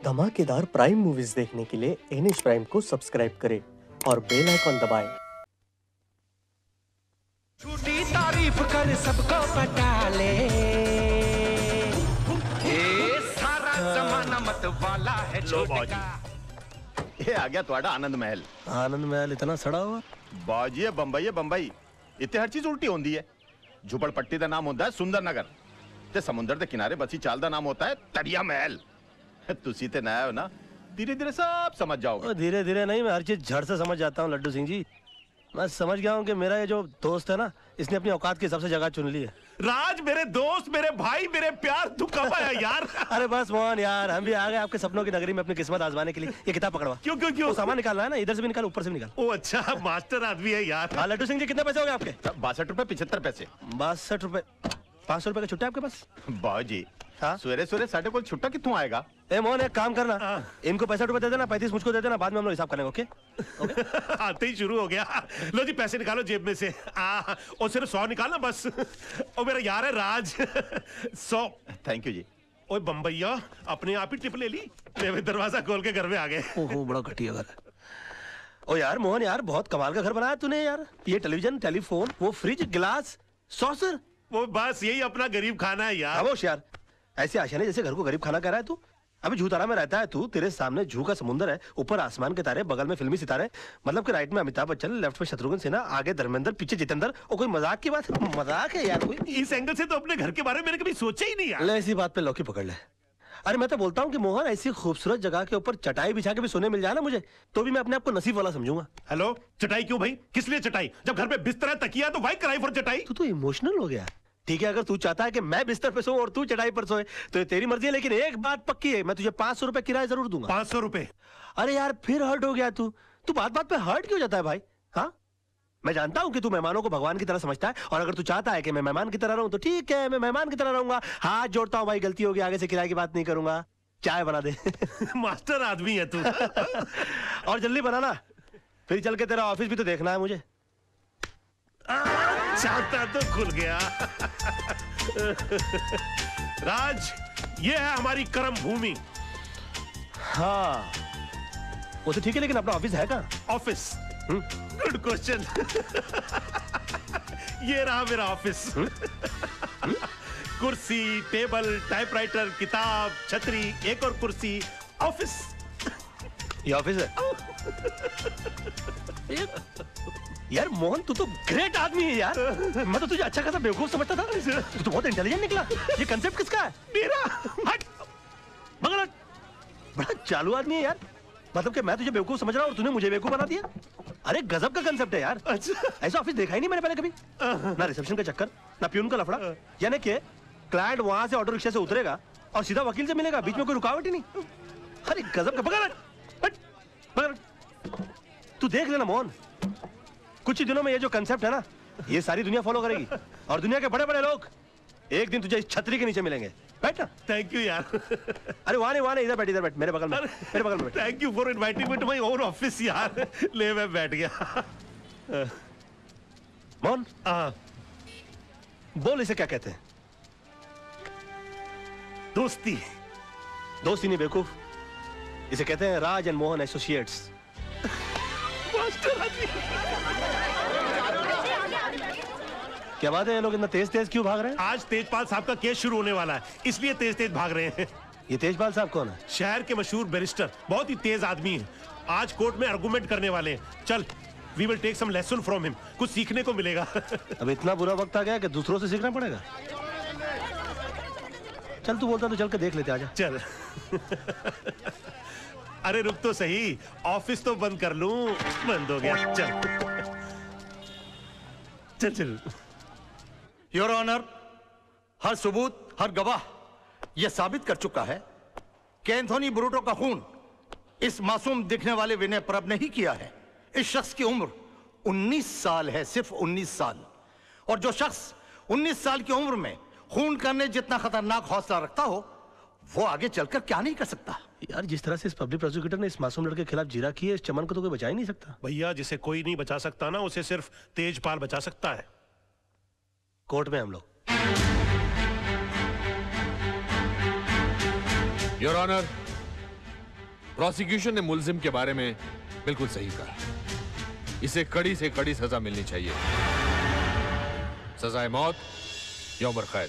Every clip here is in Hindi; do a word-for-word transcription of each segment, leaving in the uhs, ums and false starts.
धमाकेदार प्राइम मूवीज देखने के लिए एनएच प्राइम को सब्सक्राइब करें और बेल आइकॉन दबाएं। झूठी तारीफ कर सबको पटा ले, ये सारा जमाना मत वाला है छोटा। ये आ गया तुम्हारा आनंद महल। आनंद महल इतना सड़ा हुआ बाजी है बंबई है बंबई इतने हर चीज उल्टी होती है। झुपड़पट्टी का नाम होता है सुंदर नगर ते समुंदर के किनारे बसी चाल का नाम होता है तरिया महल। तुसी ते नया हो ना, धीरे धीरे सब समझ जाओगे। धीरे धीरे नहीं, मैं हर चीज झड़ से समझ जाता हूँ लड्डू सिंह जी। मैं समझ गया हूँ कि मेरा ये जो दोस्त है ना, इसने अपनी औकात के हिसाब से जगह चुन ली है। राज मेरे दोस्त, मेरे भाई, मेरे प्यार, तू कब आया यार? अरे बस मोहन यार, हम भी आ गए आपके सपनों की नगरी में अपनी किस्मत आजमाने के लिए। ये किताब पकड़वा। क्यों क्यों क्यों? वो सामान निकालना है ना, इधर से भी निकाल ऊपर से भी निकाल। ओ अच्छा, मास्टर आदमी है यार। हाँ लड्डू सिंह जी, कितने पैसे हो गए आपके? बासठ रुपए पिछहत्तर पैसे। बासठ रुपए पाँच सौ रुपए का छुट्टा आपके पास? बाजी हाँ सवेरे सवेरे साढ़े को छुट्टा कितों आएगा? ए मोहन एक काम करना, इनको पैंसठ रुपए दे देना, पैंतीस मुझको दे देना, बाद में हम लोग हिसाब करेंगे। Okay okay. आते ही शुरू हो गया। लो जी पैसे निकालो जेब में से। आ, और सिर्फ सौ निकालना बस। और मेरा यार है राज। सौ। थैंक यू जी। ओए बम्बैया, अपने आप ही टिप ले ली। ले दरवाजा खोल के घर में आ गए। ओहो बड़ा घटिया घर है। ओ यार मोहन यार, बहुत कमाल का घर बनाया तूने यार। ये टेलीविजन, टेलीफोन, वो फ्रिज, गिलास, सॉसर। वो बस यही अपना गरीब खाना है यार। खामोश यार, ऐसे आशाने जैसे घर को गरीब खाना कह रहा है तू। अभी झूतारा में रहता है तू, तेरे सामने जू का समुंदर है, ऊपर आसमान के तारे, बगल में फिल्मी सितारे। मतलब कि राइट में अमिताभ बच्चन, लेफ्ट में शत्रुघ्न सिन्हा, आगे धर्मेंद्र, पीछे जितेंद्र। और कोई मजाक की बात? मजाक है यार कोई? इस एंगल से तो अपने घर के बारे में मैंने कभी सोचा ही नहीं यार। ले इसी बात पे लौकी पकड़ ले। अरे मैं तो बोलता हूँ कि मोहन, ऐसी खूबसूरत जगह के ऊपर चटाई बिछा के भी सोने मिल जाए ना मुझे, तो भी मैं अपने आप को नसीब वाला समझूंगा। हेलो, चटाई क्यों भाई? किस लिए चटाई? जब घर पे बिस्तर तकिया तो भाई किराए पर चटाई। तू तो इमोशनल हो गया। ठीक है, अगर तू चाहता है कि मैं बिस्तर पे सोऊं और तू चटाई पर सोए तो ये तेरी मर्जी है, लेकिन एक बात पक्की है, मैं तुझे पांच सौ रुपए किराया जरूर दूंगा। पांच सौ रुपए? अरे यार फिर हर्ट हो गया तू। तू बात बात पे हर्ट क्यों जाता है भाई? हाँ मैं जानता हूं कि तू मेहमानों को भगवान की तरह समझता है, और अगर तू चाहता है कि मैं मेहमान की तरह रहूं तो ठीक है, मैं मेहमान की तरह रहूंगा। हाथ जोड़ता हूं भाई, गलती होगी, आगे से किराए की बात नहीं करूंगा। चाय बना दे। मास्टर आदमी है तू। और जल्दी बनाना, फिर चल के तेरा ऑफिस भी तो देखना है मुझे। चाहता तो खुल गया। राज, ये है हमारी कर्म भूमि। हाँ वो तो ठीक है, लेकिन अपना ऑफिस है कहाँ? ऑफिस? Good question. ये रहा मेरा ऑफिस। कुर्सी, टेबल, टाइपराइटर, किताब, छतरी, एक और कुर्सी, ऑफिस। ये ऑफिस है? यार मोहन, तू तो ग्रेट आदमी है यार। मैं तो तुझे अच्छा खासा बेवकूफ समझता था, तू तो बहुत इंटेलिजेंट निकला। ये कंसेप्ट किसका है? मेरा। हट। मगर बड़ा चालू आदमी है यार। मतलब कि मैं तुझे बेवकूफ समझ रहा हूँ और तूने मुझे बेवकूफ बना दिया। अरे गजब का कंसेप्ट है यार। अच्छा। ऐसा ऑफिस देखा ही नहीं मैंने पहले कभी। ना रिसेप्शन का चक्कर, ना प्यून का लफड़ा। यानी कि क्लाइंट वहां से ऑटो रिक्शा से उतरेगा और सीधा वकील से मिलेगा, बीच में कोई रुकावट ही नहीं। अरे गजब का। पकड़ हट, पकड़। तू देख लेना मोहन, कुछ ही दिनों में ये जो कंसेप्ट है ना, ये सारी दुनिया फॉलो करेगी, और दुनिया के बड़े बड़े लोग एक दिन तुझे इस छतरी के नीचे मिलेंगे। बैठ ना। थैंक यू यार। अरे वहां नहीं, वहां नहीं, इधर बैठ, इधर बैठ, मेरे बगल में, मेरे बगल में बैठ। Thank you for inviting me to my own office यार। ले मैं बैठ गया। मोहन हाँ, बोल, इसे क्या कहते हैं? दोस्ती। दोस्ती नहीं बेवकूफ, इसे कहते हैं राज एंड मोहन एसोसिएट्स। क्या बात है, ये लोग इतना तेज तेज क्यों भाग रहे हैं? आज तेजपाल साहब का केस शुरू होने वाला है, इसलिए तेज तेज भाग रहे हैं। ये तेजपाल साहब कौन है? शहर के मशहूर बैरिस्टर, बहुत ही तेज आदमी है। आज कोर्ट में आर्गुमेंट करने वाले हैं। चल, we will take some lesson from him, कुछ सीखने को मिलेगा। अब इतना बुरा वक्त आ गया कि दूसरों से सीखना पड़ेगा। चल तू बोलता तो चल के देख लेते, आजा। चल। अरे रुक तो सही, ऑफिस तो बंद कर लूं। बंद हो गया। चल चल चल। योर ऑनर, हर सबूत, हर गवाह यह साबित कर चुका है कि एंथोनी ब्रूटो का खून इस मासूम दिखने वाले विनय परब ने ही किया है। इस शख्स की उम्र उन्नीस साल है, सिर्फ उन्नीस साल। और जो शख्स उन्नीस साल की उम्र में खून करने जितना खतरनाक हौसला रखता हो, वो आगे चलकर क्या नहीं कर सकता। यार जिस तरह से इस पब्लिक प्रोसिक्यूटर ने इस मासूम लड़के के खिलाफ जीरा की है, इस चमन को तो कोई बचा ही नहीं सकता। भैया, जिसे कोई नहीं बचा सकता ना, उसे सिर्फ तेजपाल बचा सकता है। कोर्ट में हम लोग। योर ऑनर, प्रोसिक्यूशन ने मुलजिम के बारे में बिल्कुल सही कहा। इसे कड़ी से कड़ी सजा मिलनी चाहिए, सजाए मौत या उम्र कैद।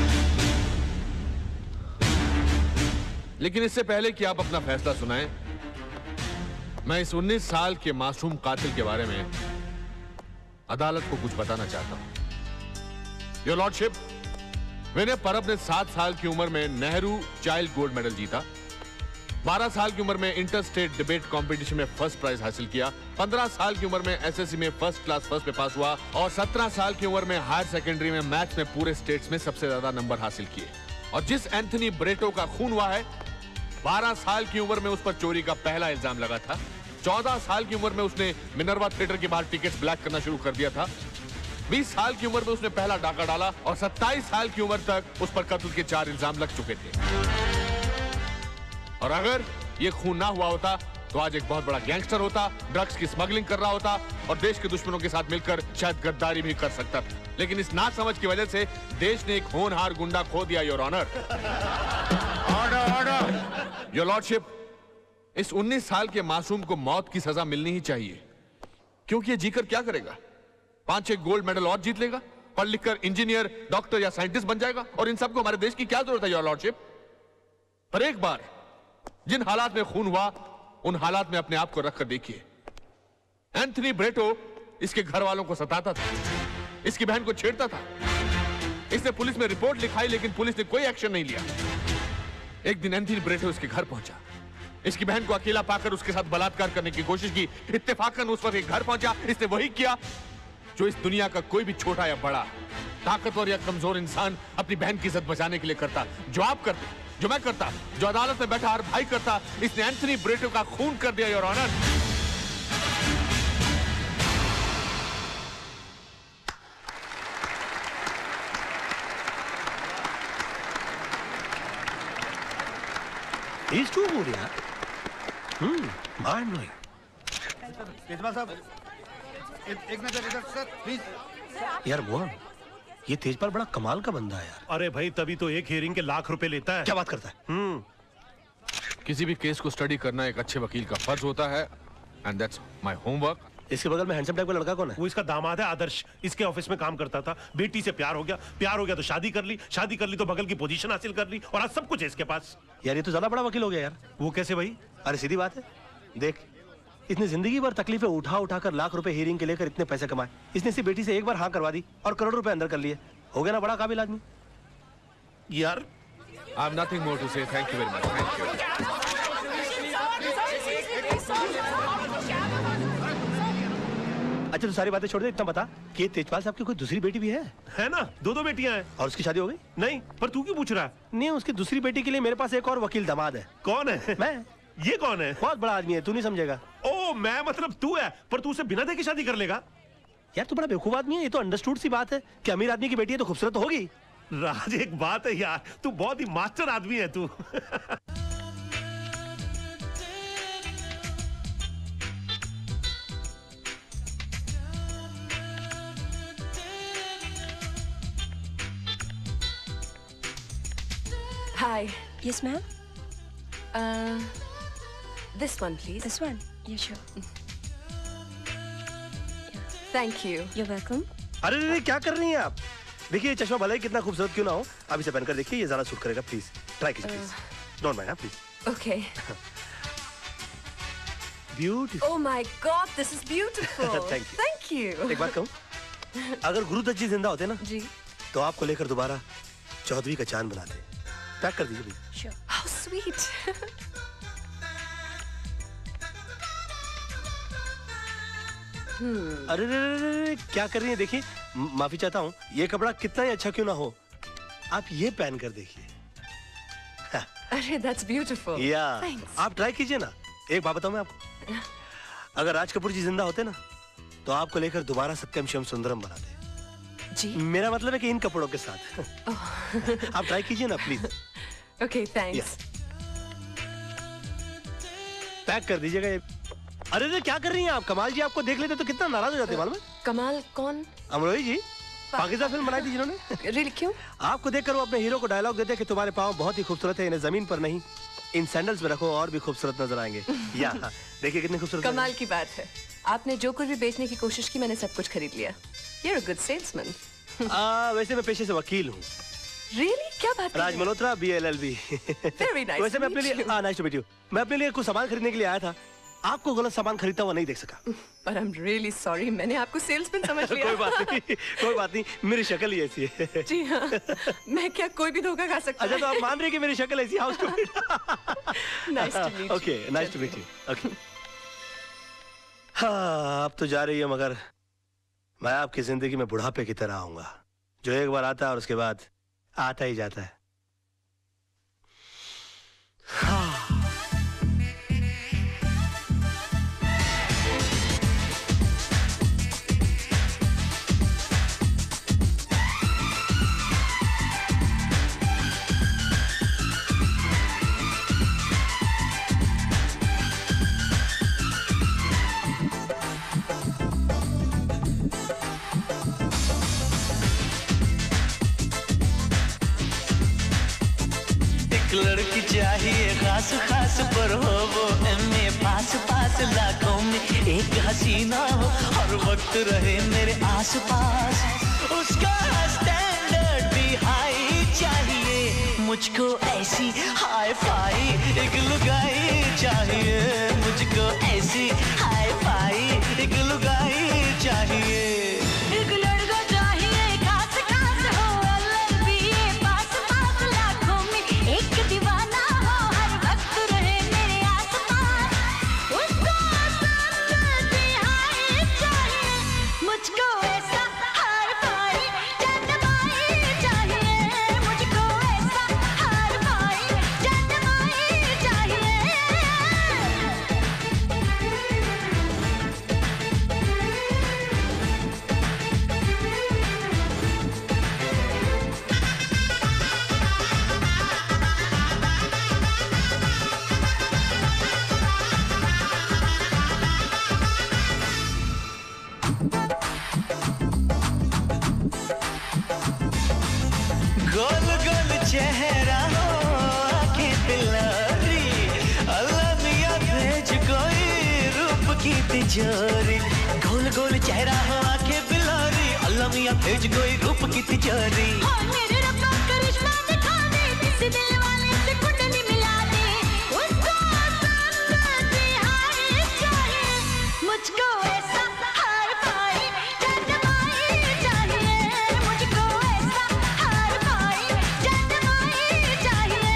लेकिन इससे पहले कि आप अपना फैसला सुनाएं, मैं इस उन्नीस साल के मासूम कातिल के बारे में अदालत को कुछ बताना चाहता हूं। योर लॉर्डशिप, विनय परब ने सात साल की उम्र में नेहरू चाइल्ड गोल्ड मेडल जीता, बारह साल की उम्र में इंटर स्टेट डिबेट कंपटीशन में फर्स्ट प्राइज हासिल किया, पंद्रह साल की उम्र में एसएससी में फर्स्ट क्लास फर्स्ट पे पास हुआ और सत्रह साल की उम्र में हायर सेकेंडरी में मैथ्स में पूरे स्टेट्स में सबसे ज्यादा नंबर हासिल किए। और जिस एंथनी ब्रेटो का खून हुआ है, बारह साल की उम्र में उस पर चोरी का पहला इल्जाम लगा था, चौदह साल की उम्र में उसने मिनर्वा थिएटर के बाहर टिकट्स ब्लैक करना शुरू कर दिया था, बीस साल की उम्र में उसने पहला डाका डाला और सत्ताईस साल की उम्र तक उस पर कत्ल के चार इल्जाम लग चुके थे। और अगर ये खून ना हुआ होता तो आज एक बहुत बड़ा गैंगस्टर होता, ड्रग्स की स्मगलिंग कर रहा होता और देश के दुश्मनों के साथ मिलकर शायद गद्दारी भी कर सकता था। लेकिन इस नासमझ की वजह से देश ने एक होनहार गुंडा खो दिया। Your honour, order order your lordship, इस उन्नीस साल के मासूम को मौत की सजा मिलनी ही चाहिए, क्योंकि ये जीकर क्या करेगा? पांच छह गोल्ड मेडल और जीत लेगा, पढ़ लिखकर इंजीनियर, डॉक्टर या साइंटिस्ट बन जाएगा और इन सबको हमारे देश की क्या जरूरत है योर लॉर्डशिप? पर एक बार जिन हालात में खून हुआ, उन हालात में अपने आप को रखकर देखिए। एंथनी ब्रेटो इसके घर वालों को सताता था, इसकी बहन को छेड़ता था, इसने पुलिस में रिपोर्ट लिखाई लेकिन पुलिस ने कोई एक्शन नहीं लिया। एक दिन एंथनी ब्रेटो इसके घर पहुंचा, इसकी बहन को अकेला पाकर उसके साथ बलात्कार करने की कोशिश की। इत्तेफाकन उस वक्त एक घर पहुंचा, इसने वही किया जो इस दुनिया का कोई भी छोटा या बड़ा, ताकतवर या कमजोर इंसान अपनी बहन की इज्जत बचाने के लिए करता। जो आप करते, जो मैं करता, जो अदालत में बैठा हर भाई करता, इसने एंथनी ब्रेटो का खून कर दिया। Your honour, He's too good, यार। हम्म, mind blowing। केजरीवाल साहब, एक एक नजर इधर सर प्लीज। यार मोहन, ये तेजपाल बड़ा कमाल का बंदा है यार। अरे भाई, तभी तो एक हियरिंग के लाख रुपए लेता है। क्या बात करता है? हम्म किसी भी केस को स्टडी करना एक अच्छे वकील का फर्ज होता है, एंड दैट्स माय होमवर्क। इसके बगल में हैंडसम टाइप का लड़का कौन है? वो इसका दामाद है आदर्श, इसके ऑफिस में काम करता था, बेटी से प्यार हो गया, प्यार हो गया तो शादी कर ली, शादी कर ली तो बगल की पोजीशन हासिल कर ली और आज सब कुछ है इसके पास। यार ये तो ज्यादा बड़ा वकील हो गया यार। वो कैसे भाई? अरे सीधी बात है, देख, इसने जिंदगी भर तकलीफें उठा उठा कर लाख रुपए हीरिंग के लेकर इतने पैसे कमाए। इसने इसी बेटी से एक बार हाँ करवा दी और करोड़ रुपए अंदर कर लिए। हो गया ना बड़ा काबिल आदमी यार। I have nothing more to say, thank you very much, thank you. अच्छा तो सारी बातें छोड़ दे, इतना बता कि तेजपाल साहब की कोई दूसरी बेटी भी है? है ना, दो दो बेटियां हैं। और उसकी शादी हो गई? नहीं, पर तू क्यों पूछ रहा है? नहीं, उसकी दूसरी बेटी के लिए मेरे पास एक और वकील दामाद है। कौन है? मैं। ये कौन है? बहुत बड़ा आदमी है, तू नहीं समझेगा। ओ, मैं मतलब तू है, पर तू उसे बिना देखे शादी कर लेगा? यार तू बड़ा बेवकूफ आदमी है, ये तो अंडरस्टूड सी बात है कि अमीर आदमी की बेटी है तो खूबसूरत तो होगी। राज, एक बात है यार, तू बहुत ही मास्टर आदमी है तू। Hi. Yes, ma'am. Uh, this one, please. This one. Yeah, sure. Thank you. You're welcome. अरे रे, क्या कर रही हैं आप? देखिए ये चश्मा भले ही कितना खूबसूरत क्यों ना हो, आप इसे पहनकर देखिए, ये ज्यादा सूट करेगा। प्लीज ट्राई कीजिए, please don't mind, please. Okay. Beautiful. Oh my God, this is beautiful. Thank you. Thank you. एक बात कहूँ, अगर गुरुदत्त जी जिंदा होते ना जी, तो आपको लेकर दोबारा चौधरी का चांद बनाते। पैक कर दीजिए प्लीज। Sure. how sweet. अरे रे रे रे रे, क्या कर रही हैं? देखिए, म- माफी चाहता हूँ, ये कपड़ा कितना ही अच्छा क्यों ना हो, आप ये पहन कर देखिए। अरे, that's beautiful. या Thanks. आप ट्राई कीजिए ना। एक बात बताऊं मैं आपको, अगर राज कपूर जी जिंदा होते ना तो आपको लेकर दोबारा सत्यम शिवम सुंदरम बनाते। जी. मेरा मतलब है कि इन कपड़ों के साथ। आप ट्राई कीजिए ना प्लीज। Okay, thanks. पैक कर दीजिएगा ये। अरे रे, क्या कर रही हैं आप? कमाल जी आपको देख लेते तो कितना नाराज हो जाते मालूम है? कमाल कौन? अमरोही जी, पाकिस्तान फिल्म बनाई थी जिन्होंने। Really, क्यों? आपको देखकर वो अपने हीरो को डायलॉग देते कि तुम्हारे पाँव बहुत ही खूबसूरत है, इन्हें जमीन पर नहीं इन सैंडल्स में रखो और भी खूबसूरत नजर आएंगे। या हाँ, देखिए कितने खूबसूरत। कमाल की बात है, आपने जो कुछ भी बेचने की कोशिश की मैंने सब कुछ खरीद लिया। You're a good salesman. आ, वैसे मैं पेशे से वकील हूँ। Really? क्या बात Raj Malhotra, B L L B. Very nice. वैसे मैं to अपने meet लिए you. हाँ, nice to meet you. मैं अपने लिए कुछ सामान खरीदने के लिए आया था। आपको गलत सामान खरीदता हुआ नहीं देख सका। But I'm really sorry, मैंने आपको सेल्समैन समझ लिया। कोई बात नहीं, कोई बात नहीं, मेरी शक्ल ही ऐसी है। जी हाँ, मैं क्या कोई भी धोखा खा सकता अच्छा, तो आप मान रहे कि मेरी शक्ल ऐसी? How stupid. Nice to meet you. Okay, nice to meet you. Okay. हाँ, अब तो जा रही है, मगर मैं आपकी जिंदगी में बुढ़ापे की तरह आऊंगा, जो एक बार आता है और उसके बाद आता ही जाता है। हाँ। लड़की चाहिए खास खास पर हो वो एमए पास पास लाखों में एक हसीना हो हर वक्त रहे मेरे आस पास उसका स्टैंडर्ड भी हाई चाहिए मुझको ऐसी हाई फाई एक लुगाई चाहिए मुझको ऐसी हाई फाई एक लुगाई चाहिए एक लड़का चाहिए खास खास हो एलएलबी पास पास लाखों में एक दीवाना हो हर वक्त रहे मेरे आसपास उसको स्टैंडर्ड भी हाई चाहिए मुझको ऐसा हाई फाई जन्माई चाहिए मुझको ऐसा हाई फाई जन्माई चाहिए गोल गोल चेहरा हो आंखें बिलारी अल्लाह मियां भेज कोई रूप की तिजोरी गोल गोल चेहरा हो आंखें बिलारी अल्लाह मियां भेज कोई रूप की तिजोरी मेरे रब्बा करिश्मा दिखा दे किसी दिल वाले से कुंडली मिला दे उसको स्टैंडर्ड भी हाई चाहिए मुझको ऐसा हाई फाई जन्माई चाहिए मुझको ऐसा हाई फाई जन्माई चाहिए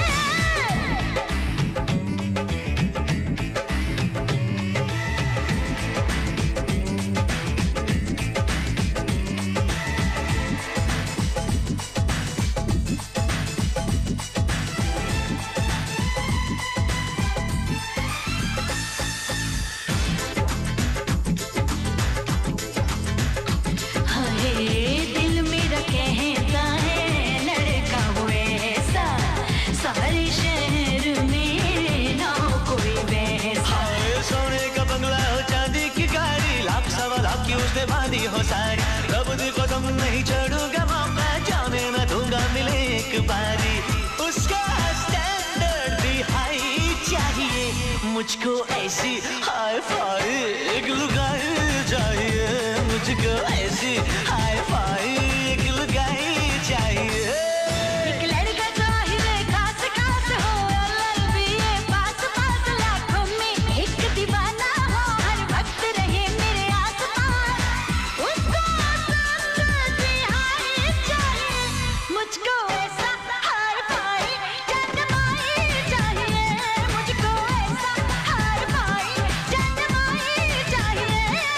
हाय दिल मेरा कहता है लड़का वो ऐसा सारे शहर में ना हो कोई वैसा हाय सोने का बंगला हो चांदी की गाड़ी लाख सवा लाख की उसने बांधी हो सारी रब दी कसम नहीं छोड़ूंगा मौका जाने ना दूंगा मिले एक बारी उसका स्टैंडर्ड भी हाई चाहिए मुझको ऐसी हाई फाई एक लुगाई चाहिए मुझको ऐसी हाई फाई एक लुगाई चाहिए एक लड़का चाहिए खास खास हो एलएलबी पास पास लाखों में एक दीवाना हो हर वक्त रहे मेरे आसपास उसको स्टैंडर्ड भी हाई चाहिए मुझको ऐसा हाई फाई जन्माई चाहिए मुझको ऐसा हाई फाई जन्माई चाहिए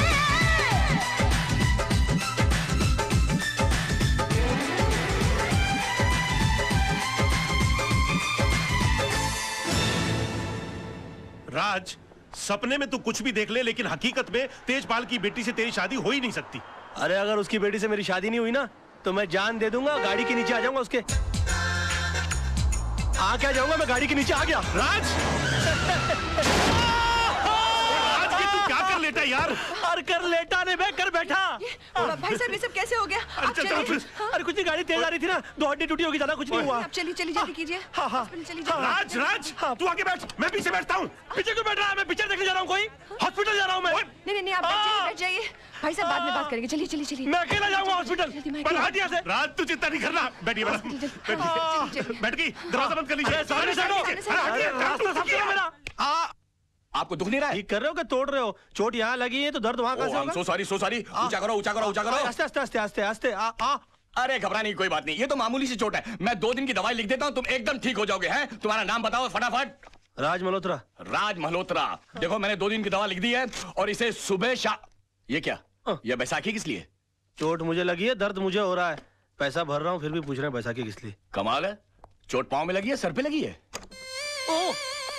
राज, सपने में तू कुछ भी देख ले, लेकिन हकीकत में तेजपाल की बेटी से तेरी शादी हो ही नहीं सकती। अरे अगर उसकी बेटी से मेरी शादी नहीं हुई ना, तो मैं जान दे दूंगा, गाड़ी के नीचे आ जाऊंगा उसके। आ क्या जाऊंगा मैं, गाड़ी के नीचे आ गया। राज, राज ये तू क्या कर लेटा यार। अरे कर लेटा नहीं, मैं कर बैठा। भाई साहब ये सब कैसे हो गया? आप चल, चल, चलिए। चल। अरे कुछ नहीं, गाड़ी तेज आ रही थी ना, दो हड्डी टूटी होगी, ज्यादा कुछ नहीं हुआ। आप चलिए चलिए जल्दी कीजिए। हाँ, हाँ। हॉस्पिटल चलिए जल्दी। राज राज तू आगे बैठ, मैं पीछे बैठता हूँ। पीछे क्यों बैठ रहा है? मैं पिक्चर देखने जा रहा हूँ, कोई हॉस्पिटल जा रहा हूँ मैं। नहीं नहीं नहीं आप बैठ जाइए, बैठ जाइए। भाई साहब बाद में बात करेंगे, चलिए चलिए चलिए। मैं अकेला जाऊंगा हॉस्पिटल। जल्दी, मैं पर अकेला- हट यहाँ से। राज तू चिंता नहीं करना, बैठिए मैडम, चलिए, चलिए। बैठिए। चलिए, चलिए। बैठ गई, दरवाजा बंद कर लीजिए। अरे सॉरी सर, हटिए, रास्ता साफ करो मेरा। आपको दुख नहीं रहा है? ठीक कर रहे हो कि तोड़ रहे हो? चोट यहाँ लगी है तो दर्द वहाँ कैसे होगा? सो सॉरी सो सॉरी ऊंचा करो ऊंचा करो ऊंचा करो। आस्ते आस्ते आस्ते आस्ते आस्ते आ आ अरे घबराने की कोई बात नहीं, ये तो मामूली सी चोट है। मैं दो दिन की दवाई लिख देता हूँ, तुम एकदम ठीक हो जाओगे। हैं तुम्हारा नाम बताओ फटाफट। राज मल्होत्रा। राज मल्होत्रा। देखो मैंने दो दिन की दवा लिख दी है और इसे सुबह शा ये क्या? ये बैसाखी किस लिए? चोट मुझे लगी है, दर्द मुझे हो रहा है, पैसा भर रहा हूँ, फिर भी पूछ रहे हैं बैसाखी किस लिए। कमाल है, चोट पाँव में लगी है, सर पे लगी है। ओ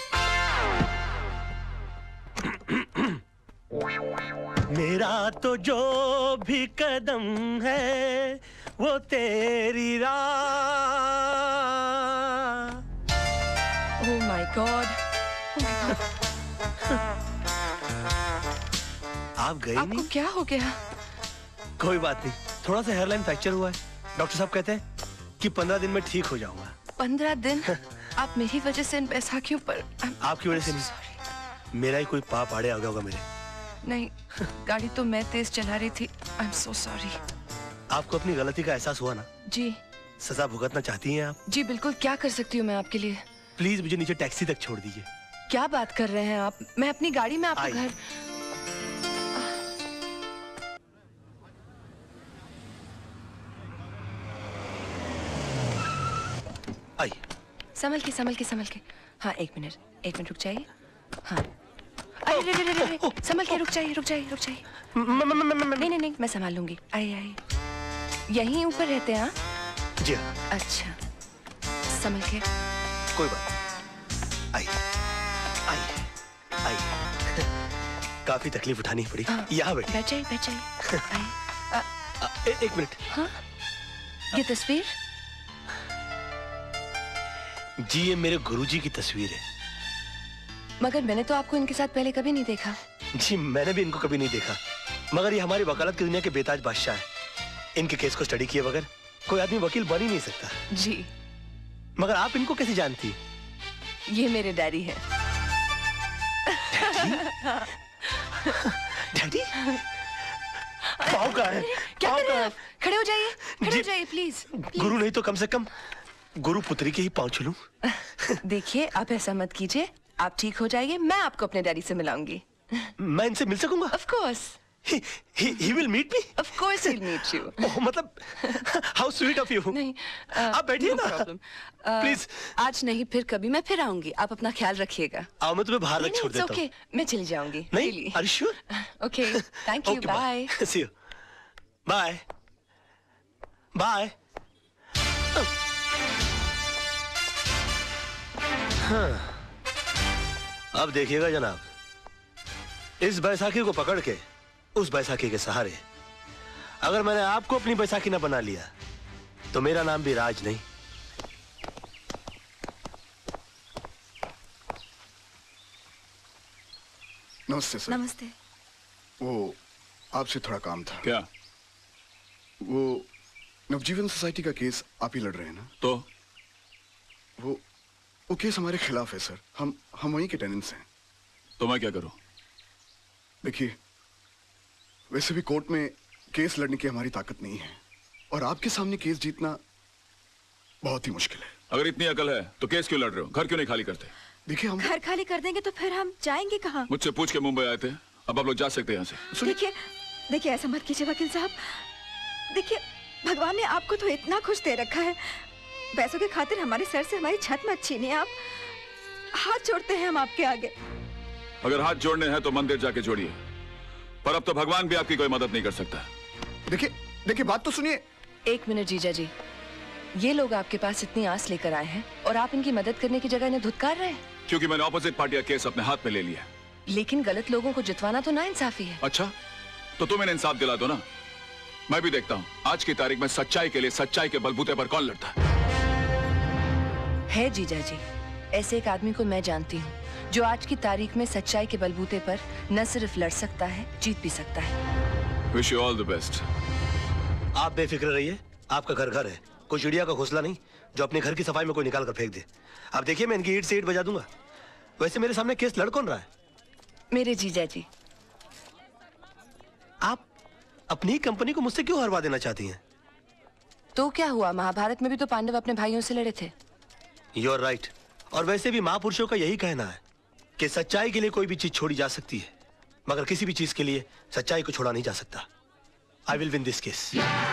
मेरा तो जो भी कदम है वो तेरी राह। ओह माय गॉड, आप गए आपको नहीं? क्या हो गया? कोई बात नहीं, थोड़ा सा हेयरलाइन फ्रैक्चर हुआ है। डॉक्टर साहब कहते हैं कि पंद्रह दिन में ठीक हो जाऊंगा। पंद्रह दिन? आप मेरी वजह से इन बैसाखियों पर। आपकी वजह से नहीं, मेरा ही कोई पाप आड़े आ गया होगा मेरे। नहीं, गाड़ी तो मैं तेज चला रही थी। I am so sorry. आपको अपनी गलती का एहसास हुआ ना? जी सजा भुगतना चाहती हैं आप? जी बिल्कुल, क्या कर सकती हूँ मैं आपके लिए? प्लीज मुझे नीचे टैक्सी तक छोड़ दीजिए। क्या बात कर रहे हैं आप? मैं अपनी गाड़ी में आपको आइए। घर। आइए। संभल के संभल के संभल के। हाँ एक मिनट, एक मिनट रुक जाइए। हाँ अरे अरे अरे अरे अरे, संभल के रुक जाइए रुक जाइए रुक जाइए। नहीं नहीं नहीं मैं संभाल लूंगी। आइए आइए, यहीं ऊपर रहते हैं? हाँ जी हाँ। अच्छा संभल के। कोई बात नहीं। आइए आइए आइए। काफी तकलीफ उठानी पड़ी। हाँ, यहाँ बैठिए। बैठ जाइए बैठ जाइए। आइए। आ, ए, एक मिनट। हाँ ये तस्वीर? जी ये मेरे गुरुजी की तस्वीर है। मगर मैंने तो आपको इनके साथ पहले कभी नहीं देखा। जी मैंने भी इनको कभी नहीं देखा, मगर ये हमारी वकालत की दुनिया के बेताज बादशाह है। इनके केस को स्टडी किए बगैर कोई आदमी वकील बन ही नहीं सकता। जी मगर आप इनको कैसे जानती? ये मेरे डैडी है। डैडी? पाँव कहाँ है? क्या पाँव कर रहे कहाँ हैं है? आप? खड़े हो जाइए, खड़े जी। हो जाइए प्लीज। गुरु नहीं तो कम से कम गुरु पुत्री के ही पाँव छूलूं। देखिए आप ऐसा मत कीजिए, आप ठीक हो जाइए, मैं आपको अपने डैडी से मिलाऊंगी। मैं इनसे मिल सकूंगा? Of course. He, he, he will meet me? Of course he'll meet you. ओह, मतलब how sweet of you. नहीं आप बैठिए ना। प्रॉब्लम। Please. आज नहीं फिर कभी मैं फिर आऊंगी, आप अपना ख्याल रखिएगा। आओ मैं तुम्हें बाहर नहीं रख छोड़ नहीं देता हूँ। ओके, मैं चली जाऊंगी। नहीं, are you sure? Okay thank you, Okay, bye. See you. Bye. Bye. हाँ। अब देखिएगा जनाब, इस बैसाखी को पकड़ के उस बैसाखी के सहारे अगर मैंने आपको अपनी बैसाखी ना बना लिया तो मेरा नाम भी राज नहीं। नमस्ते सर। नमस्ते। वो आपसे थोड़ा काम था। क्या? वो नवजीवन सोसाइटी का केस आप ही लड़ रहे हैं ना? तो वो वो केस हमारे खिलाफ है सर। हम हम वहीं के टेनेंट्स हैं। तो मैं क्या करूं? देखिए, वैसे भी कोर्ट में केस लड़ने की हमारी ताकत नहीं है और आपके सामने केस जीतना बहुत ही मुश्किल है। अगर इतनी अकल है तो केस क्यों लड़ रहे हो? घर क्यों नहीं खाली करते? देखिए हम घर खाली कर देंगे तो फिर हम जाएंगे कहाँ? मुझसे पूछ के मुंबई आए थे, अब आप लोग जा सकते हैं यहाँ से। देखिए देखिए ऐसा मत कीजिए वकील साहब। देखिए भगवान ने आपको तो इतना खुश दे रखा है, पैसों के खातिर हमारे सर से हमारी छत मत छीनिए आप। हाथ जोड़ते हैं हम आपके आगे। अगर हाथ जोड़ने हैं तो मंदिर जाके जोड़िए, पर अब तो भगवान भी आपकी कोई मदद नहीं कर सकता। देखिए देखिए बात तो सुनिए। एक मिनट जीजा जी, ये लोग आपके पास इतनी आस लेकर आए हैं और आप इनकी मदद करने की जगह इन्हें धुतकार रहे हैं। क्योंकि मैंने ऑपोजिट पार्टी का केस अपने हाथ में ले लिया। लेकिन गलत लोगों को जितवाना तो ना इंसाफी है। अच्छा, तो तुम इन्हें इंसाफ दिला दो ना। मैं भी देखता हूँ आज की तारीख में सच्चाई के लिए सच्चाई के बलबूते पर कौन लड़ता है। है जीजा जी, ऐसे एक आदमी को मैं जानती हूँ जो आज की तारीख में सच्चाई के बलबूते पर न सिर्फ लड़ सकता है, जीत भी सकता है। Wish you all the best. आप बेफिक्र रहिए, आपका घर घर है, कोई चिड़िया का घोंसला नहीं जो अपने घर की सफाई में कोई निकाल कर फेंक दे। आप देखिए, मैं इनकी ईंट से ईंट बजा दूंगा। वैसे मेरे सामने केस लड़ कौन रहा है? मेरे जीजा जी। आप अपनी कंपनी को मुझसे क्यों हरवा देना चाहती हैं? तो क्या हुआ, महाभारत में भी तो पांडव अपने भाइयों से लड़े थे। You are right. और वैसे भी महापुरुषों का यही कहना है कि सच्चाई के लिए कोई भी चीज छोड़ी जा सकती है, मगर किसी भी चीज के लिए सच्चाई को छोड़ा नहीं जा सकता। I will win this case.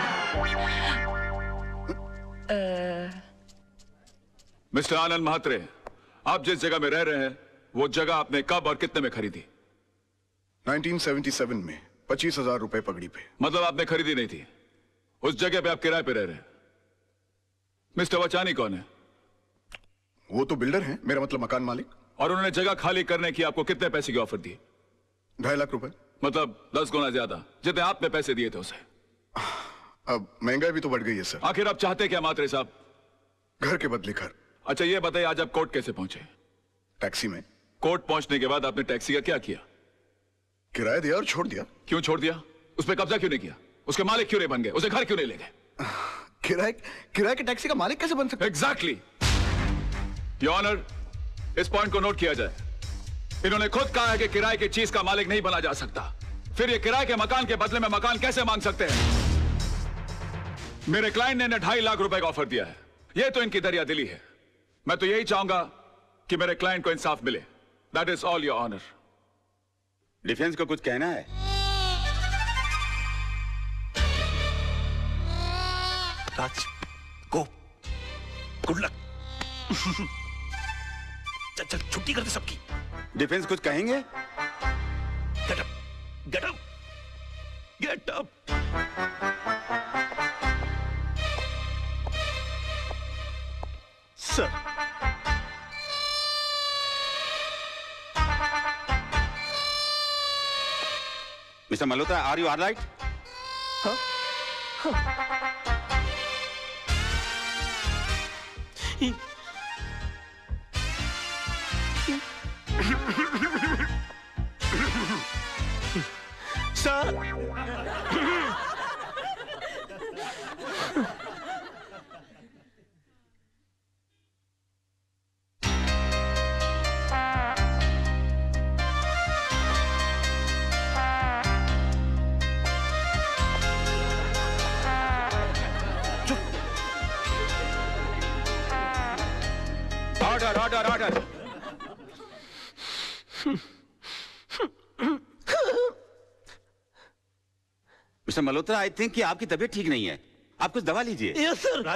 Mister Anand Mhatre, आप जिस जगह में रह रहे हैं वो जगह आपने कब और कितने में खरीदी? उन्नीस सौ सतहत्तर में पच्चीस हजार रुपए पगड़ी पे। मतलब आपने खरीदी नहीं थी, उस जगह पे आप किराए पे रह रहे हैं। मिस्टर वचानी कौन है? वो तो बिल्डर हैं, मेरा मतलब मकान मालिक। और उन्होंने जगह खाली करने की आपको कितने पैसे की ऑफर दी? ढाई लाख रुपए। मतलब दस गुना ज्यादा जितने आपने पैसे दिए थे उसे। अब महंगाई भी तो बढ़ गई है सर। आखिर आप चाहते क्या म्हात्रे साहब? घर के बदले घर। अच्छा ये बताइए, आज आप कोर्ट कैसे पहुंचे? टैक्सी में। कोर्ट पहुंचने के बाद आपने टैक्सी का क्या किया? किराया दिया और छोड़ दिया। क्यों छोड़ दिया? उस पर कब्जा क्यों नहीं किया? उसके मालिक क्यों नहीं बन गए? उसे घर क्यों नहीं ले गए? किराए किराए के टैक्सी का मालिक कैसे बन सकता? एग्जैक्टली। योर ऑनर, इस पॉइंट को नोट किया जाए। इन्होंने खुद कहा है कि किराए की चीज का मालिक नहीं बना जा सकता, फिर ये किराए के मकान के बदले में मकान कैसे मांग सकते हैं? मेरे क्लाइंट ने इन्हें ढाई लाख रुपए का ऑफर दिया है। ये तो इनकी दरिया दिली है। मैं तो यही चाहूंगा कि मेरे क्लाइंट को इंसाफ मिले। That is all your honour. Defence को कुछ कहना है? Raj, go, good luck. चल चल छुट्टी कर दे सबकी। डिफेंस कुछ कहेंगे? Get up, get up, get up. Sir, mister Malhotra, are you alright? हाँ? हाँ। Sir, order order order. Mister Malhotra, I think कि आपकी तबीयत ठीक नहीं है, आप कुछ दवा लीजिए। Yes sir.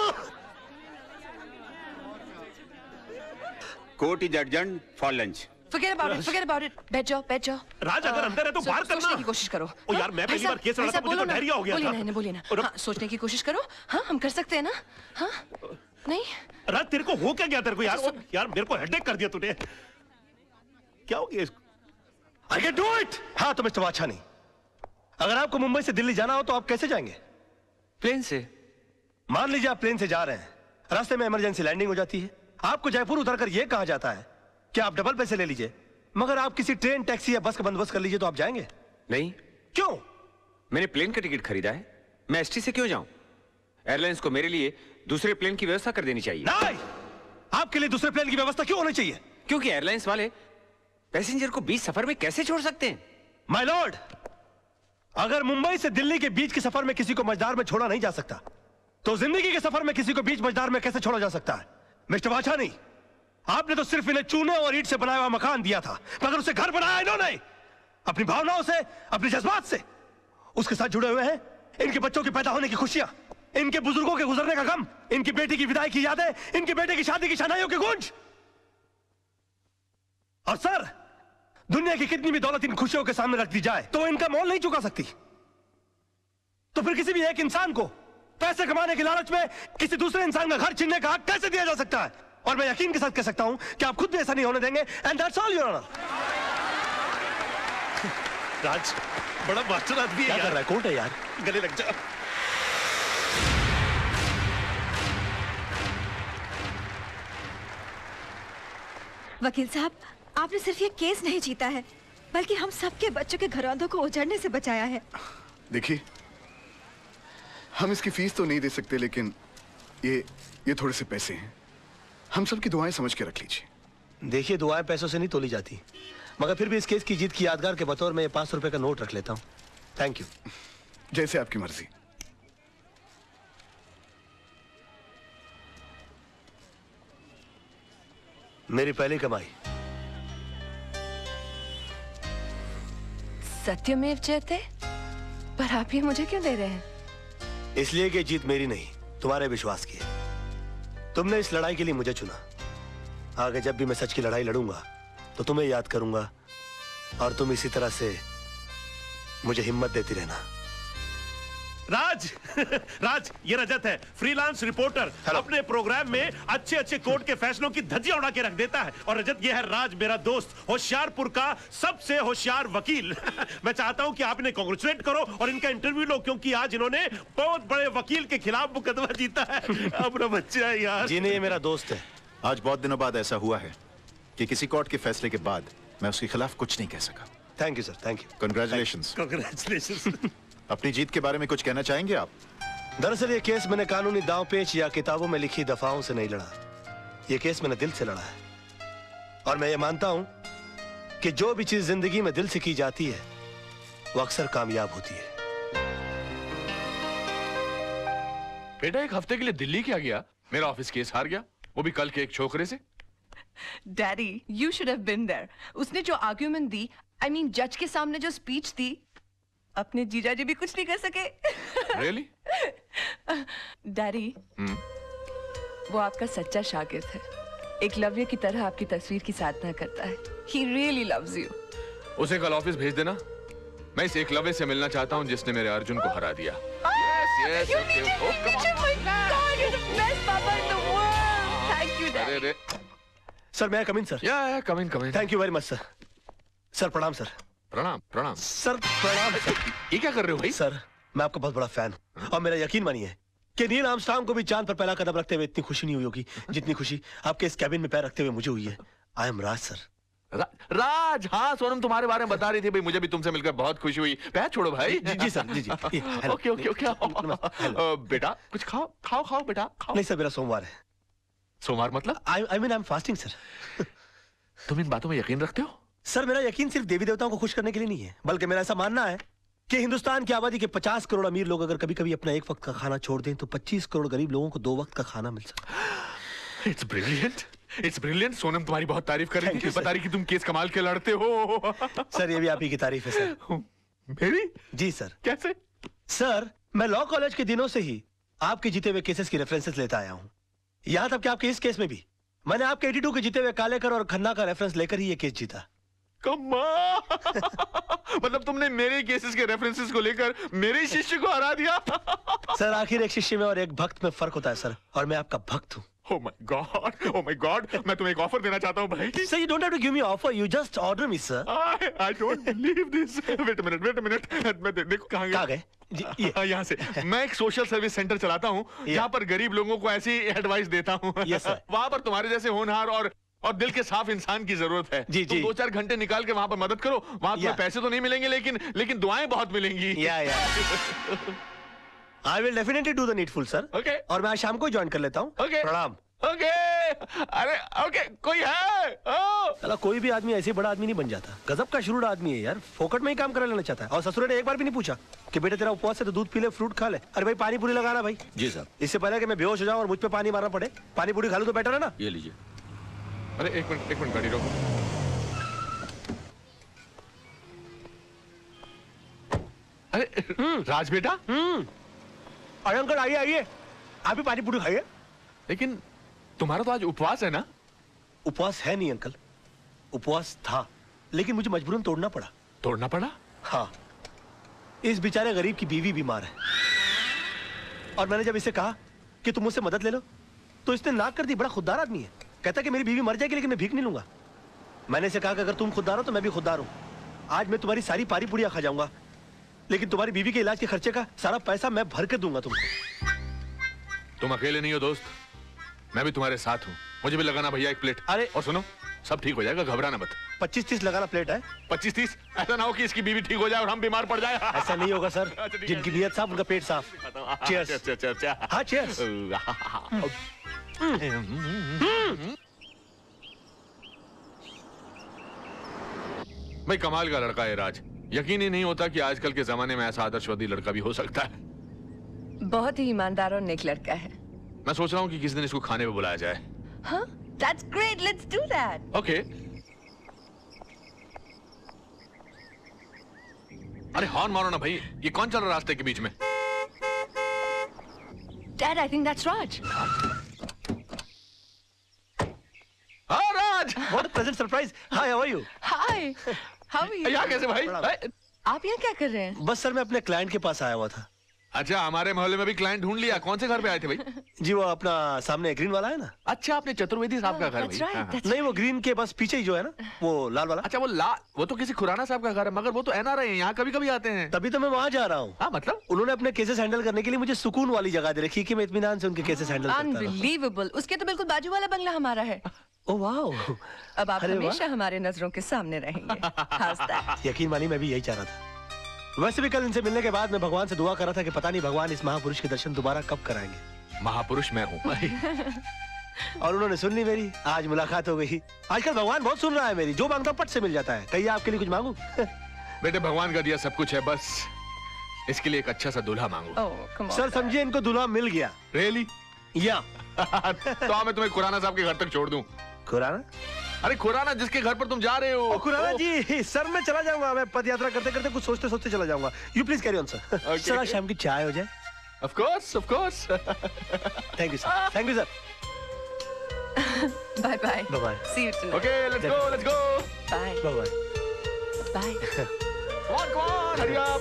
Court is adjourned for lunch. Forget about it, forget about it. बैठ जाओ, बैठ जाओ। राज, अगर अंदर है तो बाहर करना। सोचने की कोशिश करो। ओ यार, मैं पहली बार केस लड़ा था, मुझे तो डायरिया हो गया बोलिए था। ना, बोलिए ना। हाँ, सोचने की कोशिश करो। हाँ, हम कर सकते हैं ना? हाँ, नहीं? राज, तेरे को हो क्या गया तेरे को यार? यार मेरे को हेडेक कर दिया तूने। क्या हो गया इसको? I can do it! हाँ तो मिस्टर वाछानी, अगर आपको मुंबई से दिल्ली जाना हो तो आप कैसे जाएंगे? प्लेन से। मान लीजिए आप प्लेन से जा रहे हैं, रास्ते में इमरजेंसी लैंडिंग हो जाती है, आपको जयपुर उतरकर यह कहा जाता है कि आप डबल पैसे ले लीजिए, मगर आप किसी ट्रेन, टैक्सी या बस का बंदोबस्त कर लीजिए, तो आप जाएंगे? नहीं। क्यों? मैंने प्लेन का टिकट खरीदा है, मैं एसटी से क्यों जाऊं? एयरलाइंस को मेरे लिए दूसरे प्लेन की व्यवस्था कर देनी चाहिए। नहीं! आपके लिए दूसरे प्लेन की व्यवस्था क्यों होनी चाहिए? क्योंकि एयरलाइंस वाले पैसेंजर को बीच सफर में कैसे छोड़ सकते हैं? माय लॉर्ड, अगर मुंबई से दिल्ली के बीच के सफर में किसी को मझदार में छोड़ा नहीं जा सकता, तो जिंदगी के सफर में किसी को बीच मझदार में कैसे छोड़ा जा सकता है? मिस्टर वाछानी, आपने तो सिर्फ इन्हें चूने और ईंट से बनाया हुआ मकान दिया था, मगर उसे घर बनाया इन्होंने अपनी भावनाओं से, अपने जज्बात से। उसके साथ जुड़े हुए हैं इनके बच्चों के पैदा होने की खुशियां, इनके बुजुर्गों के गुजरने का गम, इनकी बेटी की विदाई की यादें, इनके बेटे की शादी की शनाइयों की गूंज। और सर, दुनिया की कितनी भी दौलत इन खुशियों के सामने रख दी जाए तो इनका मोल नहीं चुका सकती। तो फिर किसी भी एक इंसान को पैसे कमाने के लालच में किसी दूसरे इंसान का घर छीनने का हक कैसे दिया जा सकता है? और मैं यकीन के साथ कह सकता हूं कि आप खुद भी ऐसा नहीं होने देंगे। And that's all your honour. Raj, बड़ा मास्टर आदमी है क्या यार। कर रहा है? कोर्ट है यार, गले लग जा। वकील साहब, आपने सिर्फ ये केस नहीं जीता है, बल्कि हम सबके बच्चों के घरौंदों को उजड़ने से बचाया है। देखिए, हम इसकी फीस तो नहीं दे सकते, लेकिन ये ये थोड़े से पैसे हैं, हम सबकी दुआएं समझ के रख लीजिए। देखिए, दुआएं पैसों से नहीं तोली जाती, मगर फिर भी इस केस की जीत की यादगार के बतौर में ये पांच सौ रुपए का नोट रख लेता हूँ। Thank you. जैसे आपकी मर्जी। मेरी पहली कमाई। सत्यमेव जयते, पर आप ये मुझे क्यों दे रहे हैं? इसलिए कि जीत मेरी नहीं, तुम्हारे विश्वास की है। तुमने इस लड़ाई के लिए मुझे चुना। आगे जब भी मैं सच की लड़ाई लड़ूंगा तो तुम्हें याद करूंगा, और तुम इसी तरह से मुझे हिम्मत देती रहना। राज राज, ये रजत है, फ्रीलांस रिपोर्टर। अपने प्रोग्राम में अच्छे अच्छे कोर्ट के फैसलों की धज्जियां उड़ा के रख देता है। और रजत, ये है राज, मेरा दोस्त, होशियारपुर का सबसे होशियार वकील। मैं चाहता हूं कि आप इन्हें कांग्रेचुलेट करो और इनका इंटरव्यू लो, क्योंकि आज इन्होंने बहुत बड़े वकील के खिलाफ मुकदमा जीता है। अपना बच्चा है यार। जी नहीं, ये मेरा दोस्त है। आज बहुत दिनों बाद ऐसा हुआ है कि किसी कोर्ट के फैसले के बाद मैं उसके खिलाफ कुछ नहीं कह सका। Thank you sir, thank you. Congratulations. Congratulations. अपनी जीत के बारे में कुछ कहना चाहेंगे आप? दरअसल ये केस मैंने कानूनी दांव पेच या किताबों में लिखी दफाओं से नहीं लड़ा। ये केस मैंने दिल से लड़ा है, और मैं ये मानता हूं कि जो भी चीज जिंदगी में दिल से की जाती है वो अक्सर कामयाब होती है। बेटा, एक हफ्ते के लिए दिल्ली क्या गया? मेरा ऑफिस केस हार गया, वो भी कल के एक छोकरे से। Daddy, you should have been there. उसने जो आर्ग्यूमेंट दी, आई मीन जज के सामने जो स्पीच दी, अपने जीजा जी भी कुछ नहीं कर सके। Really? डैडी, वो आपका सच्चा शागिर्द है, एकलव्य की तरह आपकी तस्वीर की साधना करता है। He really loves you. उसे कल ऑफिस भेज देना। मैं इस एकलव्य से मिलना चाहता हूँ जिसने मेरे अर्जुन को हरा दिया। Yes, yes, You okay. need him, Oh, you come need him, my God, you're the best papa in the world. Thank you, अरे Daddy. अरे, सर मैं कम इन सर? या या come in come in. Thank you very much sir. Sir प्रणाम सर। प्रणाम प्रणाम सर प्रणाम सर। ये क्या कर रहे हो भाई? सर मैं आपका बहुत बड़ा फैन हूँ, और मेरा यकीन मानिए कि नील आर्मस्ट्रांग को भी चांद पर पहला कदम रखते हुए इतनी खुशी नहीं हुई होगी जितनी खुशी आपके इस कैबिन में पैर रखते हुए मुझे हुई है। I am Raj sir. रा, राज, हाँ सोनम तुम्हारे बारे में बता रही थी भाई, मुझे भी तुमसे मिलकर बहुत खुशी हुई। पैर छोड़ो भाई। जी, जी सर, जी जी। Okay okay okay. बेटा कुछ खाओ खाओ खाओ बेटा खाओ। नहीं सर, मेरा सोमवार है। सोमवार मतलब? I I mean I am fasting sir. तुम इन बातों में यकीन रखते हो? सर मेरा यकीन सिर्फ देवी देवताओं को खुश करने के लिए नहीं है, बल्कि मेरा ऐसा मानना है कि हिंदुस्तान की आबादी के पचास करोड़ अमीर लोग अगर कभी कभी अपना एक वक्त का खाना छोड़ दें तो पच्चीस करोड़ गरीब लोगों को दो वक्त का खाना मिल सकता। It's brilliant, it's brilliant. Sonam तुम्हारी बहुत तारीफ कर रही थी, बता रही कि तुम केस कमाल के लड़ते हो। सर ये भी आप ही की तारीफ है सर। मेरी? जी सर। कैसे? सर मैं लॉ कॉलेज के दिनों से ही आपके जीते हुए केसेस की रेफरेंसेस लेता आया हूँ। यहाँ तक कि आपके इस केस में भी मैंने आपके बयासी के जीते हुए कालेकर और खन्ना का रेफरेंस लेकर ही ये केस जीता। मतलब तुमने मेरे केसेस के रेफरेंसेस को लेकर मेरे शिष्य को हरा दिया। सर आखिर एक शिष्य में और एक भक्त में फर्क होता है सर, और मैं आपका भक्त हूँ। Oh my God, oh my God, मैं तुम्हें एक ऑफर देना चाहता हूँ भाई। Sir, you don't have to give me offer, you just order me, sir. I, I don't believe this. Wait a minute, wait a minute. मैं दे, देखो कहाँ कहाँ गए? ये यहाँ से। मैं एक सोशल सर्विस सेंटर चलाता हूँ जहाँ पर गरीब लोगों को ऐसी एडवाइस देता हूँ। Yes, sir. वहाँ पर तुम्हारे जैसे होनहार और और दिल के साफ इंसान की जरूरत है। जी, तुम जी. दो चार घंटे निकाल के वहाँ पर मदद करो। वहाँ तुम्हें Yeah. पैसे तो नहीं मिलेंगे, लेकिन लेकिन दुआएं बहुत मिलेंगी। Yeah, yeah. I will definitely do the needful, sir. Okay. और मैं आज शाम को ज्वाइन कर लेता हूँ। Okay. प्रणाम। ओके अरे ओके कोई है? चला कोई भी आदमी ऐसे बड़ा आदमी नहीं बन जाता। गजब का शुरू आदमी है यार, फोकट में ही काम करा लेना चाहता है। और ससुर ने एक बार भी नहीं पूछा कि बेटा तेरा उपवास है तो दूध पी ले, फ्रूट खा ले। अरे भाई पानी पूरी लगाना भाई। जी साहब। इससे पहले कि मैं बेहोश हो जाऊं और मुझ पे पानी मारना पड़े, पानी पूरी खा लूं तो बेटर है ना। ये लीजिए। अरे एक मिनट एक मिनट गाड़ी रोको। अरे राज बेटा। हम्म अरे अंकल आइए आइए, आप भी पानी पूरी खाइए। लेकिन तुम्हारा तो आज उपवास है ना? उपवास है नहीं अंकल, उपवास था, लेकिन मुझे मजबूरन तोड़ना पड़ा। तोड़ना पड़ा? हाँ, इस बेचारे गरीब की बीवी बीमार है, और मैंने जब इसे कहा कि तुम मुझसे मदद ले लो तो इसने नाक कर दी। बड़ा खुददार आदमी है, कहता कि मेरी बीवी मर जाएगी लेकिन मैं भीख नहीं लूंगा। मैंने इसे कहा कि अगर तुम खुददार हो तो मैं भी खुददार हूं। आज मैं तुम्हारी सारी पारी पुड़िया खा जाऊंगा, लेकिन तुम्हारी बीवी के इलाज के खर्चे का सारा पैसा मैं भर के दूंगा तुमको। तुम अकेले नहीं हो दोस्त, मैं भी तुम्हारे साथ हूँ। मुझे भी लगाना भैया एक प्लेट। अरे और सुनो, सब ठीक हो जाएगा, घबराना मत। पच्चीस तीस लगाना प्लेट है। पच्चीस तीस? ऐसा ना हो कि इसकी बीवी ठीक हो जाए और हम बीमार पड़ जाए। ऐसा नहीं होगा सर, जिनकी नीयत साफ उनका पेट साफ। चीयर्स। अच्छा अच्छा अच्छा। हाँ चीयर्स। भाई कमाल का लड़का है राज, यकीन ही नहीं होता कि आजकल के जमाने में ऐसा आदर्शवादी लड़का भी हो सकता है। बहुत ही ईमानदार और नेक लड़का है। मैं सोच रहा हूँ कि किसी दिन इसको खाने पे बुलाया जाए। हाँ, that's great, let's do that. ओके। अरे हॉर्न मारो ना भाई, ये कौन चल रहा है रास्ते के बीच में? Dad, I think that's Raj. हाँ राज। What a pleasant surprise. Hi, how are you? Hi. How are you? यहाँ कैसे भाई? आप यहाँ क्या कर रहे हैं? बस सर मैं अपने क्लाइंट के पास आया हुआ था। अच्छा, हमारे मोहल्ले में भी क्लाइंट ढूंढ लिया। कौन से घर पे आए थे भाई? जी वो अपना सामने ग्रीन वाला है ना। अच्छा, आपने चतुर्वेदी साहब का घर that's right, भाई? that's नहीं वो ग्रीन के बस पीछे ही जो है ना, वो लाल वाला। अच्छा वो लाल, वो तो किसी खुराना साहब का घर है, मगर वो तो एनआरआई है, यहाँ कभी कभी आते हैं। तभी तो मैं वहाँ जा रहा हूँ। हाँ मतलब? उन्होंने अपने केसेस हैंडल करने के लिए मुझे सुकून वाली जगह दे रखी कि मैं इत्मीनान से उनके केसेस हैंडल करता रहूं। Unbelievable. उसके तो बिल्कुल बाजू वाला बंगला हमारा है। Oh wow. अब आप अरे वाह। हमेशा हमारे नजरों के सामने रहेंगे। How's that? यकीन मानिए मैं भी यही चाह रहा था। वैसे भी कल इनसे मिलने के बाद मैं भगवान से दुआ कर रहा था कि पता नहीं भगवान इस महापुरुष के दर्शन दोबारा कब कराएंगे। महापुरुष मैं हूँ। और उन्होंने सुन ली मेरी, आज मुलाकात हो गई। आजकल भगवान बहुत सुन रहा है मेरी, जो मांगता पट से मिल जाता है। कहिए आपके लिए कुछ मांगू? बेटे भगवान का दिया सब कुछ है, बस इसके लिए एक अच्छा सा दूल्हा मांगो। Oh, come on, सर समझिए इनको दूल्हा मिल गया। रियली? या तो हाँ, मैं तुम्हें खुराना साहब के घर तक छोड़ दूं। खुराना? अरे खुराना जिसके घर पर तुम जा रहे हो। खुराना जी, सर मैं चला जाऊंगा, मैं पद यात्रा करते करते कुछ सोचते सोचते चला जाऊंगा। You please carry on sir. Sir आज शाम की चाय हो जाए। Of course of course. Thank you sir. Thank you sir. Bye bye. Bye bye. See you tonight. Okay, let's go, let's go. Bye. Bye bye. Bye. Come on, come on, hurry up.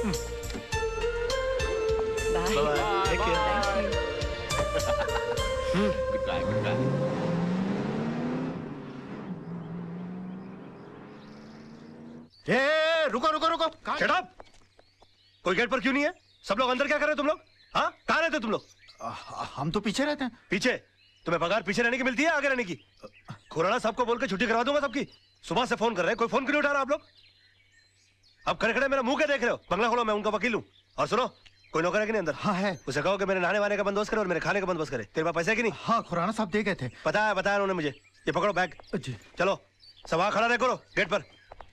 Bye. Bye bye. Take care. Thank you. Good guy, good guy. ए, रुको रुको रुको। Shut up! कोई गेट पर क्यों नहीं है? सब लोग अंदर क्या कर रहे हो तुम लोग? हाँ, कहाँ रहते हो तुम लोग? हम तो पीछे रहते हैं। पीछे? तुम्हें पगार पीछे रहने की मिलती है आगे रहने की? खुराना साहब को बोल के छुट्टी करवा दूंगा सबकी। सुबह से फोन कर रहे हैं, कोई फोन क्यों नहीं उठा रहा आप लोग? अब खड़े खड़े मेरा मुंह क्या देख रहे हो? बंगला खोलो, मैं उनका वकील हूँ। और सुनो, कोई नौकर है कि नहीं अंदर? हाँ है। उसे कहो कि मेरे नहाने वाने का बंदोबस्त करे और मेरे खाने का बंदोबस्त करे। तेरे पास पैसे है कि नहीं? हाँ, खुराना साहब दे गए थे। पता है, बताया उन्होंने मुझे। ये पकड़ो बैग। जी। चलो, सब वहाँ खड़ा रहे करो गेट पर।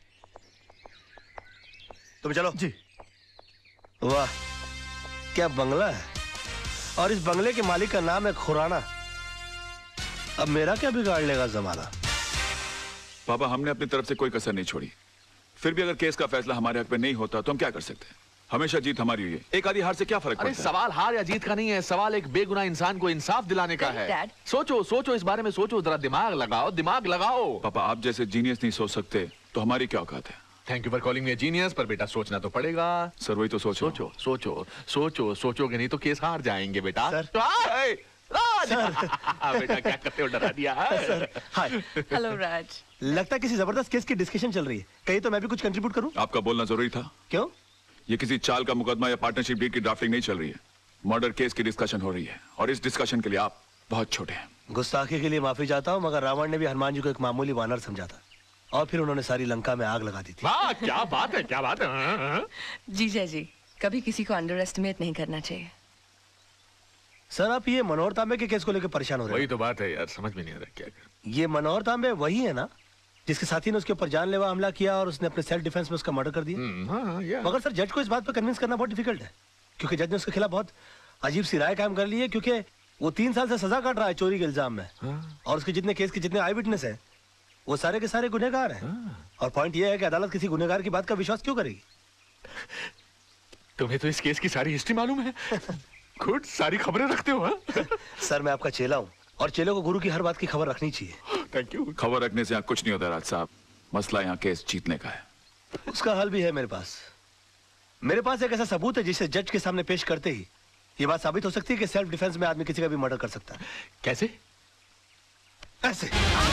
तुम चलो। जी। वाह, क्या बंगला है, और इस बंगले के मालिक का नाम है खुराना। अब मेरा क्या बिगाड़ लेगा जमाना? पापा, हमने अपनी तरफ से कोई कसर नहीं छोड़ी। फिर भी अगर केस का फैसला हमारे हक में नहीं होता तो हम क्या कर सकते हैं? हमेशा जीत हमारी हुई है, एक आधी हार से क्या फर्क अरे पड़ता है? सवाल हार या जीत का नहीं है, सवाल एक बेगुनाह इंसान को इंसाफ दिलाने का है। Dad. सोचो सोचो इस बारे में सोचो, जरा दिमाग लगाओ, दिमाग लगाओ। पापा, आप जैसे जीनियस नहीं सोच सकते तो हमारी क्या औकात है? Thank you for calling me genius, पर बेटा सोचना तो पड़ेगा। सर वही तो सोचो। सोचो सोचो सोचो सोचोगे नहीं तो केस हार जाएंगे बेटा। सर। आए, राज। बेटा क्या करते हो, डरा दिया। Sir, hi. Hello, Raj. लगता है किसी जबरदस्त केस की डिस्कशन चल रही है। कहीं तो मैं भी कुछ कंट्रीब्यूट करूं? आपका बोलना जरूरी था। क्यों? ये किसी चाल का मुकदमा या पार्टनरशिप डील की ड्राफ्टिंग नहीं चल रही है, मर्डर केस की डिस्कशन हो रही है, और इस डिस्कशन के लिए आप बहुत छोटे हैं। गुस्ताखी के लिए माफी चाहता हूँ, मगर रावण ने भी हनुमान जी को एक मामूली वानर समझा था, और फिर उन्होंने सारी लंका में आग लगा दी थी। वाह, क्या बात है, क्या बात है। जीजा जी, कभी किसी को अंडर एस्टिमेट नहीं करना चाहिए। सर आप ये मनोहर तांबे के केस को लेकर परेशान हो रहे वही हैं? तो बात है यार, समझ में नहीं आ रहा क्या कर। ये मनोहर तांबे वही है ना जिसके साथी ने उसके ऊपर जानलेवा हमला किया और उसने अपने सेल्फ डिफेंस में उसका मर्डर कर दिया? हाँ, या। मगर सर जज को इस बात पर कन्विंस करना बहुत डिफिकल्ट है, क्योंकि जज ने उसके खिलाफ बहुत अजीब सी राय कायम कर ली है, क्योंकि वो तीन साल से सजा काट रहा है चोरी के इल्जाम में। हाँ। और उसके जितने केस के जितने आई विटनेस है वो सारे के सारे गुनहगार हैं। और पॉइंट ये है कि अदालत किसी गुनहगार की बात का विश्वास क्यों करेगी? तुम्हें तो इस केस की सारी हिस्ट्री मालूम है। गुड, सारी खबरें रखते हो। हाँ? सर मैं आपका चेला हूँ, और चेले को गुरु की हर बात की खबर रखनी चाहिए। Thank you. खबर रखने से यहाँ कुछ नहीं होता राज साहब, मसला यहाँ केस जीतने का है। उसका हल भी है मेरे पास। मेरे पास एक ऐसा सबूत है जिसे जज के सामने पेश करते ही ये बात साबित हो सकती है कि सेल्फ डिफेंस में आदमी किसी का भी मर्डर कर सकता है। कैसे? ऐसे।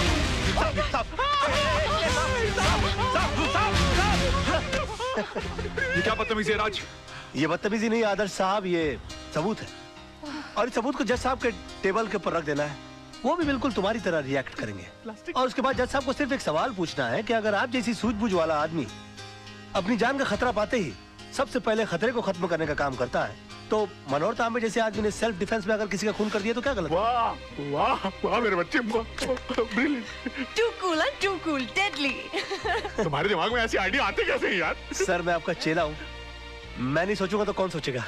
ये क्या बदतमीजी है राज? ये बदतमीजी नहीं आदर्श साहब, ये सबूत है, और इस सबूत को जज साहब के टेबल के ऊपर रख देना है, वो भी बिल्कुल तुम्हारी तरह रिएक्ट करेंगे। और उसके बाद जज साहब को सिर्फ एक सवाल पूछना है कि अगर आप जैसी सूझबूझ वाला आदमी अपनी जान का खतरा पाते ही सबसे पहले खतरे को खत्म करने का काम करता है, तो मनोहर तांबे जैसे आदमी ने सेल्फ डिफेंस में अगर किसी का खून कर दिया तो क्या गलत? वाह वाह वाह मेरे बच्चे, too cool too cool deadly. तुम्हारे दिमाग में ऐसी आइडिया आते कैसे हैं यार? सर मैं आपका चेला हूँ, मैं नहीं सोचूंगा तो कौन सोचेगा?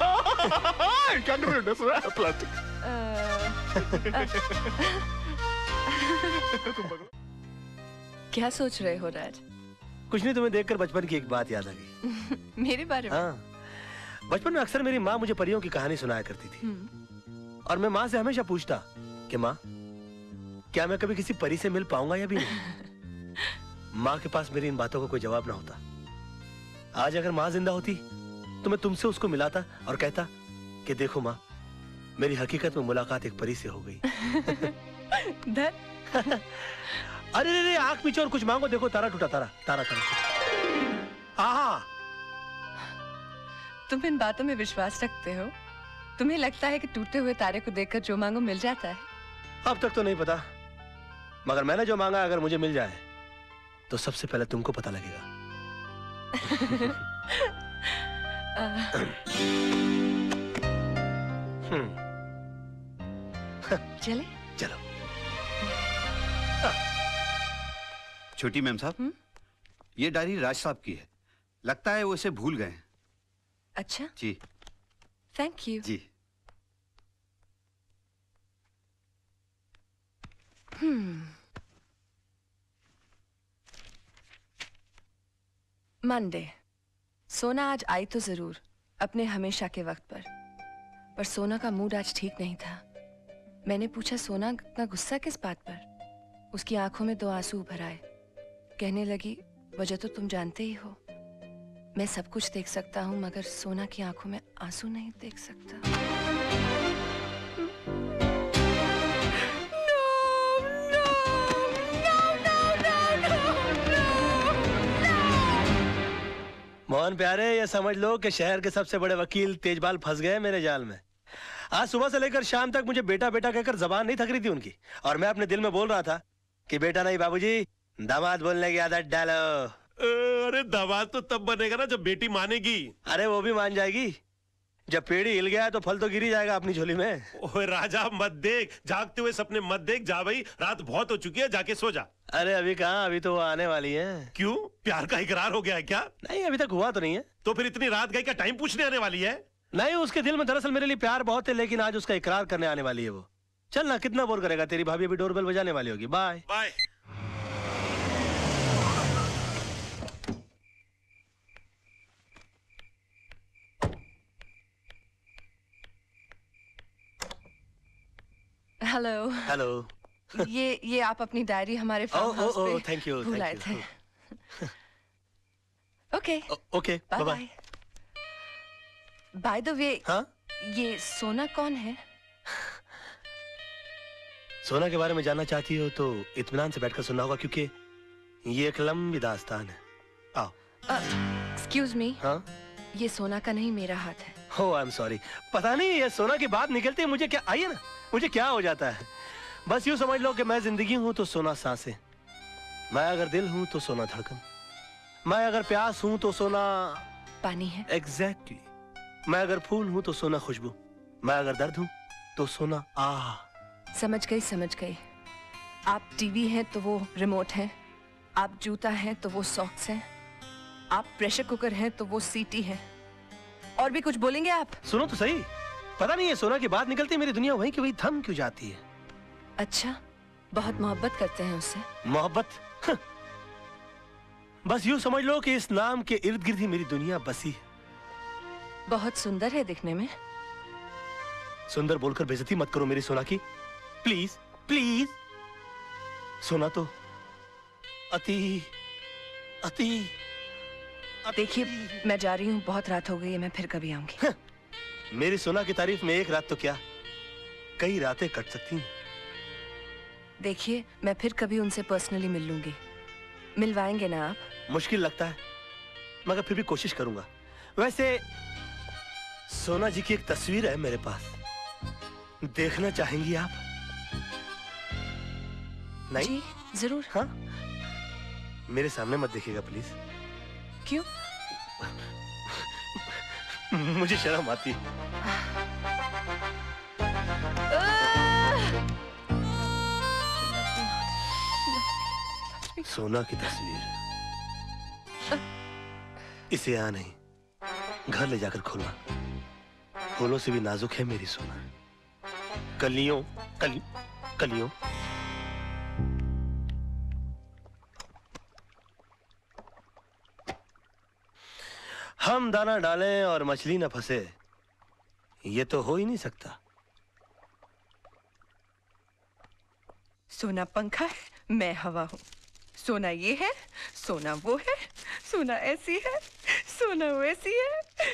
क्या सोच रहे हो राज? कुछ नहीं, तुम्हें देखकर बचपन की एक बात याद आ गई। मेरे बारे में? हाँ, बचपन में अक्सर मेरी माँ मुझे परियों की कहानी सुनाया करती थी और मैं माँ से हमेशा पूछता कि माँ क्या मैं कभी किसी परी से मिल पाऊंगा या भी नहीं। माँ के पास मेरी इन बातों का को कोई जवाब ना होता। आज अगर माँ जिंदा होती तो मैं तुमसे उसको मिलाता और कहता कि देखो माँ, मेरी हकीकत में मुलाकात एक परी से हो गई। अरे रे रे, आंख पीछे और कुछ मांगो, देखो तारा टूटा, तारा तारा तारा। आहा, तुम इन बातों में विश्वास रखते हो? तुम्हें लगता है कि टूटे हुए तारे को देखकर जो मांगो मिल जाता है? अब तक तो नहीं पता, मगर मैंने जो मांगा अगर मुझे मिल जाए तो सबसे पहले तुमको पता लगेगा। चले? चलो। छोटी मैम साहब, ये डायरी राज साहब की है, लगता है वो इसे भूल गए। अच्छा जी, थैंक यू। जी। हम्म मंडे। सोना आज आई तो जरूर अपने हमेशा के वक्त पर पर सोना का मूड आज ठीक नहीं था। मैंने पूछा सोना इतना गुस्सा किस बात पर? उसकी आंखों में दो आंसू उभर आए। कहने लगी वजह तो तुम जानते ही हो, मैं सब कुछ देख सकता हूँ मगर सोना की आंखों में आंसू नहीं देख सकता। मोहन प्यारे, ये समझ लो कि शहर के सबसे बड़े वकील तेजपाल फंस गए मेरे जाल में। आज सुबह से लेकर शाम तक मुझे बेटा बेटा कहकर जबान नहीं थक रही थी उनकी, और मैं अपने दिल में बोल रहा था कि बेटा नहीं बाबूजी, दामाद बोलने की आदत डालो। अरे दामाद तो तब बनेगा ना जब बेटी मानेगी। अरे वो भी मान जाएगी, जब पेड़ी हिल गया तो फल तो गिर ही जाएगा अपनी झोली में। ओए राजा मत देख, जागते हुए सपने मत देख, जा भाई, रात बहुत हो चुकी है, जाके सो जा। अरे अभी कहाँ, अभी तो वो आने वाली है। क्यों, प्यार का इकरार हो गया है क्या? नहीं, अभी तक हुआ तो नहीं है। तो फिर इतनी रात गई, क्या टाइम पूछने आने वाली है? नहीं, उसके दिल में दरअसल मेरे लिए प्यार बहुत है, लेकिन आज उसका इकरार करने आने वाली है वो। चल ना, कितना बोर करेगा, तेरी भाभी अभी डोरबेल बजाने वाली होगी। Bye bye. हेलो। हेलो। ये ये आप अपनी डायरी हमारे फार्म हाउस पे थैंक यू भूल आए थे। Okay okay, bye bye. By the way, हाँ, ये सोना कौन है? सोना के बारे में जानना चाहती हो तो इत्मीनान से बैठकर सुनना होगा, क्योंकि ये एक लंबी दास्तान है। आओ। Excuse me. हाँ, ये सोना का नहीं, मेरा हाथ है। हो, आई एम सॉरी। पता नहीं ये सोना की बात निकलती है मुझे क्या, आइए ना, मुझे क्या हो जाता है। बस यूं समझ लो कि मैं जिंदगी हूं तो सोना सांसें, मैं अगर दिल हूं तो सोना धड़कन, मैं अगर प्यास हूं तो सोना पानी है। Exactly exactly. मैं अगर फूल हूं तो सोना खुशबू, मैं अगर दर्द हूं तो सोना आह। समझ गई समझ गई। आप टीवी हैं तो वो रिमोट है, आप जूता हैं तो वो सॉक्स हैं, आप प्रेशर कुकर हैं तो वो सीटी है। और भी कुछ बोलेंगे आप? सुनो तो सही, पता नहीं है सोना की बात निकलती है मेरी दुनिया वहीं की वहीं थम क्यों जाती है। अच्छा, बहुत मोहब्बत करते हैं उससे? मोहब्बत? बस यूं समझ लो कि इस नाम के इर्द गिर्द ही मेरी दुनिया बसी है। बहुत सुंदर है दिखने में। सुंदर बोलकर बेइज्जती मत करो मेरी सोना की, प्लीज प्लीज। सोना तो अति अति देखिए, मैं जा रही हूँ, बहुत रात हो गई है, मैं फिर कभी आऊंगी। मेरी सोना की तारीफ में एक रात तो क्या, कई रातें कट सकती हैं। देखिए, मैं फिर कभी उनसे पर्सनली मिल लूंगी, मिलवाएंगे ना आप? मुश्किल लगता है मगर फिर भी कोशिश करूंगा। वैसे सोना जी की एक तस्वीर है मेरे पास, देखना चाहेंगी आप? नहीं जी जरूर। हाँ मेरे सामने मत देखिएगा प्लीज। क्यों? मुझे शर्म आती है। सोना की तस्वीर, इसे यहाँ नहीं घर ले जाकर खोलना। फूलों से भी नाजुक है मेरी सोना। कलियों कली कलियों हम दाना डालें और मछली न फंसे, ये तो हो ही नहीं सकता। सोना पंखा है, मैं हवा हूँ। सोना ये है, सोना वो है, सोना ऐसी है, सोना वैसी है।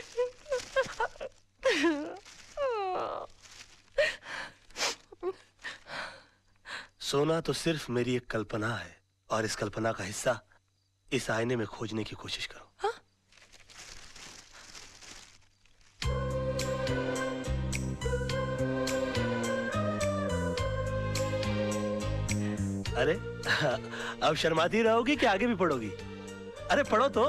सोना तो सिर्फ मेरी एक कल्पना है और इस कल्पना का हिस्सा इस आईने में खोजने की कोशिश करो। हाँ? अरे अब शर्माती रहोगी कि आगे भी पढ़ोगी? अरे पढ़ो तो।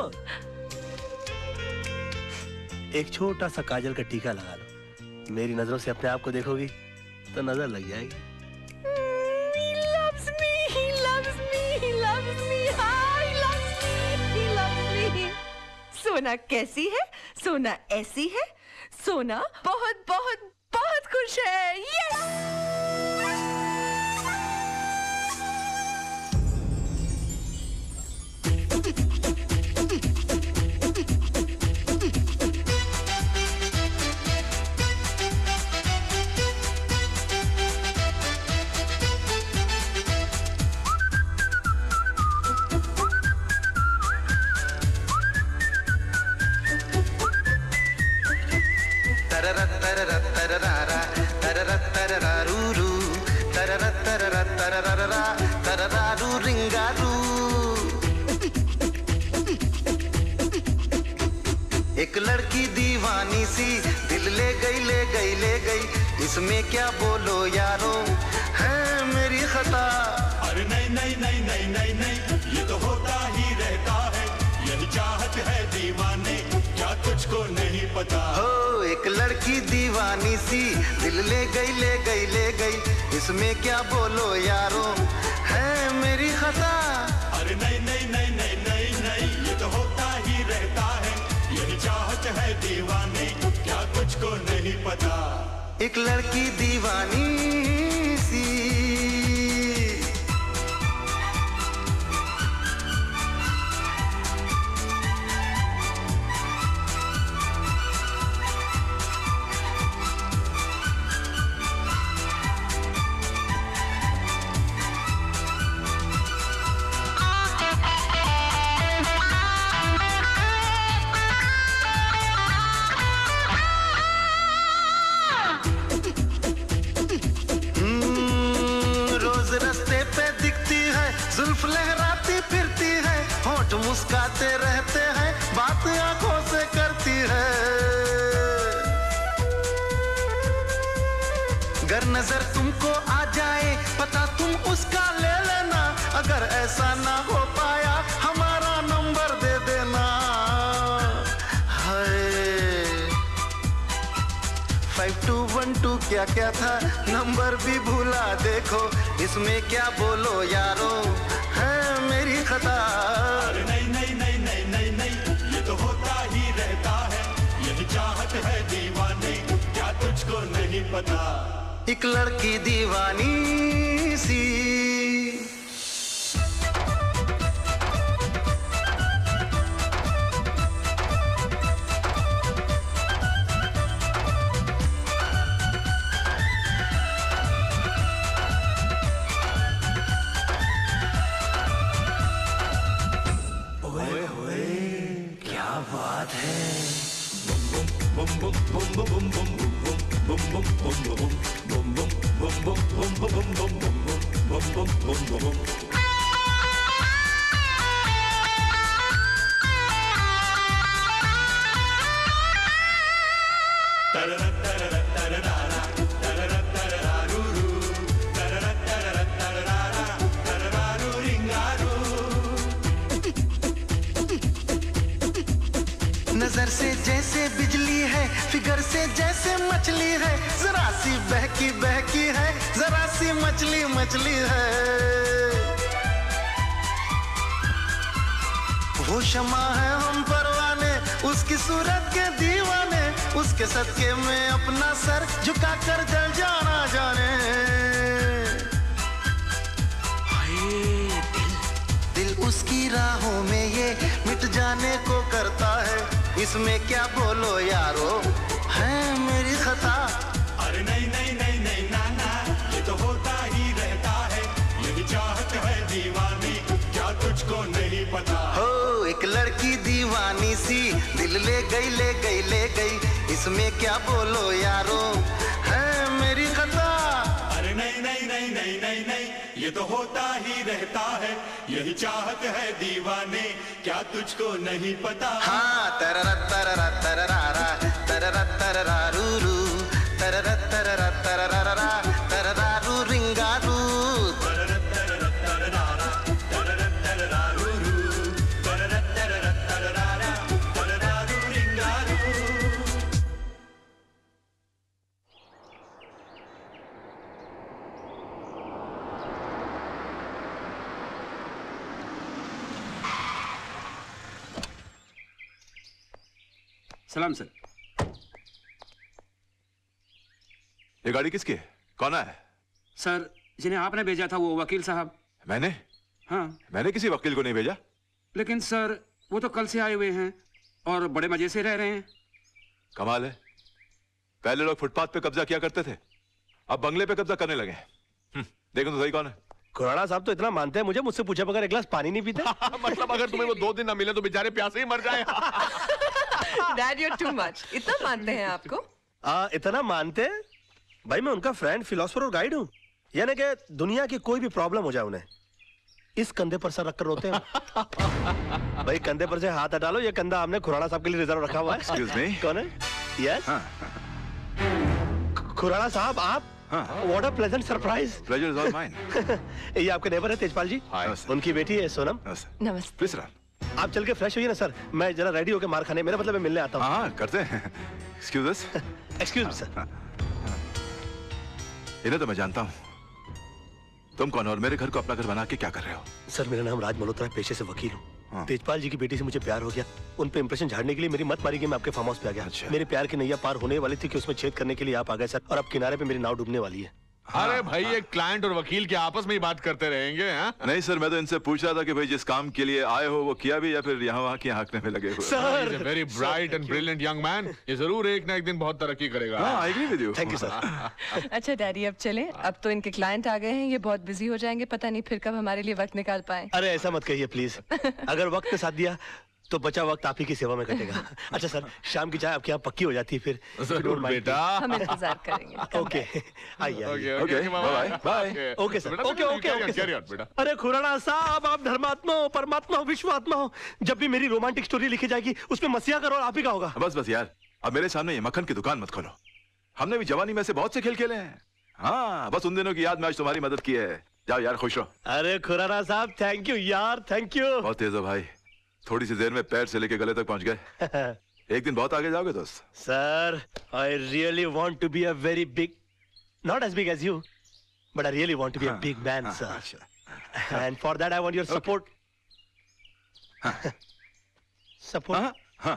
एक छोटा सा काजल का टीका लगा लो, मेरी नजरों से अपने आप को देखोगी तो नजर लग जाएगी। He loves me, he loves me, he loves me, he loves me, he loves me. सोना कैसी है? सोना ऐसी है, सोना बहुत बहुत बहुत खुश है। Yes! एक लड़की दीवानी सी दिल ले गई ले गई ले गई, इसमें क्या बोलो यारो है मेरी खता। अरे नहीं नहीं नहीं नहीं नहीं नहीं, ये तो होता ही रहता है, यही चाहत है दीवाने, क्या तुझको नहीं पता। हो एक लड़की दीवानी सी दिल ले गई ले गई ले गई, इसमें क्या बोलो यारो है मेरी खता। अरे नहीं नहीं नहीं नहीं नहीं नहीं, ये तो होता ही रहता है, यही चाहत है दीवाने, क्या तुझको नहीं पता। एक लड़की दीवानी सी जुल्फ लहराती फिरती है, होंठ मुस्काते रहते हैं, बात आंखों से करती है। गर नजर तुमको आ जाए पता तुम उसका ले लेना, अगर ऐसा ना हो पाया हमारा नंबर दे देना। हाय फाइव टू वन टू क्या क्या था, नंबर भी भूला देखो, इसमें क्या बोलो यारो है मेरी खता। अरे नहीं नहीं नहीं नहीं नहीं नहीं, ये तो होता ही रहता है, यही चाहत है दीवाने, क्या तुझको नहीं पता। एक लड़की दीवानी सी नजर से जैसे बिजली है, फिगर से जैसे मछली है, जरा सी बहकी बहकी है, जरा सी मछली मछली है। वो शमा है हम परवाने, उसकी सूरत के दीवाने, उसके सदके में अपना सर झुका कर जल जाना जाने। दिल उसकी राहों में ये मिट जाने को करता है, इसमें क्या बोलो यारो है मेरी खता। अरे नहीं नहीं नहीं नहीं ना ना, ये तो होता ही रहता है, यही चाहत है दीवानी, क्या तुझको नहीं पता। हो एक लड़की दीवानी सी, दिल ले गई ले गई ले गई, इसमें क्या बोलो यारो है मेरी खता। अरे नहीं नहीं नहीं नहीं नहीं नहीं, ये तो होता ही रहता है, यही चाहत है दीवाने, क्या तुझको नहीं पता। हाँ तररा तररा तररारा तररा तररा रूरू तररा तररा तररारा तररारू रिंगारू। सलाम सर। ये गाड़ी किसकी है? कौन है? सर जिन्हें आपने भेजा था वो वकील साहब। मैंने? हाँ। मैंने किसी वकील को नहीं भेजा। लेकिन सर वो तो कल से आए हुए हैं और बड़े मजे से रह रहे हैं। कमाल है, पहले लोग फुटपाथ पे कब्जा किया करते थे, अब बंगले पे कब्जा करने लगे। देखो तो सही कौन है। खुराना साहब तो इतना मानते हैं मुझे, मुझसे पूछे बगैर एक गिलास पानी नहीं पीते। मतलब अगर तुम्हें वो दो दिन ना मिले तो बेचारे प्यासे ही मर जाए। Dad, you're too much. इतना मानते हैं आपको? आ, इतना मानते हैं? भाई मैं उनका फ्रेंड, फिलोसफर और गाइड हूँ। यानी कि दुनिया की कोई भी प्रॉब्लम हो जाए उन्हें इस कंधे पर सर रखकर रोते हैं। भाई कंधे पर से हाथ हटा लो, ये कंधा हमने खुराना साहब के लिए रिजर्व रखा हुआ है। Excuse me? कौन है? Yes? खुराना साहब आप? What a pleasant surprise. Pleasure is all mine. ये आपके नेबर है तेजपाल जी। उनकी बेटी है सोनम। नमस्ते। Please run. आप चल के फ्रेश होइए ना सर, मैं जरा रेडी होके मार खाने, मेरा मतलब मैं मिलने आता हूँ। हाँ करते हैं। Excuse us. Excuse me sir. इन्हें तो मैं जानता हूँ। तुम कौन और मेरे घर को अपना घर बना के क्या कर रहे हो? सर मेरा नाम राज मल्होत्रा है, पेशे से वकील हूँ। तेजपाल जी की बेटी से मुझे प्यार हो गया, उन पे इंप्रेशन झाड़ने के लिए मेरी मत मारी गई, मैं आपके फार्म हाउस पे आ गया। अच्छा। मेरे प्यार की नैया पार होने वाली थी कि उसमें छेद करने के लिए आप आ गए सर, और अब किनारे पे मेरी नाव डूबने वाली है। अरे भाई एक क्लाइंट और वकील के आपस में ही बात करते रहेंगे। हाँ? नहीं सर, मैं तो इनसे पूछ रहा था कि भाई जिस काम के लिए आए हो वो किया भी या फिर यहाँ वहाँ की हाँकने में लगे हुए। Sir, he's a very bright and brilliant young man. ये जरूर एक ना एक दिन बहुत तरक्की करेगा। हाँ, I agree with you. Thank you sir. अच्छा डैडी अब चलें, अब तो इनके क्लाइंट आ गए हैं, ये बहुत बिजी हो जाएंगे, पता नहीं फिर कब हमारे लिए वक्त निकाल पाए। अरे ऐसा मत कहिए प्लीज, अगर वक्त ने साथ दिया तो बचा वक्त आप ही की सेवा में कटेगा। अच्छा सर, शाम की चाय आपके यहाँ पक्की हो जाती है फिर? जरूर बेटा। हम इंतजार करेंगे। ओके आइए okay okay bye bye. Okay sir, okay okay okay. अरे खुराना साहब आप धर्मात्मा हो, परमात्मा हो, विश्वात्मा हो, जब भी मेरी रोमांटिक स्टोरी लिखी जाएगी उसमें मसीहा का रोल आप ही का होगा। बस बस यार, अब मेरे सामने ये मक्खन की दुकान मत खोलो। हमने भी जवानी में से बहुत से खेल खेले हैं। हाँ बस उन दिनों की याद में आज तुम्हारी मदद की है। जाओ यार खुश रहो। अरे खुराना साहब थैंक यू यार, थैंक यू। बहुत तेज हो भाई, थोड़ी सी देर में पैर से लेके गले तक पहुंच गए। एक दिन बहुत आगे जाओगे दोस्त। Sir I really want to be a very big, not as big as you, but I really want to be a big man sir, and for that I want your support. Support?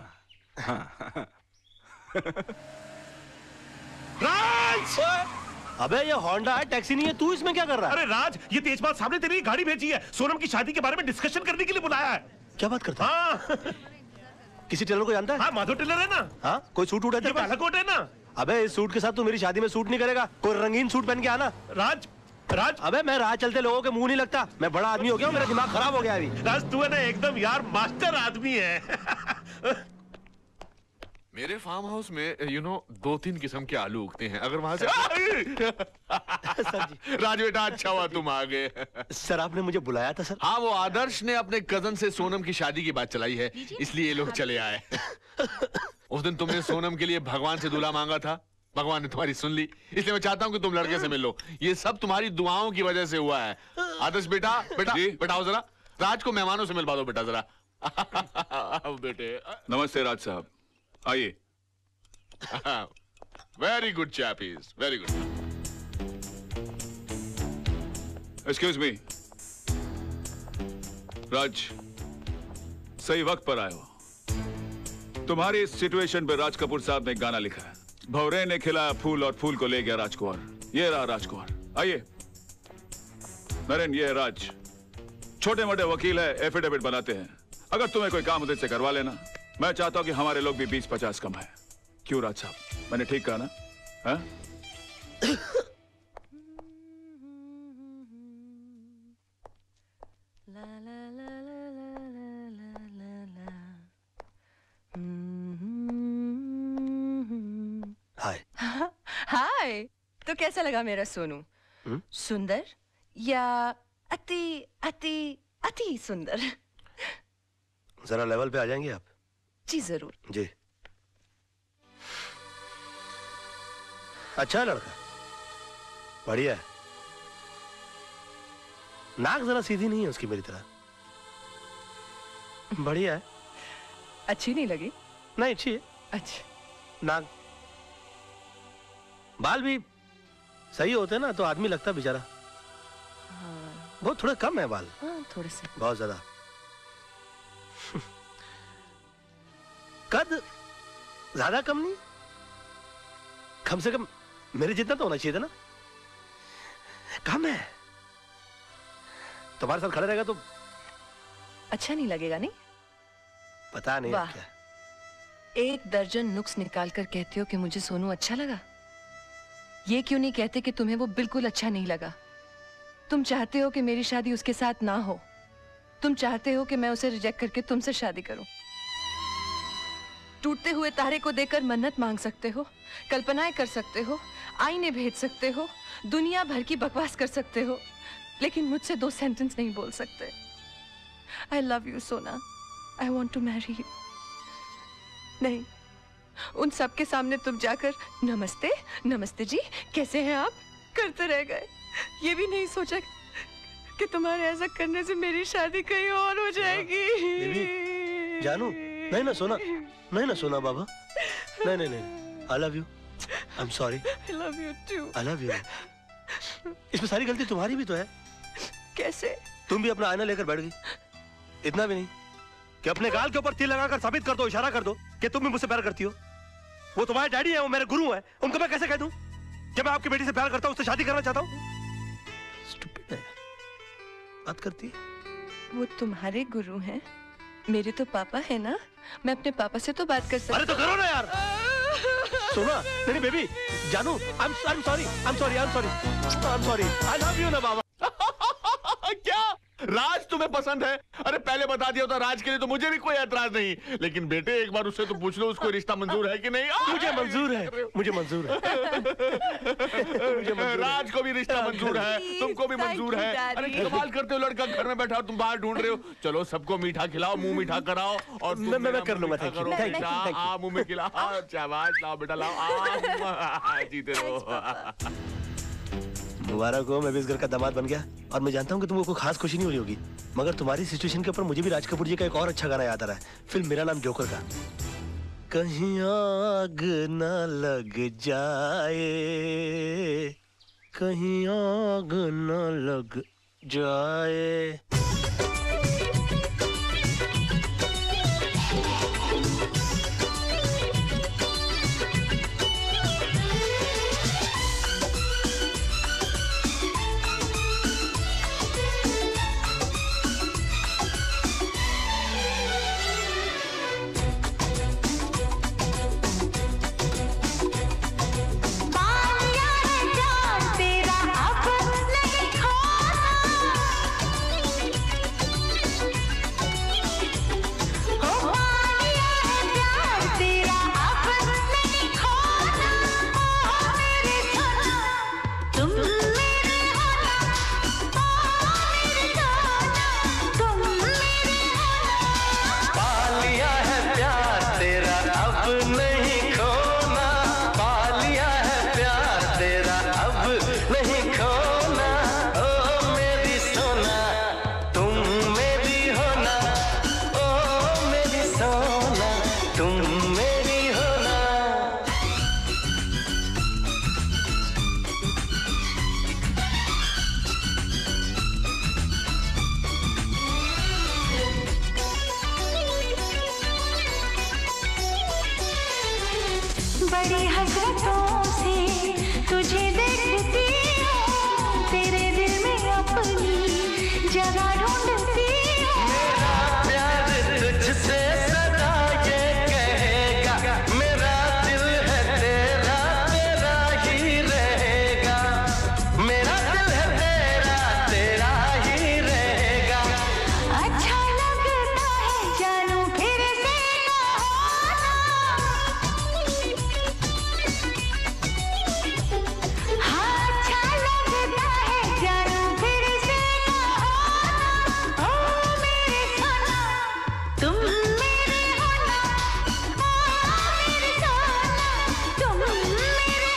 Raj! अबे ये होंडा है, टैक्सी नहीं है, तू इसमें क्या कर रहा है? अरे राज, ये तेजपाल साहब ने तेरी गाड़ी भेजी है, सोनम की शादी के बारे में डिस्कशन करने के लिए बुलाया है। क्या बात करता है? हाँ। किसी टेलर को जानता है? हाँ माधव टेलर है ना। हाँ कोई सूट वूट है तेरे पास? काला कोट है ना। अबे इस सूट के साथ तू मेरी शादी में सूट नहीं करेगा, कोई रंगीन सूट पहन के आना। राज राज अबे मैं राह चलते लोगों के मुंह नहीं लगता, मैं बड़ा आदमी हो गया हूँ, मेरा दिमाग खराब हो गया अभी। राज तू है ना एकदम यार मास्टर आदमी है। मेरे फार्म हाउस में यू नो दो तीन किस्म के आलू उगते हैं, अगर वहां से राज बेटा अच्छा हुआ तुम आ गए। सर आपने मुझे बुलाया था सर? हाँ वो आदर्श ने अपने कजन से सोनम की शादी की बात चलाई है, इसलिए ये लोग चले आए। उस दिन तुमने सोनम के लिए भगवान से दूल्हा मांगा था, भगवान ने तुम्हारी सुन ली, इसलिए मैं चाहता हूँ कि तुम लड़के से मिल लो। ये सब तुम्हारी दुआओं की वजह से हुआ है। आदर्श बेटा बेटा बेटा आओ जरा, राज को मेहमानों से मिलवा दो बेटा जरा। वाह बेटे। नमस्ते राज साहब, आइए। Very good chappies, very good. Excuse me Raj, सही वक्त पर आए हो। तुम्हारी इस सिचुएशन पे राज कपूर साहब ने एक गाना लिखा है, भंवरे ने खिलाया फूल और फूल को ले गया राजकुमार। ये रहा राजकुमार। आइए नरेन, ये है राज, छोटे मोटे वकील है, एफिडेविट बनाते हैं। अगर तुम्हें कोई काम उधर से करवा लेना, मैं चाहता हूं कि हमारे लोग भी बीस पचास कम है। क्यों राज साहब, मैंने ठीक कहा ना? हा? हाय। हाय। तो कैसा लगा मेरा सोनू? हुँ? सुंदर या अति अति अति सुंदर? जरा लेवल पे आ जाएंगे आप? जी जरूर। जी। अच्छा लड़का, बढ़िया है। नाक जरा सीधी नहीं है उसकी मेरी तरह। बढ़िया है। अच्छी नहीं लगी? नहीं अच्छी है। अच्छा। नाक, बाल भी सही होते ना तो आदमी लगता बेचारा। हाँ। बहुत थोड़े कम है बाल। हाँ, थोड़े से। बहुत ज्यादा। कद ज्यादा कम नहीं, कम से कम मेरे जितना तो होना चाहिए था ना। कम है। तुम्हारे साथ खड़े रहेगा तो अच्छा नहीं लगेगा नहीं? पता नहीं वाह। क्या। एक दर्जन नुक्स निकाल कर कहते हो कि मुझे सोनू अच्छा लगा। ये क्यों नहीं कहते कि तुम्हें वो बिल्कुल अच्छा नहीं लगा? तुम चाहते हो कि मेरी शादी उसके साथ ना हो। तुम चाहते हो कि मैं उसे रिजेक्ट करके तुमसे शादी करूं। टूटते हुए तारे को देखकर मन्नत मांग सकते हो, कल्पनाएं कर सकते हो, आईने भेज सकते हो, दुनिया भर की बकवास कर सकते हो, लेकिन मुझसे दो सेंटेंस नहीं बोल सकते। आई love you Sona, I want to marry you. नहीं, उन सब के सामने तुम जाकर नमस्ते नमस्ते जी कैसे हैं आप करते रह गए। ये भी नहीं सोचा कि तुम्हारे ऐसा करने से मेरी शादी कहीं और हो जाएगी। बेबी, जानू, नहीं ना सोना, नहीं ना सोना बाबा, नहीं नहीं नहीं, I love you, I am sorry, I love you too. I love you. इसमें सारी गलती तुम्हारी भी तो है। कैसे? तुम भी अपना आईना लेकर बैठ गई। इतना भी नहीं कि अपने गाल के ऊपर तिल लगाकर साबित कर दो, इशारा कर दो कि तुम भी मुझसे प्यार करती हो। वो तुम्हारे डैडी है, वो मेरे गुरु है, उनको मैं कैसे कह दूं कि मैं आपकी बेटी से प्यार करता हूं, उससे शादी करना चाहता हूं? स्टूपिड है, बात करती है। वो तुम्हारे गुरु हैं, मेरे तो पापा है ना। मैं अपने पापा से तो बात कर सकती। अरे तो करो ना यार। सोना, नहीं बेबी, जानू, I am I am sorry, I am sorry, I am sorry, I am sorry, I love you ना बाबा। क्या राज तुम्हें पसंद है? अरे पहले बता दिया होता राज के लिए तो मुझे भी कोई एतराज नहीं, लेकिन बेटे एक बार उससे तो पूछ लो उसको रिश्ता मंजूर है कि नहीं। मुझे मंजूर है, मुझे मंजूर है। मुझे मंजूर राज को भी रिश्ता मंजूर है, तुमको भी मंजूर है। अरे कमाल करते हो, लड़का घर में बैठा हो, तुम बाहर ढूंढ रहे हो। चलो सबको मीठा खिलाओ, मुंह मीठा कराओ और मैं मैं कर लूंगा। थैंक यू, थैंक यू, आ मुंह में खिलाओ, शाबाश, लाओ बेटा लाओ, जीते रहो। मुबारक हो, मैं भी इस घर का दामाद बन गया। और मैं जानता हूँ कि तुमको कोई खास खुशी नहीं हो रही होगी, मगर तुम्हारी सिचुएशन के ऊपर मुझे भी राज कपूर जी का एक और अच्छा गाना याद आ रहा है, फिल्म मेरा नाम जोकर का। कहीं आग न लग जाए, कहीं आग न लग जाए। तेरा अब नहीं खोना। बड़ी हसरतों से तुझे देखती हूँ, तेरे दिल में अपनी जगह ढूंढती हूँ। मेरा प्यार तुझसे सदा ये कहेगा, मेरा दिल है तेरा, तेरा ही रहेगा। मेरा दिल है तेरा, तेरा ही रहेगा। अच्छा लगता है जानू फिर से हाँ, अच्छा लगता है जानू फिर से ओ मेरे सोना, तुम मेरे होना, ओ मेरे सोना, तुम मेरे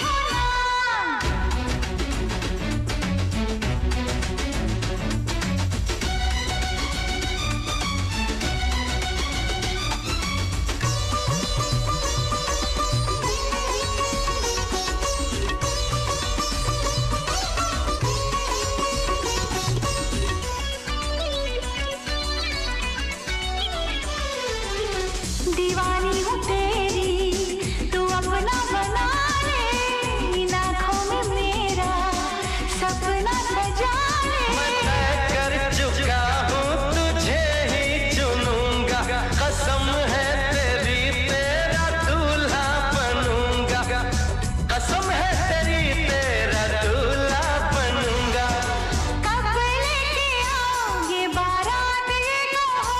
दीवानी हूँ तेरी, तू अपना बना ले, इन आँखों में मेरा सपना सजा ले। मैं तय कर चुका हूँ, तुझे ही चुनूंगा। कसम है तेरी, तेरा दूल्हा बनूंगा। कसम है तेरी, तेरा दूल्हा बनूंगा। कब लेके आओगे बारात ये कहो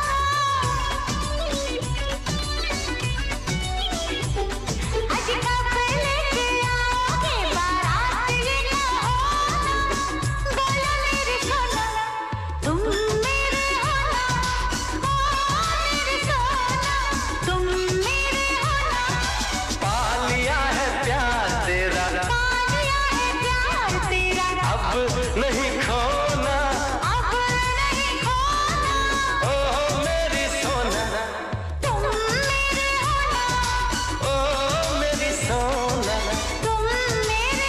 आज कब लेके आओगे बारात ये कहो बोलो मेरे सोना, तुम मेरे होना, ओ मेरे सोना, तुम मेरे होना। पा लिया है प्यार तेरा, पा लिया है प्यार तेरा, अब नहीं खोना। अब नहीं खोना। ओ मेरी सोना, तुम मेरे होना, ओ मेरी सोना। तुम मेरे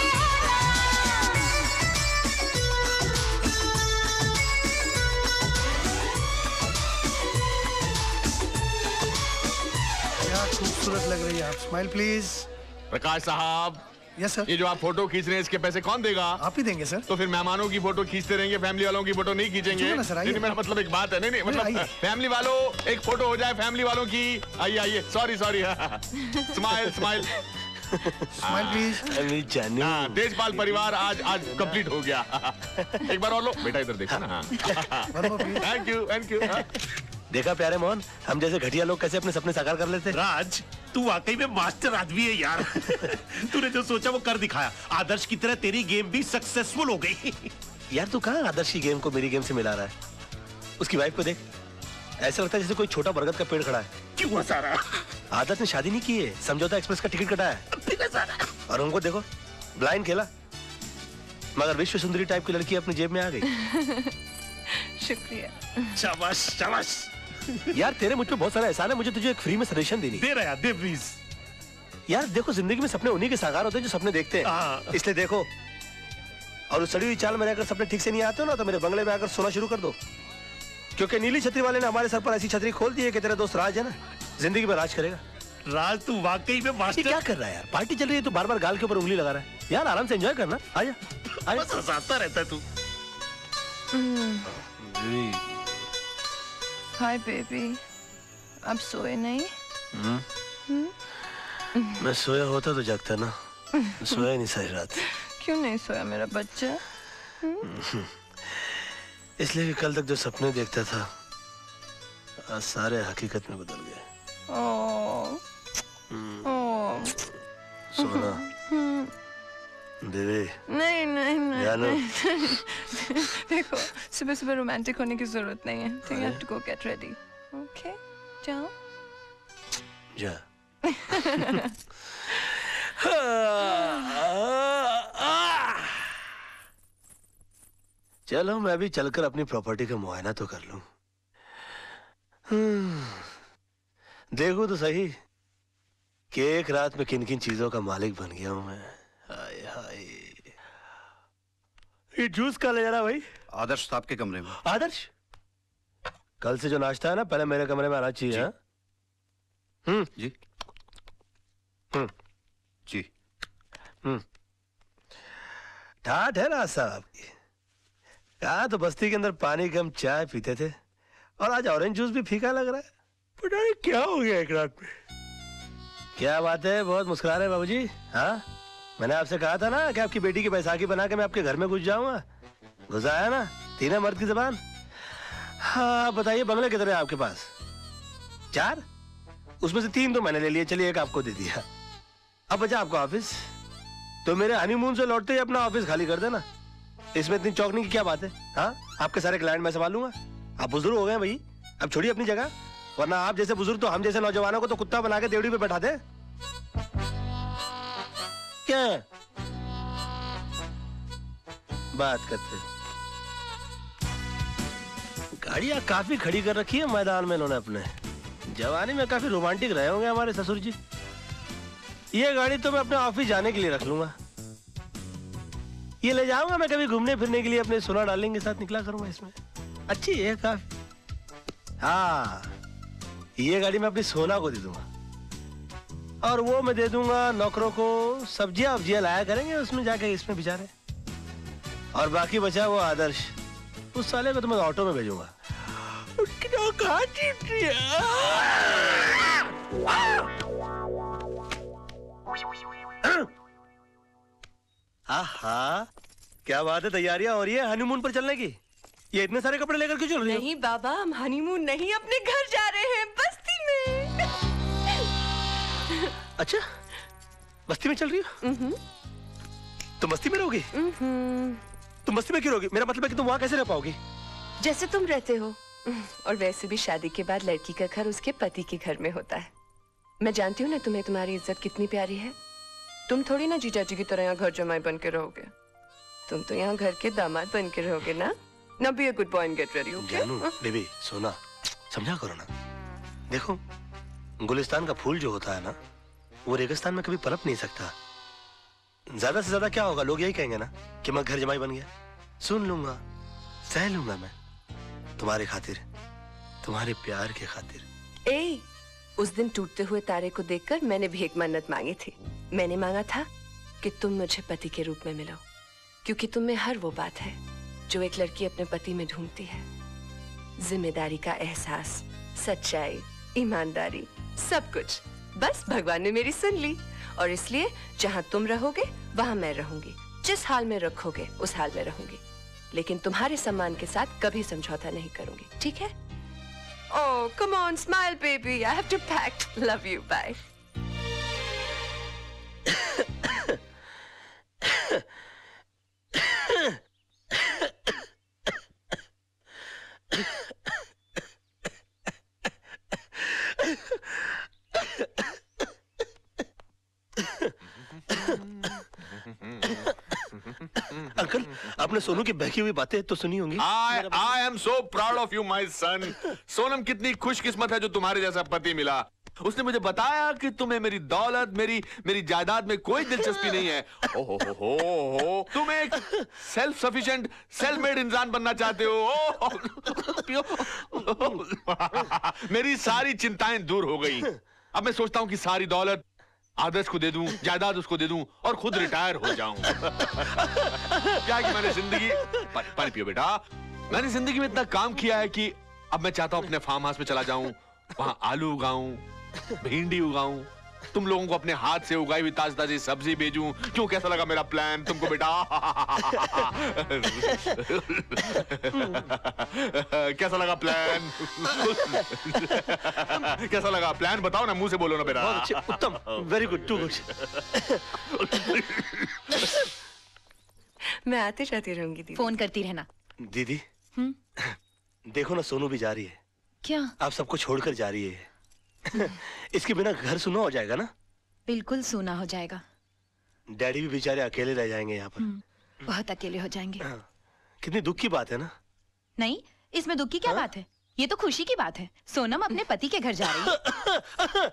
क्या खूबसूरत लग रही है आप। Smile please. प्रकाश साहब, यस सर। ये जो आप फोटो खींच रहे हैं इसके पैसे कौन देगा? आप ही देंगे सर। तो फिर मेहमानों की फोटो खींचते रहेंगे, फैमिली वालों की फोटो नहीं खींचेंगे? चलो ना सर, आइए। नहीं, मेरा मतलब एक बात है। नहीं नहीं मतलब आइए। फैमिली वालों एक फोटो हो जाए फैमिली वालों की। आइए आइए, sorry sorry. Smile smile smile please. हाँ, तेजपाल परिवार आज आज कंप्लीट हो गया। एक बार और लो बेटा, इधर देखो ना। Thank you thank you. देखा प्यारे मोहन, हम जैसे घटिया लोग कैसे अपने सपने साकार कर लेते। राज, तू वाकई में मास्टर आदमी है यार। तूने जो सोचा वो कर दिखाया। आदर्श की तरह तेरी गेम भी सक्सेसफुल हो गई। यार तू कहाँ आदर्श की गेम को मेरी गेम से मिला रहा है? उसकी वाइफ को देख, ऐसा लगता है जैसे कोई छोटा बरगद का पेड़ खड़ा है। क्यों हंसा रहा? आदर्श ने शादी नहीं की है, समझौता एक्सप्रेस का टिकट कटा है। और उनको देखो, ब्लाइंड खेला, मगर विश्व सुंदरी टाइप की लड़की अपनी जेब में आ गई। शुक्रिया। शाबाश शाबाश। यार तेरे मुझ पे बहुत सारा एहसान है, मुझे तुझे एक फ्री में सजेशन देनी। दे रहा है, दे प्लीज। यार देखो, जिंदगी में सपने उन्हीं के साकार होते हैं जो सपने देखते हैं, इसलिए देखो। और उस सड़ी हुई चाल में रहकर सपने ठीक से नहीं आते हो ना, तो मेरे बंगले में आकर सोना शुरू कर दो। क्योंकि नीली छतरी वाले ने हमारे सर पर ऐसी छतरी खोल दी है कि तेरा दोस्त राज है ना, जिंदगी में राज करेगा। राज, तू वाकई में मास्टर। क्या कर रहा है यार? पार्टी चल रही है तो बार बार गाल के ऊपर उंगली लगा रहा है। यार आराम से एंजॉय करना। आजा आजा। बस हंसाता रहता है तू। हाय बेबी, अब सोए नहीं? मैं सोया होता तो जगता ना, सोया नहीं सारी रात। क्यों नहीं सोया मेरा बच्चा? इसलिए कि कल तक जो सपने देखता था आज सारे हकीकत में बदल गए। ओह, ओह, सोना बेबी। नहीं नहीं नहीं, जानू। नहीं। देखो, सुबह सुबह रोमांटिक होने की जरूरत नहीं है। ठीक है, to go get ready. Okay, जाओ। जा। चलो मैं भी चलकर अपनी प्रॉपर्टी का मुआयना तो कर लूं। देखो तो सही कि एक रात में किन किन चीजों का मालिक बन गया हूं मैं। हाय हाय। ये जूस कहाँ ले जा रहा भाई? आदर्श साहब के कमरे में। आदर्श, कल से जो नाश्ता है ना पहले मेरे कमरे में आना चाहिए। हाँ? हम्म जी। हम्म जी। हम्म ठाठ है ना साहब की। कहा तो बस्ती के अंदर पानी कम चाय पीते थे और आज ऑरेंज जूस भी फीका लग रहा है। पता नहीं क्या हो गया एक रात में। क्या बात है, बहुत मुस्कुरा रहे बाबूजी। हाँ, मैंने आपसे कहा था ना कि आपकी बेटी की बैसाखी बना के मैं आपके घर में घुस जाऊंगा। घुस आया ना, तीन मर्द की जबान। हाँ बताइए, बंगले कितने हैं आपके पास? चार? उसमें से तीन तो मैंने ले लिए, चलिए एक आपको दे दिया। अब बचा आपका ऑफिस, तो मेरे हनीमून से लौटते ही अपना ऑफिस खाली कर देना। इसमें इतनी चौंकने की क्या बात है? हाँ, आपके सारे क्लाइंट मैं संभाल लूंगा। आप बुजुर्ग हो गए भाई, अब छोड़िए अपनी जगह, वरना आप जैसे बुजुर्ग तो हम जैसे नौजवानों को तो कुत्ता बना के देवड़ी पे बैठा दे। क्या बात करते? गाड़ियां काफी खड़ी कर रखी है मैदान में इन्होंने अपने। जवानी में काफी रोमांटिक रहे होंगे हमारे ससुर जी। ये गाड़ी तो मैं अपने ऑफिस जाने के लिए रख लूंगा। ये ले जाऊंगा मैं कभी घूमने फिरने के लिए, अपने सोना डालेंगे साथ निकला करूंगा इसमें। अच्छी है काफी। हाँ, ये गाड़ी मैं अपनी सोना को दे दूंगा और वो मैं दे दूंगा नौकरों को। सब्जियां वब्जियां लाया करेंगे उसमें जाके, इसमें बेचारे। और बाकी बचा वो आदर्श, उस साले को तो मैं ऑटो में भेजूंगा। आहा, क्या बात है, तैयारियां हो रही है हनीमून पर चलने की। ये इतने सारे कपड़े लेकर क्यों चल रही हो? नहीं बाबा, हम हनीमून नहीं, अपने घर जा रहे हैं, बस्ती में। अच्छा, बस्ती में चल रही हो? तुम बस्ती में रहोगी? तुम बस्ती में क्यों रहोगी? मेरा मतलब है कि तुम वहां कैसे रह पाओगी? जैसे तुम रहते हो। और वैसे भी शादी के बाद लड़की का घर उसके पति के घर में होता है। मैं जानती हूँ ना तुम्हें तुम्हारी इज्जत कितनी प्यारी है। तुम थोड़ी ना जीजा जी की तरह यहाँ घर जमाई बन के रहोगे। तुम तो यहाँ घर के दामाद बन के रहोगे ना। Now be a good boy and get ready, okay? जानू, बेबी, सोना, समझा करो ना। देखो, गुलिस्तान का फूल जो होता है ना, वो रेगिस्तान में कभी पनप नहीं सकता। ज्यादा से ज्यादा क्या होगा, लोग यही कहेंगे ना कि मैं घर जमाई बन गया। सुन लूंगा, सह लूंगा मैं, तुम्हारे खातिर, तुम्हारे प्यार के खातिर। ए, उस दिन टूटते हुए तारे को देखकर मैंने भी एक मन्नत मांगी थी। मैंने मांगा था कि तुम मुझे पति के रूप में मिलो, क्योंकि तुम में हर वो बात है जो एक लड़की अपने पति में ढूंढती है। जिम्मेदारी का एहसास, सच्चाई, ईमानदारी, सब कुछ। बस भगवान ने मेरी सुन ली, और इसलिए जहां तुम रहोगे वहां मैं रहूंगी। जिस हाल में रखोगे उस हाल में रहूंगी, लेकिन तुम्हारे सम्मान के साथ कभी समझौता नहीं करूंगी, ठीक है? Oh, come on, smile, baby. I have to pack. Love you. Bye. Uncle, आपने सोनू की बहकी हुई बातें तो सुनी होंगी। I, I am so proud of you, my son. Sonam कितनी खुशकिस्मत है जो तुम्हारे जैसा पति मिला। उसने मुझे बताया कि तुम्हें मेरी दौलत, मेरी मेरी जायदाद में कोई दिलचस्पी नहीं है। ओहो हो हो हो, तुम एक सेल्फ सफिशिएंट, सेल्फ मेड इंसान बनना चाहते हो। मेरी सारी चिंताएं दूर हो गई। अब मैं सोचता हूँ कि सारी दौलत आदर्श को दे दूं, जायदाद उसको दे दूं और खुद रिटायर हो जाऊं। क्या कि मैंने जिंदगी पानी पियो बेटा, मैंने जिंदगी में इतना काम किया है कि अब मैं चाहता हूं अपने फार्म हाउस में चला जाऊं, वहां आलू उगाऊं, भिंडी उगाऊं, तुम लोगों को अपने हाथ से उगाई हुई ताजी ताजी सब्जी भेजूं। क्यों, कैसा लगा मेरा प्लान तुमको बेटा? कैसा लगा प्लान? कैसा लगा प्लान? बताओ ना, मुंह से बोलो ना बेटा। बहुत अच्छे, उत्तम, वेरी गुड, टू गुड। मैं आती जाती रहूंगी दीदी। फोन करती रहना। दीदी, देखो ना, सोनू भी जा रही है। क्या? आप सबको छोड़कर जा रही है। इसके बिना घर सुना हो जाएगा ना? बिल्कुल सुना हो जाएगा। डैडी भी बेचारे अकेले रह जाएंगे यहाँ पर। बहुत अकेले हो जाएंगे। कितनी दुख की बात है ना? नहीं, इसमें दुख की क्या बात है? ये तो खुशी की बात है। सोनम अपने पति के घर जा रही है।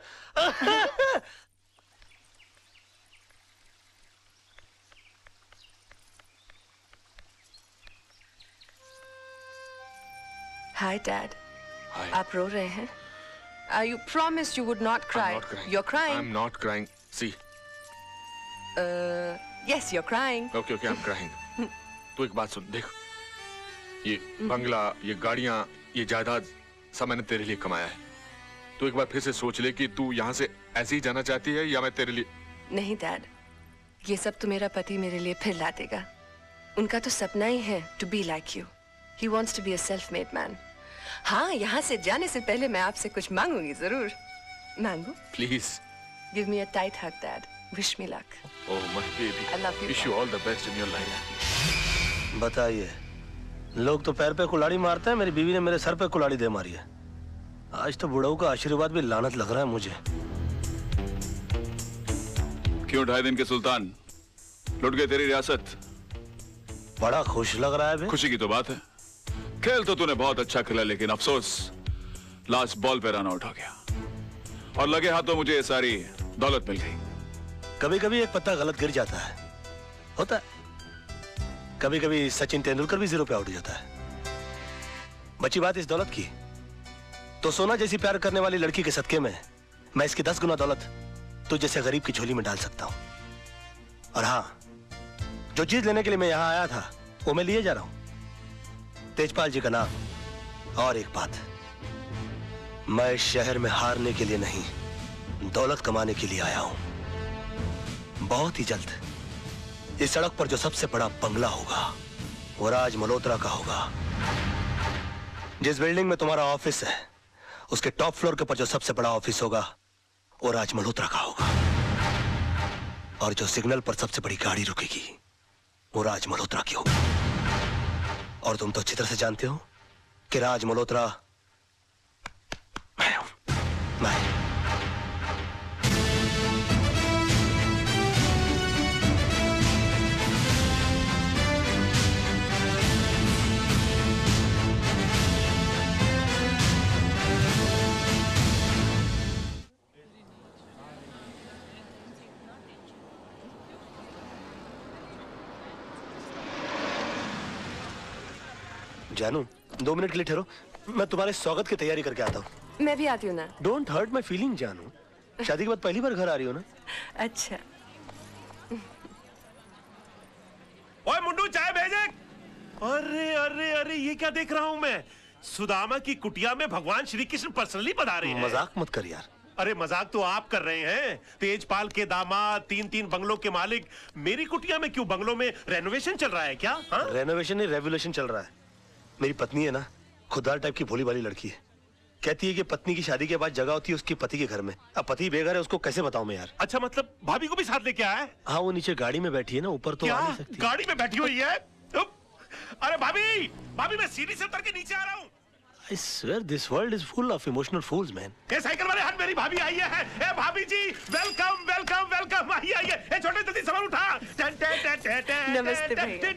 Hi, Dad. आप रो रहे हैं? Uh, you promised you would not cry. I'm not crying. You're crying. I'm not crying. See, yes you are crying. Okay okay I am crying. तू एक बात सुन, देख ये बंगला, ये गाड़ियां, ये जायदाद सब मैंने तेरे लिए कमाया है। तू एक बार फिर से सोच ले कि तू यहाँ से ऐसे ही जाना चाहती है या मैं तेरे लिए। नहीं डैड, ये सब तो मेरा पति मेरे लिए फिर ला देगा। उनका तो सपना ही है to be like you. He wants to be a self made man. हाँ, यहाँ से जाने से पहले मैं आपसे कुछ मांगूंगी जरूर। मांगू? Please give me a tight hug dad. Wish me luck. Oh my baby, I love you. Wish you all the best in your life. बताइए, लोग तो पैर पे कुल्हाड़ी मारते हैं, मेरी बीवी ने मेरे सर पे कुल्हाड़ी दे मारी है। आज तो बुढ़ऊ का आशीर्वाद भी लानत लग रहा है मुझे। क्यों ढाई दिन के सुल्तान, लुट गई तेरी रियासत? बड़ा खुश लग रहा है बे। खुशी की तो बात है। खेल तो तूने बहुत अच्छा खेला, लेकिन अफसोस लास्ट बॉल पे रन आउट हो गया और लगे हाथों मुझे ये सारी दौलत मिल गई। कभी कभी एक पत्ता गलत गिर जाता है, होता है। कभी कभी सचिन तेंदुलकर भी जीरो पे आउट हो जाता है। बची बात इस दौलत की, तो सोना जैसी प्यार करने वाली लड़की के सदके में मैं इसकी दस गुना दौलत तो जैसे गरीब की झोली में डाल सकता हूं। और हाँ, जो चीज लेने के लिए मैं यहां आया था वो मैं लिए जा रहा हूं। तेजपाल जी का नाम। और एक बात, मैं इस शहर में हारने के लिए नहीं, दौलत कमाने के लिए आया हूं। बहुत ही जल्द इस सड़क पर जो सबसे बड़ा बंगला होगा वो राज मल्होत्रा का होगा। जिस बिल्डिंग में तुम्हारा ऑफिस है उसके टॉप फ्लोर के ऊपर जो सबसे बड़ा ऑफिस होगा वो राज मल्होत्रा का होगा। और जो सिग्नल पर सबसे बड़ी गाड़ी रुकेगी वो राज मल्होत्रा की होगी। और तुम तो अच्छी तरह से जानते हो कि राज मल्होत्रा मैं हूं। मैं जानू, दो मिनट के लिए ठहरो, मैं तुम्हारे स्वागत की तैयारी करके आता हूँ। मैं भी आती हूँ ना। डोंट हर्ट माई फीलिंग जानू। शादी के बाद पहली बार घर आ रही हो ना? अच्छा। ओए मुंडू, चाय भेजे। अरे अरे अरे, ये क्या देख रहा हूँ मैं? सुदामा की कुटिया में भगवान श्री कृष्ण पर्सनली पधारे हैं। मजाक मत कर यार। अरे मजाक तो आप कर रहे हैं। तेजपाल के दामाद, तीन तीन बंगलों के मालिक मेरी कुटिया में क्यों? बंगलों में रेनोवेशन चल रहा है क्या? हाँ? रेनोवेशन नहीं, रेवोल्यूशन चल रहा है। मेरी पत्नी है ना, खुददार टाइप की भोली वाली लड़की है। कहती है कि पत्नी की शादी के बाद जगह होती है उसकी पति के घर में। अब पति बेघर है, उसको कैसे बताऊं मैं यार? अच्छा, मतलब भाभी को भी साथ लेके आया है? हाँ, वो नीचे गाड़ी में बैठी है ना, ऊपर तो क्या? आ नहीं सकती। गाड़ी में बैठी हुई है? अरे भाभी, भाभी मैं सीढ़ी से उतर के नीचे आ रहा हूँ। I swear this world is full of emotional fools, man. ये साइकिल वाले हाथ, मेरी भाभी आई है। ए भाभी जी, वेलकम वेलकम वेलकम। आइए आइए। ए छोटे जल्दी सामान उठा। नमस्ते भैया।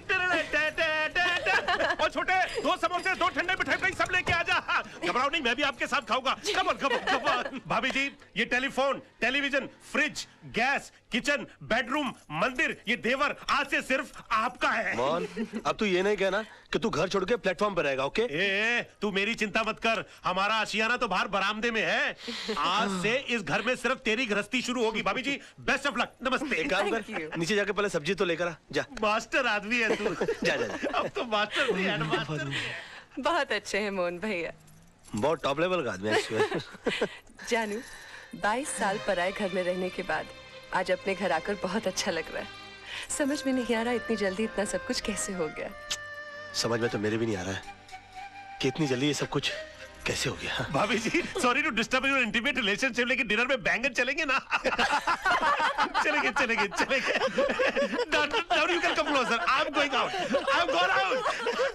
और छोटे, दो समोसे, दो ठंडे मिठाई सब लेके आ जा। घबराओ नहीं, मैं भी आपके साथ खाऊंगा। Come on come on come on. भाभी जी, ये telephone, television, fridge, gas, kitchen, bedroom, मंदिर, ये देवर आज से सिर्फ आपका है। मोहन, अब तू ये नहीं कहना कि तू घर छोड़ के प्लेटफॉर्म पर रहेगा, ओके? ए, तू मेरी चिंता मत कर। हमारा आशियाना तो बाहर बरामदे में है। आज से इस घर में सिर्फ तेरी गृहस्थी शुरू होगी। भाभी जी, बेस्ट ऑफ लक। नमस्ते। एक काम कर, नीचे जाके पहले सब्जी तो लेकर आ जा। मास्टर आदमी है तू। जा जा जा। अब तो मास्टर भी है, मास्टर भी है। बहुत अच्छे हैं मोहन भैया। बहुत टॉप लेवल का आदमी है। जानू, बाईस साल पराए घर में रहने के बाद आज अपने घर आकर बहुत अच्छा लग रहा है। समझ में नहीं आ रहा इतनी जल्दी इतना सब कुछ कैसे हो गया। समझ में तो मेरे भी नहीं आ रहा है कि इतनी जल्दी ये सब कुछ कैसे हो गया। भाभी जी, sorry to disturb your intimate relationship, लेकिन डिनर में बैंगन चलेंगे ना? चलेंगे चलेंगे चलेंगे। Now you can come closer. I'm going out. I'm going out.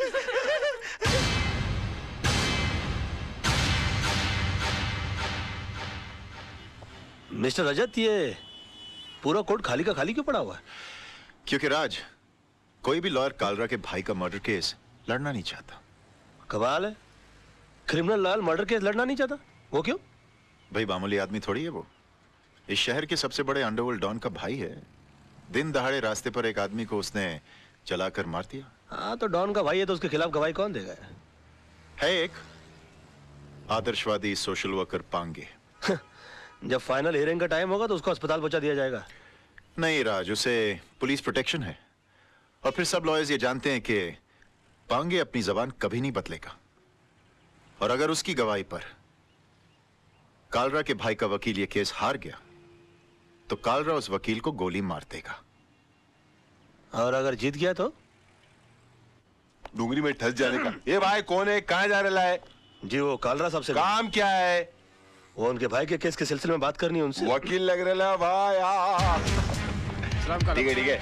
Mister Rajat, ये पूरा कोर्ट खाली का खाली क्यों पड़ा हुआ है? क्योंकि राज कोई भी लॉयर कालरा के भाई का मर्डर केस लड़ना नहीं चाहता। कमाल है, क्रिमिनल लॉयर मर्डर केस लड़ना नहीं चाहता। वो क्यों? भाई मामूली आदमी थोड़ी है वो। इस शहर के सबसे बड़े अंडरवर्ल्ड डॉन का भाई है। दिन दहाड़े रास्ते पर एक आदमी को उसने चलाकर मार दिया। हाँ, तो डॉन का भाई है तो उसके खिलाफ गवाही कौन देगा? है एक आदर्शवादी सोशल वर्कर पांगे। जब फाइनल हियरिंग का टाइम होगा तो उसको अस्पताल पहुंचा दिया जाएगा। नहीं राज, उसे पुलिस प्रोटेक्शन है। और फिर सब लॉयर्स ये जानते हैं कि पांगे अपनी जबान कभी नहीं बदलेगा। और अगर उसकी गवाही पर कालरा के भाई का वकील ये केस हार गया तो कालरा उस वकील को गोली मार देगा। और अगर जीत गया तो डूंगरी में ठस जाने का। ये भाई कौन है, कहाँ जा रहा है? जी वो कालरा साहब से। काम क्या है? वो उनके भाई के केस के सिलसिले में बात करनी है उनसे। वकील लग रहा है भाई। ठीक है ठीक है।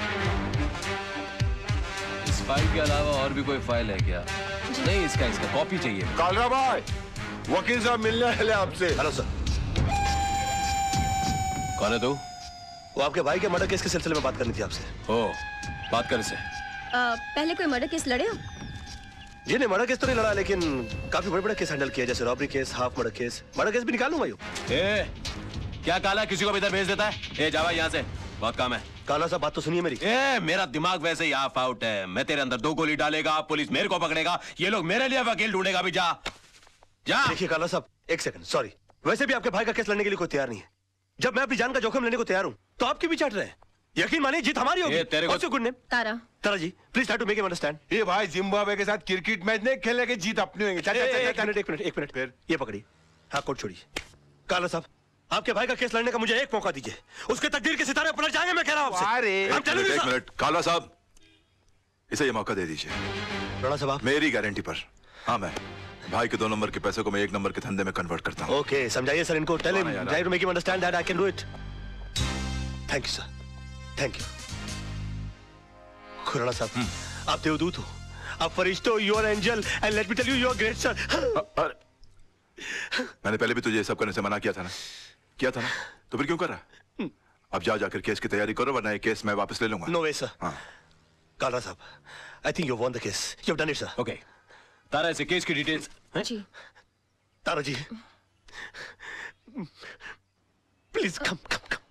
इस फाइल के अलावा और भी कोई फाइल है क्या? नहीं, इसका इसका कॉपी चाहिए। कालरा भाई, वकील साहब मिलने वाले आपसे। Hello sir. कौन है तू? वो आपके भाई के मर्डर केस के सिलसिले में बात करनी थी आपसे। ओ, बात कर इसे। पहले कोई मर्डर केस लड़े हो? जी नहीं, मर्डर केस तो नहीं लड़ा, लेकिन काफी बड़े बड़े केस हैंडल किए, जैसे robbery case, half murder case. Murder case भी निकालूंगा यूं। ए, क्या काला किसी को भी इधर भेज देता है? ए जावा यहाँ से, बहुत काम है। काला साहब बात तो सुनिए मेरी। ए, मेरा दिमाग वैसे ही ऑफ आउट है। मैं तेरे अंदर दो गोली डालेगा, पुलिस मेरे को पकड़ेगा, ये लोग मेरे लिए वकील ढूंढेगा। भी जा जा। देखिए काला साहब, एक सेकंड, सॉरी। वैसे भी आपके भाई का केस लड़ने के लिए कोई तैयार नहीं है। जब मैं अपनी जान का जोखिम लेने को तैयार हूँ तो आपकी भी चाट रहे हैं। यकीन मानिए जीत हमारी होगी। तेरे को good name Tara. Tara ji, please try to make him understand. ये भाई जिम्बाब्वे के साथ क्रिकेट मैच नहीं खेलने के, जीत अपनी होगी। चल चल चल। एक मिनट एक मिनट एक मिनट फिर ये पकड़िए। हाँ, कोट छोड़िए। काला साहब, आपके भाई का केस लड़ने का मुझे एक मौका दीजिए। उसके तकदीर के सितारे पलट जाएंगे, मैं कह रहा हूँ आपसे। एक मिनट, एक मिनट काला साहब, इसे ये मौका दे दीजिए। राणा साहब, मेरी गारंटी पर। हाँ, मैं भाई के दो नंबर के पैसे को मैं एक नंबर के धंधे में कन्वर्ट करता हूँ। ओके, समझाइए सर इनको। Tell him, try to make him understand that I can do it. Thank you sir, thank you. Khurana साहब, आप देवदूत हो, आप फरिश्ते हो, you are angel, and let me tell you, you are great sir. मैंने पहले भी तुझे सब करने से मना किया था ना? किया था ना? तो फिर क्यों कर रहा? अब जाओ जाकर केस की तैयारी करो, वरना ये केस मैं वापस ले लूंगा। No way sir. हाँ। कालरा साहब, I think you won the case. You have done it sir. Okay, Tara ऐसे केस की डिटेल्स। जी। Tara ji, please come come come.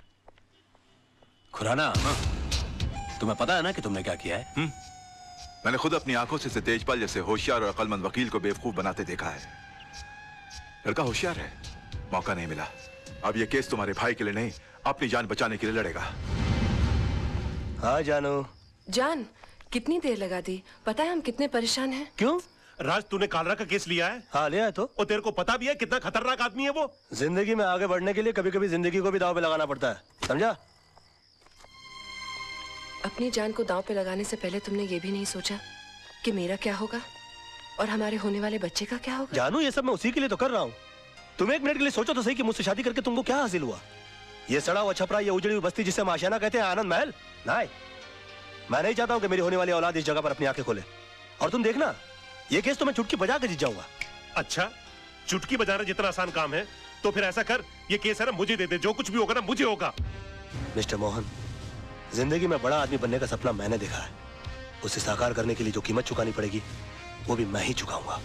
Khurana, तुम्हें पता है ना कि तुमने क्या किया है? हुँ? मैंने खुद अपनी आंखों से इसे तेजपाल जैसे होशियार और अक्लमंद वकील को बेवकूफ बनाते देखा है। लड़का होशियार है, मौका नहीं मिला। अब ये केस तुम्हारे भाई के लिए नहीं, अपनी जान बचाने के लिए लड़ेगा। हाँ जानू। जान, कितनी देर लगा दी? पता है हम कितने परेशान हैं। क्यों? राज, तूने कालरा का केस लिया है? हाँ लिया है। तो और तेरे को पता भी है कितना खतरनाक आदमी है वो? जिंदगी में आगे बढ़ने के लिए कभी कभी जिंदगी को भी दांव पे लगाना पड़ता है, समझा? अपनी जान को दांव पे लगाने से पहले तुमने ये भी नहीं सोचा कि मेरा क्या होगा और हमारे होने वाले बच्चे का क्या होगा? जानू, ये सब मैं उसी के लिए तो कर रहा हूँ। तुम एक मिनट के लिए सोचो तो सही कि मुझसे शादी करके तुमको क्या हासिल हुआ? ये सड़ा हुआ छपरा, ये उजड़ी हुई बस्ती जिसे हम आशियाना कहते हैं, आनंद महल? नहीं, मैं नहीं चाहता हूँ कि मेरी होने वाली औलाद इस जगह पर अपनी आंखें खोले। और तुम देखना, ये केस तो मैं चुटकी बजा के जीत जाऊंगा। अच्छा, चुटकी बजाना जितना आसान काम है, तो फिर ऐसा कर, ये केस है ना मुझे दे दे। जो कुछ भी होगा ना मुझे होगा। मिस्टर मोहन, जिंदगी में बड़ा आदमी बनने का सपना मैंने देखा है। उसे साकार करने के लिए जो कीमत चुकानी पड़ेगी वो भी मैं ही चुकाऊंगा।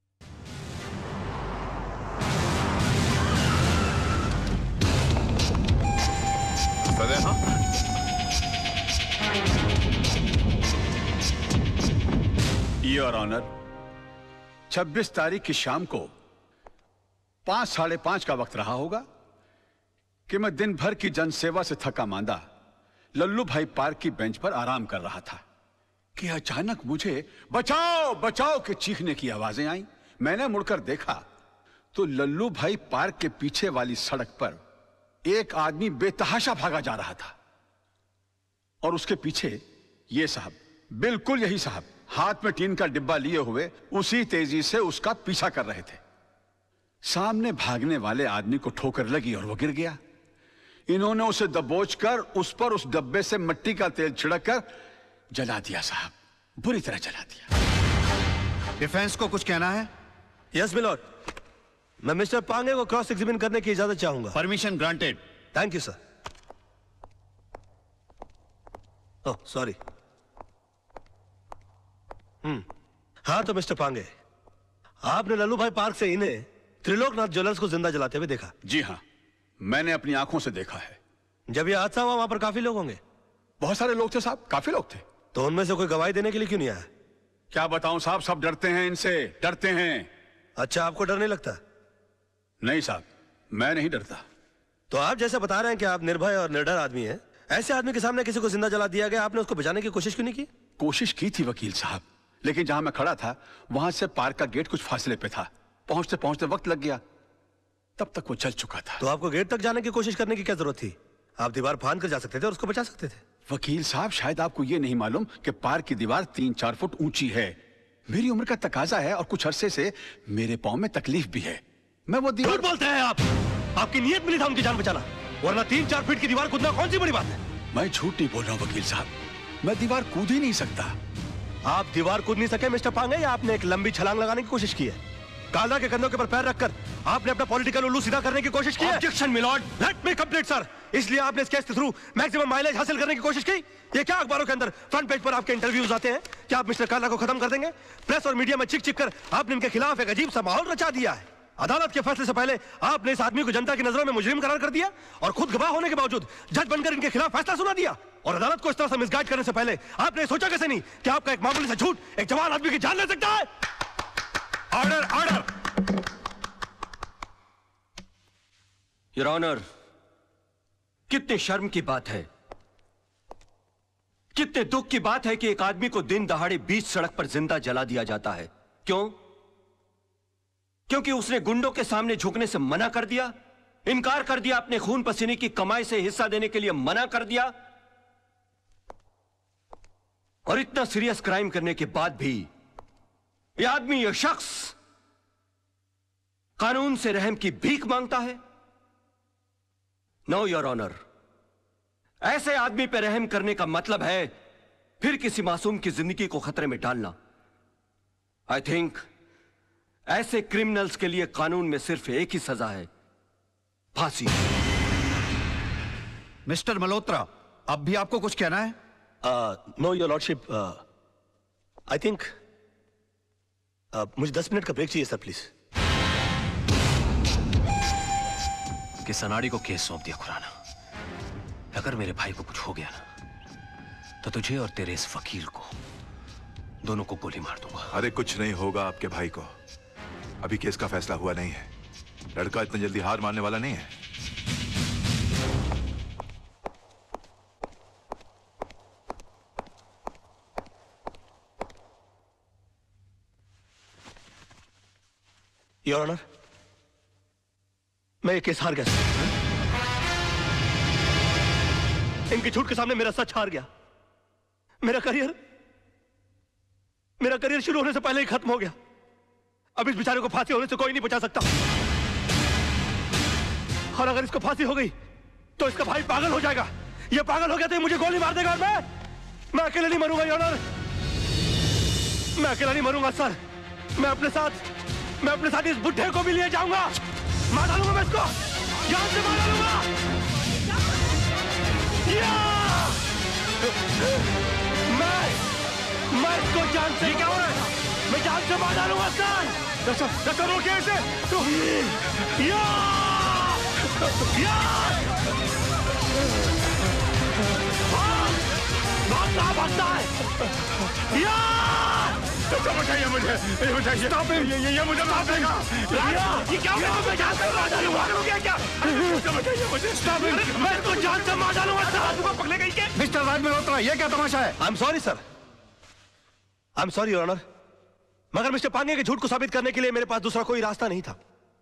योर ऑनर, छब्बीस तारीख की शाम को पांच साढ़े पांच का वक्त रहा होगा कि मैं दिन भर की जनसेवा से थका मांदा लल्लू भाई पार्क की बेंच पर आराम कर रहा था कि अचानक मुझे बचाओ बचाओ के चीखने की आवाजें आई। मैंने मुड़कर देखा तो लल्लू भाई पार्क के पीछे वाली सड़क पर एक आदमी बेतहाशा भागा जा रहा था और उसके पीछे ये साहब, बिल्कुल यही साहब, हाथ में टीन का डिब्बा लिए हुए उसी तेजी से उसका पीछा कर रहे थे। सामने भागने वाले आदमी को ठोकर लगी और वो गिर गया। इन्होंने उसे दबोचकर उस पर उस डब्बे से मिट्टी का तेल छिड़क कर जला दिया साहब, बुरी तरह जला दिया। डिफेंस को कुछ कहना है? यस मिलॉर्ड, मैं मिस्टर पांगे को क्रॉस एग्जामिन करने की इजाजत चाहूंगा। Permission granted. Thank you sir. Oh sorry. Hmm हाँ, तो मिस्टर पांगे, आपने लल्लू भाई पार्क से इन्हें त्रिलोकनाथ ज्वेलर्स को जिंदा जलाते हुए देखा? जी हाँ, मैंने अपनी आंखों से देखा है। जब ये हादसा हुआ वहां पर काफी लोग होंगे? बहुत सारे लोग थे साहब, काफी लोग थे। तो उनमें से कोई गवाही देने के लिए क्यों नहीं आया? क्या बताऊं साहब, सब डरते हैं इनसे, डरते हैं। अच्छा, आपको डर नहीं लगता? नहीं साहब, मैं नहीं डरता। तो आप जैसे बता रहे हैं कि आप निर्भय और निडर आदमी हैं, ऐसे आदमी के सामने किसी को जिंदा जला दिया गया, आपने उसको बचाने की कोशिश क्यों नहीं की? कोशिश की थी वकील साहब, लेकिन जहां मैं खड़ा था वहां से पार्क का गेट कुछ फासले पे था। पहुंचते पहुंचते वक्त लग गया, तब तक वो चल चुका था। तो आपको गेट तक जाने की कोशिश करने की क्या जरूरत थी? आप दीवार फांद कर जा सकते थे और उसको बचा सकते थे। वकील साहब, शायद आपको ये नहीं मालूम कि पार्क की दीवार तीन चार फुट ऊंची है। मेरी उम्र का तकाजा है और कुछ अरसे से मेरे पांव में तकलीफ भी है। मैं वो दीवार... झूठ बोलते हैं आप। आपकी नीयत मिली था उनकी जान बचाना, वरना तीन चार फीट की दीवार कूदना कौन सी बड़ी बात है? मैं झूठ नहीं बोल रहा हूँ वकील साहब, मैं दीवार कूद ही नहीं सकता। आप दीवार कूद नहीं सके मिस्टर पांगे, या आपने एक लंबी छलांग लगाने की कोशिश की है? काला के कंधों के ऊपर पैर रखकर आपने अपना पॉलिटिकल उल्लू सीधा करने की कोशिश की है? Objection milord, let me complete sir. इसलिए आपने इस केस के थ्रू मैक्सिमम माइलेज हासिल करने की कोशिश की। ये क्या अखबारों के अंदर फ्रंट पेज पर आपके इंटरव्यूज आते हैं? क्या आप मिस्टर काला को खत्म कर देंगे? प्रेस और मीडिया में चिक चिक कर आपने इनके खिलाफ एक अजीब सा माहौल रचा दिया है। अदालत के फैसले से पहले आपने इस आदमी को जनता की नजरों में मुजरिम करार कर दिया और खुद गवाह होने के बावजूद जज बनकर इनके खिलाफ फैसला सुना दिया। और अदालत को इस तरह से मिसगाइड करने से पहले आपने सोचा कैसे नहीं कि आपका एक मामूली सा झूठ एक जवान आदमी की जान ले सकता है? Order, order. योर ऑनर, कितने शर्म की बात है, कितने दुख की बात है कि एक आदमी को दिन दहाड़े बीच सड़क पर जिंदा जला दिया जाता है। क्यों? क्योंकि उसने गुंडों के सामने झुकने से मना कर दिया, इनकार कर दिया, अपने खून पसीने की कमाई से हिस्सा देने के लिए मना कर दिया। और इतना सीरियस क्राइम करने के बाद भी यह आदमी, यह शख्स कानून से रहम की भीख मांगता है। नो योर ऑनर, ऐसे आदमी पर रहम करने का मतलब है फिर किसी मासूम की जिंदगी को खतरे में डालना। आई थिंक ऐसे क्रिमिनल्स के लिए कानून में सिर्फ एक ही सजा है, फांसी। मिस्टर मल्होत्रा, अब भी आपको कुछ कहना है? No your lordship, I think मुझे दस मिनट का ब्रेक चाहिए सर, प्लीज। कि सनाड़ी को केस सौंप दिया खुराना। अगर मेरे भाई को कुछ हो गया ना तो तुझे और तेरे इस वकील को दोनों को गोली मार दूंगा। अरे कुछ नहीं होगा आपके भाई को, अभी केस का फैसला हुआ नहीं है। लड़का इतनी जल्दी हार मानने वाला नहीं है। योर ऑनर, मैं ये केस हार गया। इनकी झूठ के सामने मेरा सच हार गया। मेरा करियर मेरा करियर शुरू होने से पहले ही खत्म हो गया। अब इस बेचारे को फांसी होने से कोई नहीं बचा सकता। और अगर इसको फांसी हो गई तो इसका भाई पागल हो जाएगा। ये पागल हो गया तो ये मुझे गोली मार देगा और मैं मैं अकेले नहीं मरूंगा योर ऑनर, मैं अकेला नहीं मरूंगा सर। मैं अपने साथ मैं अपने साथ इस बुढ़े को भी लिए जाऊंगा। मार डालूंगा मैं इसको, जान से मार डालूंगा। मैं मैं इसको जान से, क्या हो रहा है? मैं जान से मार डालूंगा सर। डॉक्टर रोकिए इसे। तो या या भागता भागता है। या बचाइए मुझे, बचाइए। स्टॉप हिम, ये ये मुझे मार देगा। ये क्या हो गया? मैं जान से मार डालूंगा। क्या क्या? बचाइए मुझे, स्टॉप हिम। मैं इसको जान से मार डालूंगा सर। पकड़े गई के? मिस्टर राज मल्होत्रा, ये क्या तमाशा है? I am sorry sir, I am sorry your honour, मगर मिस्टर पांगे के झूठ को साबित करने के लिए मेरे पास दूसरा कोई रास्ता नहीं था।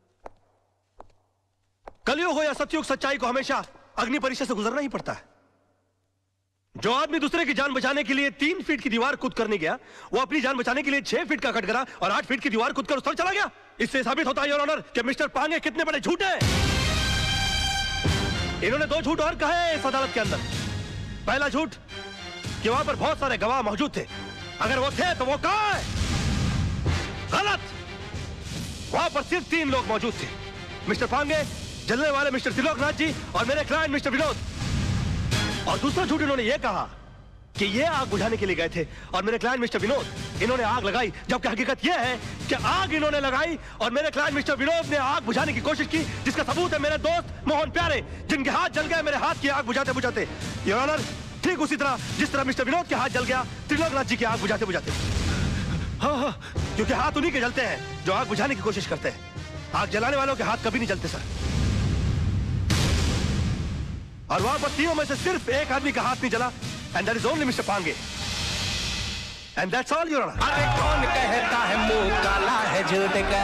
कलयुग हो या सतयुग, सच्चाई को हमेशा अग्नि परीक्षा से गुजरना ही पड़ता है। जो आदमी दूसरे की जान बचाने के लिए तीन फीट की दीवार कूद करने गया, वो अपनी जान बचाने के लिए छह फीट का कटघरा और आठ फीट की दीवार कूद कर उस तरफ चला गया। इससे साबित होता है योर ऑनर कि मिस्टर पांगे कितने बड़े झूठ हैं। इन्होंने दो झूठ और कहे इस अदालत के अंदर। पहला झूठ कि वहां पर बहुत सारे गवाह मौजूद थे, अगर वो थे तो वो कहां है? गलत, वहां पर सिर्फ तीन लोग मौजूद थे, मिस्टर पांगे, जलने वाले मिस्टर त्रिलोकनाथ जी और मेरे क्लाइंट मिस्टर विनोद। और दूसरा झूठ इन्होंने ये कहा कि ये आग बुझाने के लिए गए थे और मेरे क्लाइंट मिस्टर विनोद इन्होंने आग लगाई, जबकि हकीकत यह है कि आग इन्होंने लगाई और मेरे क्लाइंट मिस्टर विनोद ने आग बुझाने की कोशिश की, जिसका सबूत है मेरे दोस्त मोहन प्यारे, जिनके हाथ जल गए मेरे हाथ की आग बुझाते बुझाते। योर ऑनर, ठीक उसी तरह जिस तरह मिस्टर विनोद के हाथ जल गया त्रिलोकनाथ जी की आग बुझाते बुझाते। हाँ हाँ, क्योंकि हाथ उन्हीं के जलते हैं जो आग बुझाने की कोशिश करते हैं। आग जलाने वालों के हाथ कभी नहीं जलते सर। और वहां पर तीनों में से सिर्फ एक आदमी का हाथ नहीं जला, and that is only mister Pange. And that's all your honour. अरे कौन कहता है मुंह काला है झूठ का?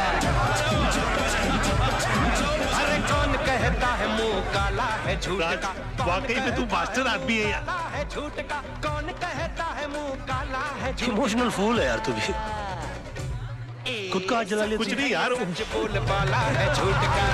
अरे कौन कहता है मुंह काला है झूठ का? वाकई में तू मास्टर आदमी है यार। है झूठ का? कौन कहता है मुंह काला है झूठ? इमोशनल फूल है यार तू भी। खुद का हाथ जला लिया। कुछ नहीं यार, बोल वाला है झूठ का।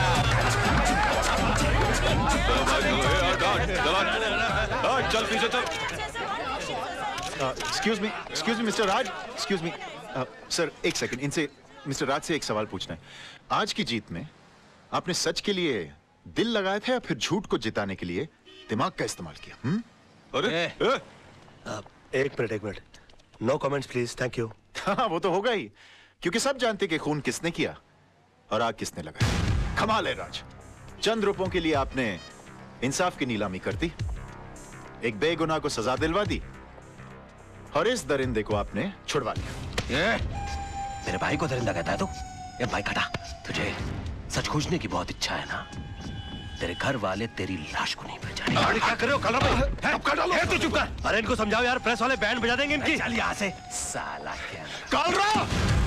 चल पीछे चल। Excuse me, excuse me mister Raj, excuse me sir, एक सेकंड, इनसे मिस्टर राज से एक सवाल पूछना है। आज की जीत में आपने सच के लिए दिल लगाया था या फिर झूठ को जिताने के लिए दिमाग का इस्तेमाल किया? हुँ? अरे ए, ए, एक मिनट एक minute, no comments please, thank you. हाँ वो तो होगा ही, क्योंकि सब जानते कि खून किसने किया और आग किसने लगाई। कमाल है राज, चंद रुपयों के लिए आपने इंसाफ की नीलामी कर दी, एक बेगुनाह को सजा दिलवा दी और इस दरिंदे को आपने छुड़वा लिया। ये मेरे भाई को दरिंदा कहता है तू? ये भाई खटा, तुझे सच खोजने की बहुत इच्छा है ना? तेरे घर वाले तेरी लाश को नहीं पहचाने। अरे क्या कर रहे हो कालरा भाई? अब काट डालो। तू चुप कर। अरे इनको समझाओ यार, प्रेस वाले बैंड बजा देंगे इनकी। चल यहाँ से साला। क्या कालरा,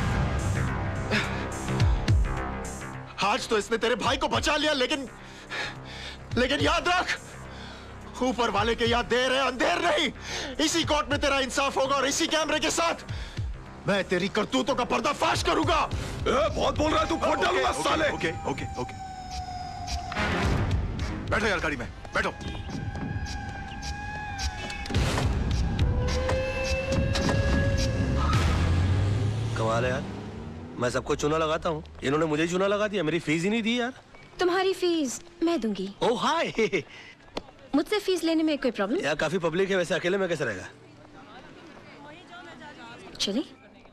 आज तो इसने तेरे भाई को बचा लिया, लेकिन लेकिन याद रख, ऊपर वाले के याद देर है अंधेर नहीं। इसी कोर्ट में तेरा इंसाफ होगा और इसी कैमरे के साथ मैं तेरी करतूतों का पर्दाफाश करूंगा। ए, बहुत बोल रहा है तू, फोन डालूंगा साले। ओके ओके ओके, बैठो यार गाड़ी में, बैठो। कमाल है यार, मैं सबको चूना लगाता हूँ, इन्होंने मुझे चूना लगा दिया, मेरी फीस ही नहीं दी यार। तुम्हारी फीस मैं दूंगी। ओह हाय। मुझसे फीस लेने में कोई प्रॉब्लम? यार काफी पब्लिक है, वैसे अकेले में कैसे रहेगा? चलिए।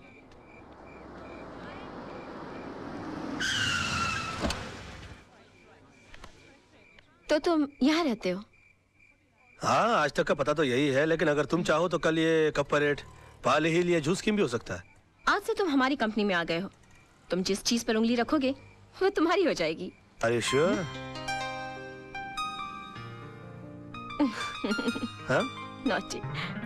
तो तुम यहाँ रहते हो? हाँ, आज तक का पता तो यही है, लेकिन अगर तुम चाहो तो कल ये कप परेड, पाल ही लिए जूस स्कीम भी हो सकता है। आज से तुम हमारी कंपनी में आ गए हो, तुम जिस चीज पर उंगली रखोगे वो तुम्हारी हो जाएगी। Are you sure? हाँ? Naughty.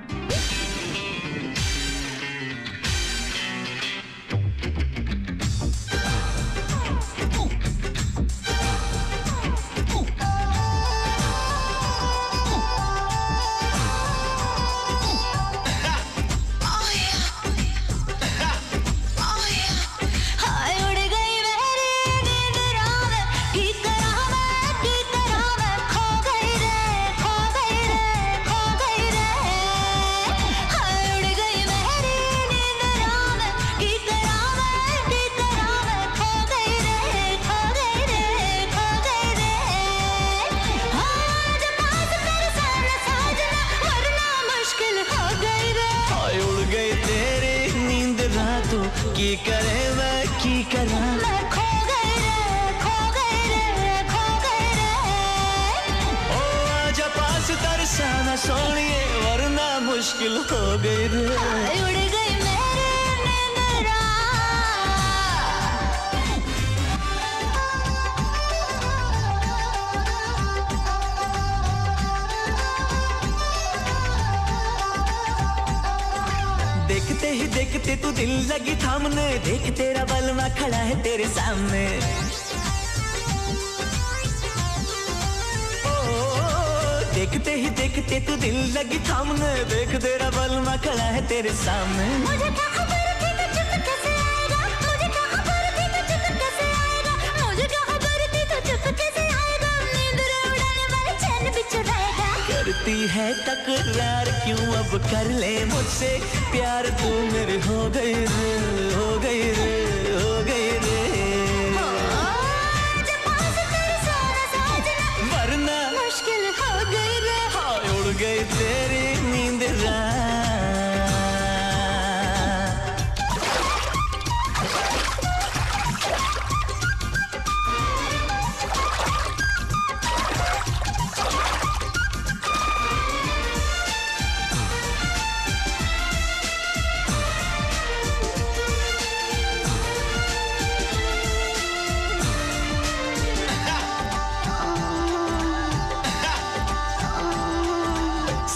की करे मैं की करा मैं खो गई रे खो गई रे खो गई रे ओ आजा पास तरसाना सोनिए वरना मुश्किल हो गई रे उड़ गई मेरे नींदरा देखते ही देखते तू दिल लगी थामने देख तेरा बलवा खड़ा है तेरे सामने ओ देखते ही देखते तू दिल लगी थामने देख तेरा बलवा खड़ा है तेरे सामने मुझे क्या खबर थी तू चुप कैसे आएगा मुझे क्या खबर थी तू चुप कैसे आएगा मुझे क्या खबर थी तू चुप कैसे आएगा नींद उड़ाने वाले चैन भी चुराएगा करती है तकरार क्यों अब कर ले मुझसे प्यार तू मेरे हो गई रे हो गई रे हो गई रे वरना मुश्किल हो गई रे हाँ उड़ गई तेरी नींद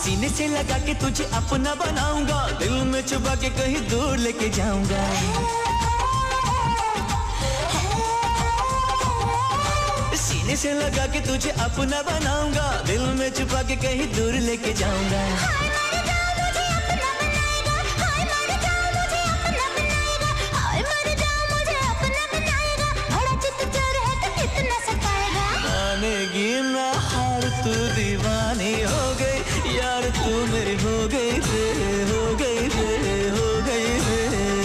सीने से लगा के तुझे अपना बनाऊंगा, दिल में छुपा के कहीं दूर लेके जाऊंगा। सीने से लगा के तुझे अपना बनाऊंगा, दिल में छुपा के कहीं दूर लेके जाऊंगा। मानेगी ना हार तू दीवानी हो गई यार, तू मेरी हो गई रे, हो गई रे, हो गई रे।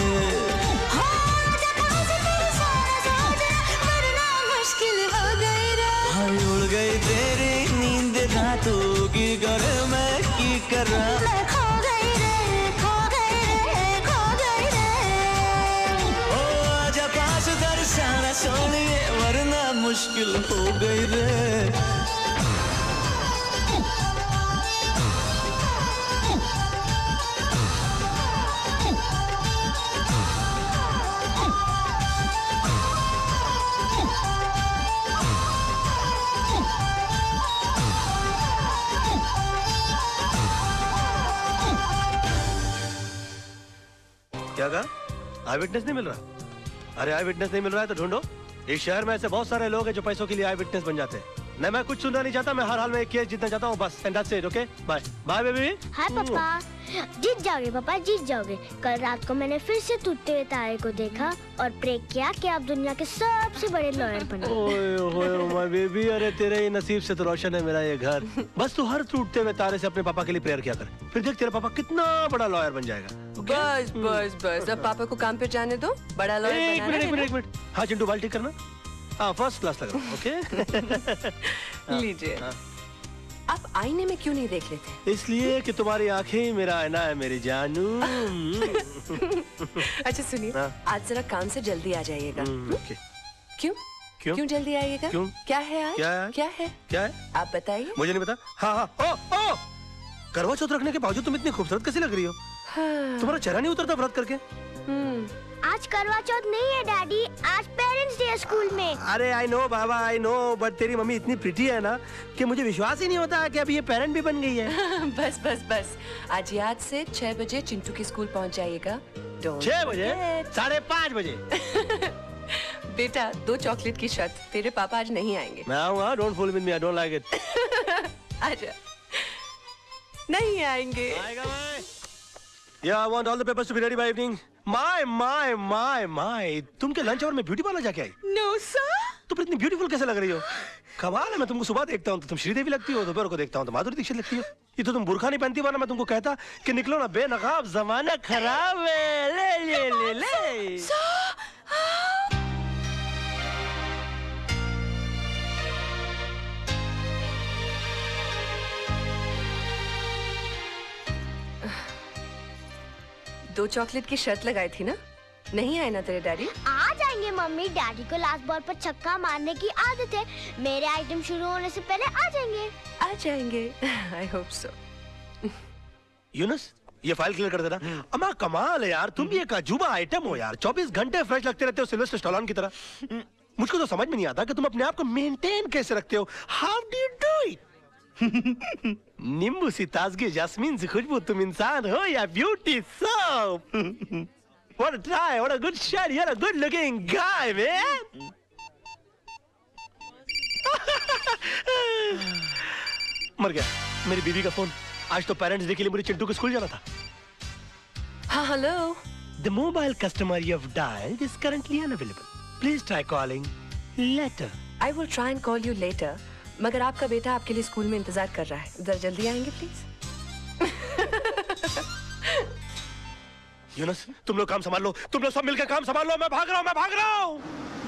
मुश्किल हो गई रे, भाई उड़ गई तेरी नींद रातों की, कर मैं की करा, मैं खो गई रे, खो गई रे, खो गई रे। ओ आजा पास दर्शाना सोनिए, वरना मुश्किल हो गई रे। क्या कहा? आई विटनेस नहीं मिल रहा? अरे आई विटनेस नहीं मिल रहा है तो ढूंढो। इस शहर में ऐसे बहुत सारे लोग हैं जो पैसों के लिए आई विटनेस बन जाते हैं। नहीं, मैं कुछ सुनना नहीं चाहता, मैं हर हाल में एक केस जीतना चाहता हूँ बस। And that's it, okay? Bye bye baby. Hi papa. जीत जाओगे पापा, जीत जाओगे। कल रात को मैंने फिर से टूटते हुए तारे को देखा और प्रे किया कि आप दुनिया के सबसे बड़े लॉयर बनो। ओए ओए माय बेबी, अरे तेरे ही नसीब से तो रोशन है मेरा ये घर। बस तू हर टूटते हुए तारे से अपने पापा के लिए प्रेयर किया कर, फिर देख तेरा पापा कितना बड़ा लॉयर बन जाएगा। बस बस बस, अब पापा को काम पे जाने दो, बड़ा लॉयर बनाना है। एक मिनट एक मिनट एक मिनट। हाँ चिंटू, बाल ठीक करना। हाँ फर्स्ट क्लास लग रहा है, ओके? लीजिए। आप आईने में क्यों नहीं देख लेते? इसलिए कि तुम्हारी आंखें मेरा आईना है मेरी जानू। अच्छा सुनिए, आज जरा काम से जल्दी आ जाइएगा। ओके। क्यों क्यों क्यों जल्दी आइएगा? क्यों? क्या है आज? क्या है? क्या है? क्या है? आप बताइए। मुझे नहीं पता। हाँ हाँ ओ ओ करवा चौथ रखने के बावजूद तुम इतनी खूबसूरत कैसे लग रही हो? हाँ। तुम्हारा चेहरा नहीं उतरता व्रत करके? आज करवा चौथ नहीं है डैडी, आज पेरेंट्स डे स्कूल में। अरे आई नो बाबा, आई नो, बट तेरी मम्मी इतनी प्रिटी है ना कि मुझे विश्वास ही नहीं होता कि अब ये पेरेंट भी बन गई है। बस बस बस, आज याद से छह बजे चिंटू के स्कूल पहुंच जाइएगा। छह बजे? साढ़े पाँच बजे? बेटा, दो चॉकलेट की शर्त, तेरे पापा आज नहीं आएंगे। मैं आऊंगा, don't fool with me, I don't like it. आजा। नहीं आएंगे। आएगा मैं। Yeah, I want all the papers to be ready by evening. My, my, my, my. तुम क्या लंच आवर में ब्यूटी पार्लर जाके आई? No sir. तुम इतनी ब्यूटीफुल कैसे लग रही हो? कमाल है, मैं तुमको सुबह देखता हूँ तो तुम श्रीदेवी लगती हो, दोपहर को देखता हूँ तो माधुरी दीक्षित लगती हो। ये तो तुम बुर्खा नहीं पहनती, वरना मैं तुमको कहता कि निकलो ना बेनकाब, जमाना खराब है। ले ले ले ले। दो चॉकलेट की शर्त लगाई थी ना, नहीं आए ना तेरे डैडी? आ जाएंगे मम्मी, डैडी को लास्ट बॉल पर छक्का मारने की आदत है। मेरे आइटम शुरू होने से पहले आ जाएंगे। आ जाएंगे, आई होप सो। यूनुस, ये फाइल क्लियर कर देना। अम्मा कमाल है यार, तुम भी एक अजूबा आइटम हो यार, चौबीस घंटे फ्रेश लगते रहते हो सिल्वेस्टर स्टैलोन की तरह। मुझको तो समझ में नहीं आता कि तुम अपने आप को मेंटेन कैसे रखते हो। How do you do it? नींबू सी ताजगी, जास्मीन सी खुशबू, तुम इंसान हो या beauty soap? What a try, what a good shot, you're a good looking guy, man. मर गया मेरी बीवी का फोन। आज तो पेरेंट्स डे के लिए मुझे चिंटू को स्कूल जाना था। हाँ hello. The mobile customer you have dialed is currently unavailable. Please try calling later. I will try and call you later. मगर आपका बेटा आपके लिए स्कूल में इंतजार कर रहा है, जरा जल्दी आएंगे प्लीज। यूनुस, तुम लोग काम संभाल लो, तुम लोग सब मिलकर काम संभाल लो, मैं भाग रहा हूँ, मैं भाग रहा हूँ।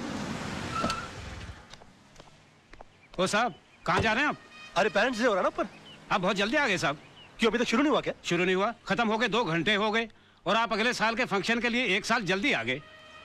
ओ साहब, कहाँ जा रहे हैं आप? अरे पेरेंट्स डे हो रहा ना ऊपर। आप बहुत जल्दी आ गए साहब। क्यों, अभी तक शुरू नहीं हुआ क्या? शुरू नहीं हुआ, खत्म हो गए, दो घंटे हो गए और आप अगले साल के फंक्शन के लिए एक साल जल्दी आ गए।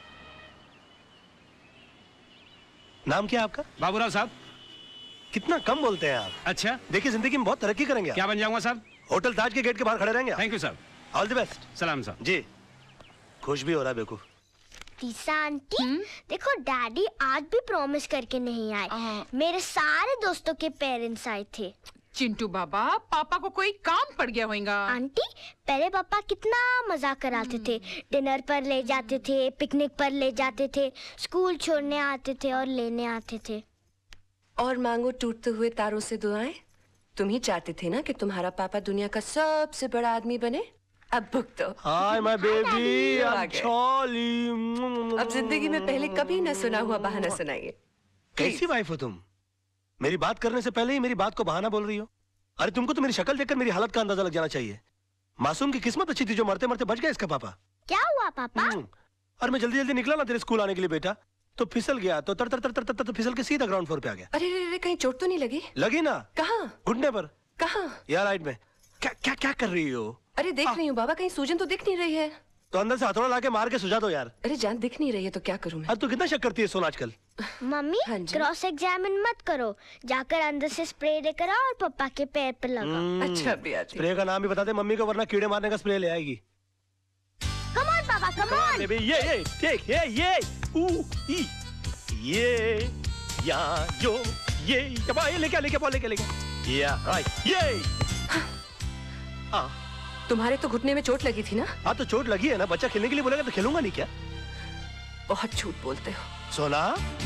नाम क्या है आपका? बाबूराव साहब। कितना कम बोलते हैं आप। अच्छा, देखिए जिंदगी में बहुत तरक्की करेंगे। क्या बन जाऊंगा साहब? होटल ताज के गेट के बाहर खड़े रहेंगे। थैंक यू साहब। All the best. सलाम साहब। जी, खुश भी हो रहा है बेवकूफ। तीसा आंटी, देखो डैडी आज भी प्रॉमिस करके नहीं आए। मेरे सारे दोस्तों के पेरेंट्स आए थे। चिंटू बाबा, पापा को कोई काम पड़ गया होगा। आंटी, पहले पापा कितना मजाक कराते थे। डिनर पर ले जाते थे, पिकनिक पर ले जाते थे, स्कूल छोड़ने आते थे और लेने आते थे। और मांगो टूटते हुए तारों से दुआएं। तुम ही चाहते थे ना कि तुम्हारा पापा दुनिया का सबसे बड़ा आदमी बने। अब भुगतो। हाय माय बेबी, आ आई गए। एम अब जिंदगी में पहले कभी न सुना हुआ बहाना सुनाइए। कैसी वाइफ हो तुम? मेरी बात करने से पहले ही मेरी बात को बहाना बोल रही हो। अरे तुमको तो मेरी शक्ल देखकर मेरी हालत का अंदाजा लग जाना चाहिए। मासूम की किस्मत अच्छी थी जो मरते मरते बच गया इसका पापा। क्या हुआ पापा? और मैं जल्दी जल्दी निकला ना तेरे स्कूल आने के लिए बेटा, तो फिसल गया, तो तर तर तर तर तर, तर, तर फिसल के सीधा ग्राउंड फ्लोर पे आ गया। अरे रे रे, कहीं चोट तो नहीं लगी? लगी ना। कहाँ? घुटने पर। कहाँ? यार राइट में। क्या क्या क्या कर रही हो? अरे देख रही हूँ बाबा, कहीं सूजन तो दिख नहीं रही है। तो अंदर से हथौड़ा लाके मार के सुझा दो यार। अरे जान दिख नहीं रही है तो क्या करूँ मैं? अब तू कितना शक करती है सोना आजकल? मम्मी, क्रॉस एग्जामिन मत करो, जाकर अंदर से स्प्रे लेकर आओ और पापा के पैर पे लगाओ। अच्छा बिया। स्प्रे का नाम भी बता दे मम्मी को, वरना कीड़े मारने का स्प्रे ले आएगी। कम ऑन पापा, कम ऑन। बेबी, ये ये देख, ये ये ऊ ई ये या यो ये या ये लेके लेके लेके लेके या राइट ये। हाँ तुम्हारे तो घुटने में चोट लगी थी ना? हाँ तो चोट लगी है ना, बच्चा खेलने के लिए बोलेगा तो खेलूंगा नहीं क्या? बहुत झूठ बोलते हो। सोना,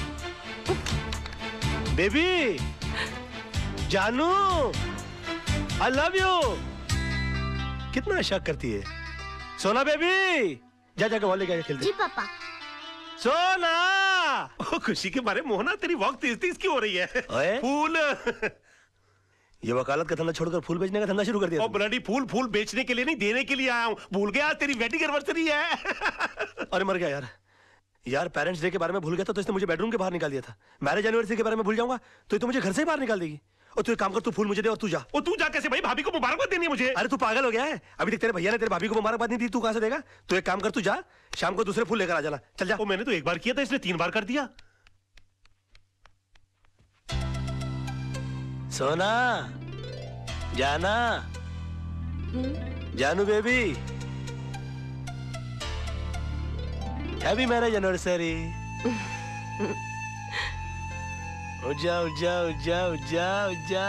बेबी, जानू, आई लव यू। कितना शक करती है सोना। बेबी जा जाके वॉल लेके खेलते। जी पापा। सोना, ओ, खुशी के मारे मोहना तेरी वॉक तेज तेज क्यों हो रही है? ओए? फूल। ये वकालत का धंधा छोड़कर फूल बेचने का धंधा शुरू कर दिया। ओ ब्लडी फूल फूल बेचने के लिए नहीं, देने के लिए आया हूँ। भूल गया आज तेरी वेडिंग एनिवर्सरी है। अरे मर गया यार। यार पेरेंट्स डे के बारे में भूल गया था तो इसने मुझे बेडरूम के बाहर निकाल दिया था। मैरिज एनिवर्सरी के बारे में भूल जाऊंगा तो ये तो मुझे घर से ही बाहर निकाल देगी। और तू एक काम कर, तू फूल मुझे दे और तू जा। और तू जा कैसे भाई? भाभी को मुबारकबाद देनी है मुझे। अरे तू पागल हो गया है? अभी तक तेरे भैया ने तेरे भाभी को मुबारकबाद नहीं दी, तू कहां से देगा? तू एक काम कर, तू जा, शाम को दूसरे फूल लेकर आ जाना। चल जा। ओ, मैंने तो एक बार किया था, इसने तीन बार कर दिया। सोना, जाना, जानू बेबी, हैप्पी मैरिज एनिवर्सरी। उजा उजा उजा उजा उजा।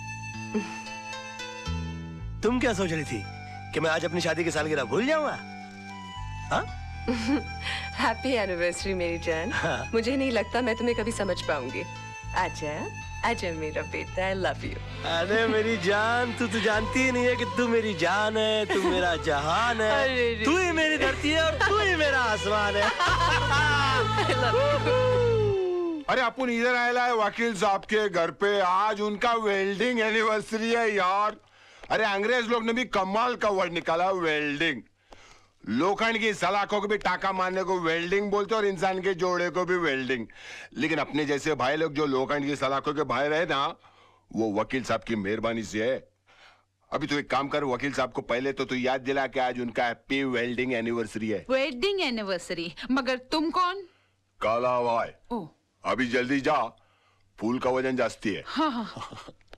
तुम क्या सोच रही थी कि मैं आज अपनी शादी की सालगिरह भूल जाऊंगा? हाँ? हैप्पी एनिवर्सरी मेरी जान। हाँ। मुझे नहीं लगता मैं तुम्हें कभी समझ पाऊंगी। आजा आजा मेरा बेटा, आई लव यू। अरे मेरी जान, तू तो जानती ही नहीं है कि तू मेरी जान है, तू मेरा जहान है, तू ही मेरी धरती है और तू ही मेरा आसमान है। अरे अपन इधर आया है वकील साहब के घर पे, आज उनका वेल्डिंग एनिवर्सरी है यार। अरे अंग्रेज लोग ने भी कमाल का वर्ड निकाला, वेल्डिंग। लोखंड की सलाखों को भी टाका मारने को वेल्डिंग बोलते और इंसान के जोड़े को भी वेल्डिंग। लेकिन अपने जैसे भाई लोग जो लोखंड की सलाखों के भाई रहे ना, वो वकील साहब की मेहरबानी से है। अभी तो एक काम कर, वकील साहब को पहले तो तू याद दिला कि आज उनका हैप्पी वेल्डिंग एनिवर्सरी है। Wedding anniversary? मगर तुम कौन? काला भाई। ओ। अभी जल्दी जा, फूल का वजन जास्ती है। हाँ हाँ।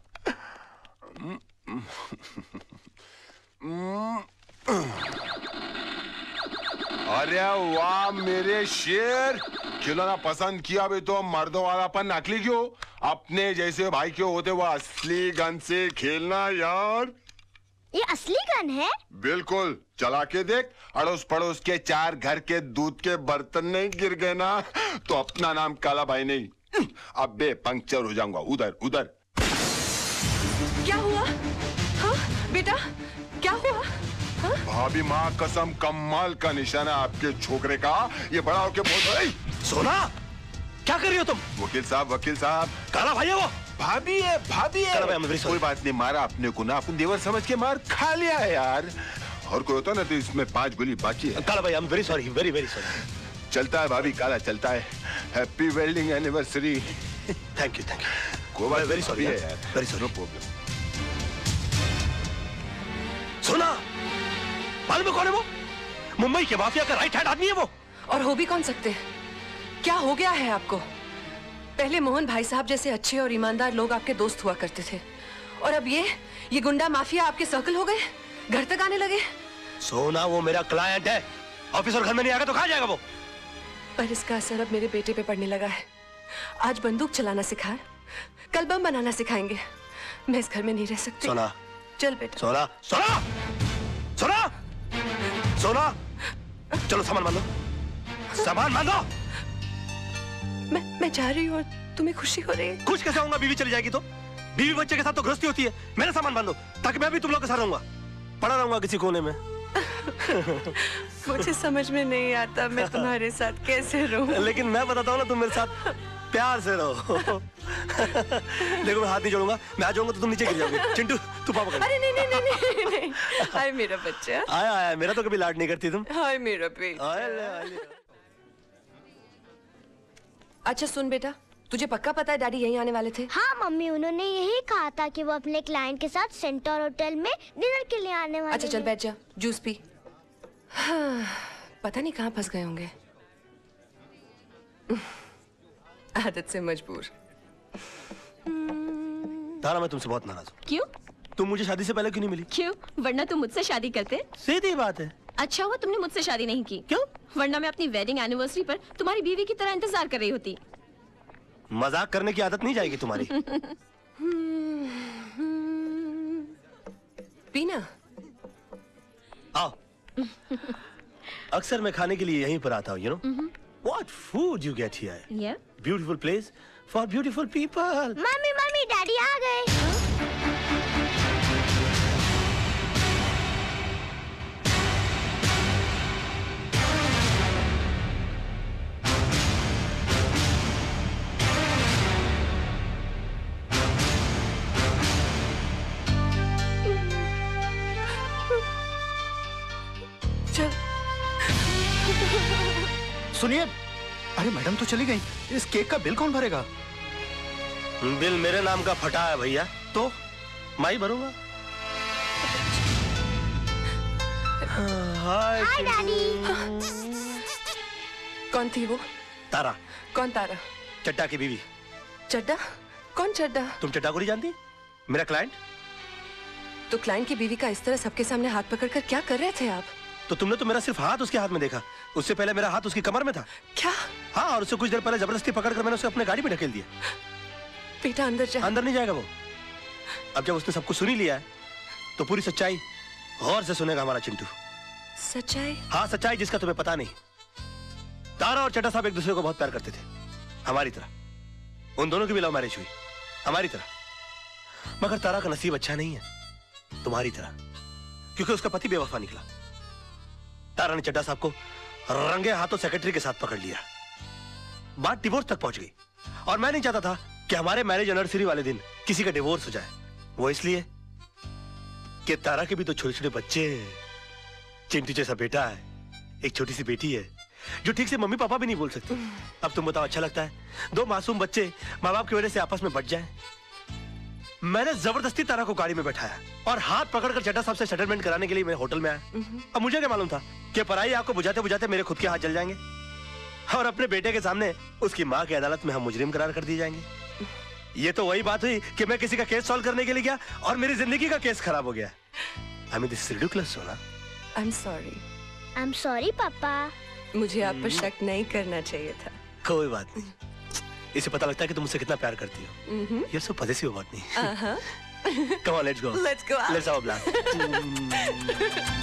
अरे वाह मेरे शेर, खिलौना पसंद किया भी तो मर्दों वाला पर नकली क्यों? अपने जैसे भाई क्यों होते वो असली गन से खेलना यार। ये असली गन है? बिल्कुल, चला के देख। अड़ोस पड़ोस के चार घर के दूध के बर्तन नहीं गिर गए ना तो अपना नाम काला भाई नहीं, अब बे पंक्चर हो जाऊंगा। उधर उधर। क्या हुआ? हाँ बेटा क्या हुआ? हाँ? भाभी माँ कसम, कमाल का निशाना आपके छोकरे का। ये बड़ा होके बहुत। सोना, क्या कर रही हो तुम? वकील साहब, वकील साहब। काला भाई है वो। भाभी है, भाभी है। कोई बात नहीं, मारा अपने को ना, अपन देवर समझ के मार खा लिया है यार। और कोई होता ना तो इसमें पांच गोली बाकी है। काला भाई, I am very sorry, very very sorry. चलता है भाभी, काला चलता है। Happy welding anniversary. Thank you thank you. कोई बात, वेरी सॉरी है यार, वेरी सॉरी। No problem. सोना, मालूम है कौन है वो? मुंबई के माफिया का राइट हैंड आदमी है वो। और हो भी कौन सकते हैं? क्या हो गया है आपको? पहले मोहन भाई साहब जैसे अच्छे और ईमानदार लोग आपके दोस्त हुआ करते थे, और अब ये ये गुंडा माफिया आपके सर्कल हो गए, घर तक आने लगे। सोना, वो मेरा क्लाइंट है, ऑफिस और घर में नहीं आएगा तो कहाँ जाएगा वो? पर इसका असर अब मेरे बेटे पे पड़ने लगा है। आज बंदूक चलाना सिखाए, कल बम बनाना सिखाएंगे। मैं इस घर में नहीं रह सकती। सोना, चल बेटा। सोना, सोना, सोना, सोना, चलो सामान बांधो, सामान बांधो। मैं मैं जा रही हूँ और तुम्हें खुशी हो रही है? खुश कैसे होऊंगा? बीवी चली जाएगी तो? बीवी बच्चे के साथ तो गृहस्थी होती है। मेरा सामान बांधो ताकि मैं भी तुम लोग के साथ रहूंगा, पड़ा रहूंगा किसी कोने में। मुझे समझ में नहीं आता मैं तुम्हारे साथ कैसे रहूं। लेकिन मैं बताता हूँ ना, तुम मेरे साथ प्यार से रहो। देखो मैं हाथ नहीं जोड़ूंगा, मैं आ जाऊंगा तो तुम नीचे गिर जाओगे। चिंटू तू पापा कर। अरे नहीं नहीं नहीं नहीं, नहीं। हाय मेरा बच्चा। आया आया, मेरा तो कभी लाड नहीं करती तुम। हाय मेरा बेटा। अच्छा सुन बेटा, तुझे पक्का पता है डैडी यहीं आने वाले थे? हाँ मम्मी, उन्होंने यही कहा था कि वो अपने क्लाइंट के साथ सेंटर होटल में डिनर के लिए आने वाले। अच्छा चल बैठ जा, जूस पी। हाँ, पता नहीं कहाँ फंस गए होंगे। आदत से मजबूर। तारा मैं तुमसे बहुत नाराज हूँ। क्यों? तुम मुझे शादी से पहले क्यों नहीं मिली? क्यों? वरना तुम मुझसे शादी करते। सीधी बात है। अच्छा हुआ तुमने मुझसे शादी नहीं की। क्यों? वरना मैं अपनी वेडिंग एनिवर्सरी पर तुम्हारी बीवी की तरह इंतजार कर रही होती। मजाक करने की आदत नहीं जाएगी तुम्हारी। पीना। आओ। अक्सर मैं खाने के लिए यहीं पर आता हूँ, you know? What food you get here? Yeah. Beautiful place for beautiful people. Mummy mummy daddy आ गए। सुनिए, अरे मैडम तो चली गई, इस केक का बिल कौन भरेगा? बिल मेरे नाम का फटा है भैया, तो मैं ही भरूंगा। हाय डैडी। कौन थी वो? तारा। कौन तारा? चड्डा की बीवी। चड्डा? कौन चड्डा? तुम चड्डा को नहीं जानती? मेरा क्लाइंट। तो क्लाइंट की बीवी का इस तरह सबके सामने हाथ पकड़कर क्या कर रहे थे आप? तो तुमने तो मेरा सिर्फ हाथ उसके हाथ में देखा, उससे पहले मेरा हाथ उसकी कमर में था। क्या? हाँ, और उससे कुछ देर पहले जबरदस्ती पकड़कर मैंने उसे अपने गाड़ी में ढकेल दिया। बेटा अंदर जा। अंदर नहीं जाएगा वो। अब जब उसने सब कुछ सुनी लिया है तो पूरी सच्चाई गौर से सुनेगा हमारा चिंटू। सच्चाई? हाँ, सच्चाई जिसका तुम्हें पता नहीं। तारा और चड्डा साहब एक दूसरे को बहुत प्यार करते थे, हमारी तरह। उन दोनों की भी लव मैरिज हुई, हमारी तरह। मगर तारा का नसीब अच्छा नहीं है, तुम्हारी तरह, क्योंकि उसका पति बेवफा निकला। तारा ने चड्डा साहब को रंगे हाथों सेक्रेटरी के साथ पकड़ लिया, बात डिवोर्स तक पहुंच गई। और मैं नहीं चाहता था कि हमारे मैरिज एनिवर्सरी वाले दिन किसी का डिवोर्स हो जाए। वो इसलिए कि तारा के भी तो छोटे छोटे बच्चे हैं, चिंटू जैसा बेटा है, एक छोटी सी बेटी है जो ठीक से मम्मी पापा भी नहीं बोल सकती। अब तुम बताओ, अच्छा लगता है दो मासूम बच्चे माँ बाप की वजह से आपस में बट जाएं? मैंने जबरदस्ती तारा को गाड़ी में बैठाया और हाथ पकड़कर चड्डा साहब से सेटलमेंट कराने के लिए मैं होटल में आया। अब मुझे क्या मालूम था कि पराई आग को बुझाते बुझाते मेरे खुद के हाथ जल जाएंगे और अपने बेटे के सामने उसकी माँ की अदालत में हम मुजरिम करार कर दिए जाएंगे। ये तो वही बात हुई कि मैं किसी का केस सॉल्व करने के लिए गया और मेरी जिंदगी का केस खराब हो गया। I mean this is ridiculous Sona. I am sorry. I am sorry papa. मुझे आप पर शक नहीं करना चाहिए था। कोई बात नहीं, इसे पता लगता है कि तुम मुझसे कितना प्यार करती हो। ये सब पॉजिटिव बात नहीं। Come on, let's go. Let's go. Let's have a blast.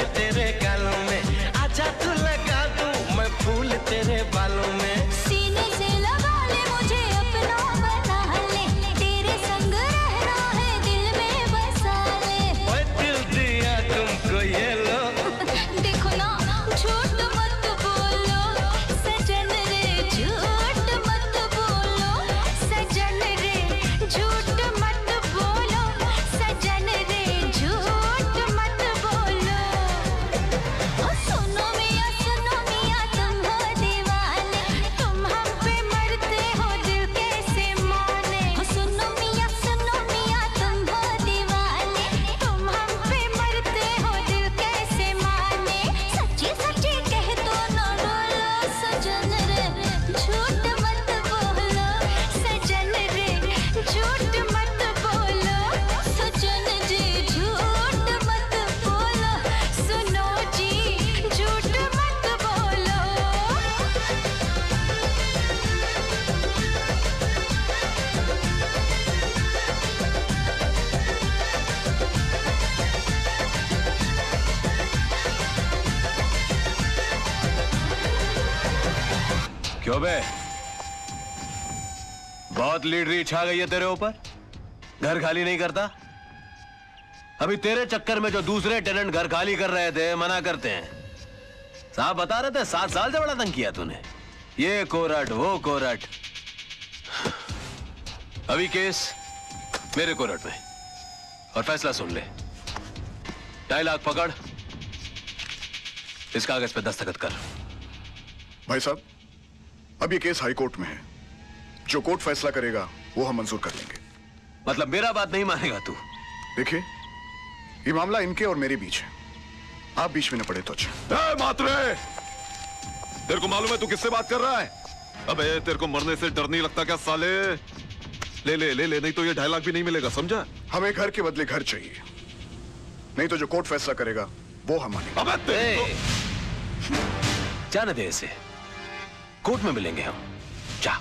तेरे गालों में, आजा तू लगा दूं मैं फूल तेरे बालों में। सीने से लगा ले मुझे अपना बना ले, तेरे संग रहना है दिल में बसा ले। ओए दिल दिया तुमको ये लो। देखो ना झूठ मत बोलो सजन रे, झूठ मत बोलो सजन रे, झूठ मत बोलो सजन रे, झूठ मत बोलो। ओ सुनो मियां सुनो मियां तुम हो दीवाने, तुम हम पे मरते हो दिल कैसे माने। ओ सुनो मियां सुनो मियां तुम हो दीवाने, तुम हम पे मरते हो दिल कैसे माने। सच्ची सच्ची कह दो ना डोलो सजन रे, झूठ मत बोलो सजन रे, झूठ मत बोलो सजन जी, झूठ मत बोलो। सुनो जी झूठ मत बोलो। क्यों बे, बहुत लीडरी छा गई है तेरे ऊपर? घर खाली नहीं करता? अभी तेरे चक्कर में जो दूसरे टेनेंट घर खाली कर रहे थे मना करते हैं। साहब बता रहे थे सात साल से बड़ा तंग किया तूने, ये कोरट वो कोरट। अभी केस मेरे कोरट में, और फैसला सुन ले। ढाई लाख पकड़, इस कागज पे दस्तखत कर। भाई साहब, अब ये केस हाई कोर्ट में है, जो कोर्ट फैसला करेगा वो हम मंजूर कर लेंगे। मतलब मेरा बात नहीं मानेगा तू? देखिए, ये मामला इनके और मेरे बीच है, आप बीच में न पड़े तो अच्छा। ए, मात्रे, तेरे को मालूम है तू किससे बात कर रहा है? अबे तेरे को मरने से डर नहीं लगता क्या साले? ले ले ले ले, नहीं तो ये ढाई लाख भी नहीं मिलेगा, समझा? हमें घर के बदले घर चाहिए, नहीं तो जो कोर्ट फैसला करेगा वो हम मानेंगे। अबे जाने दे इसे, कोर्ट में मिलेंगे हम। जा।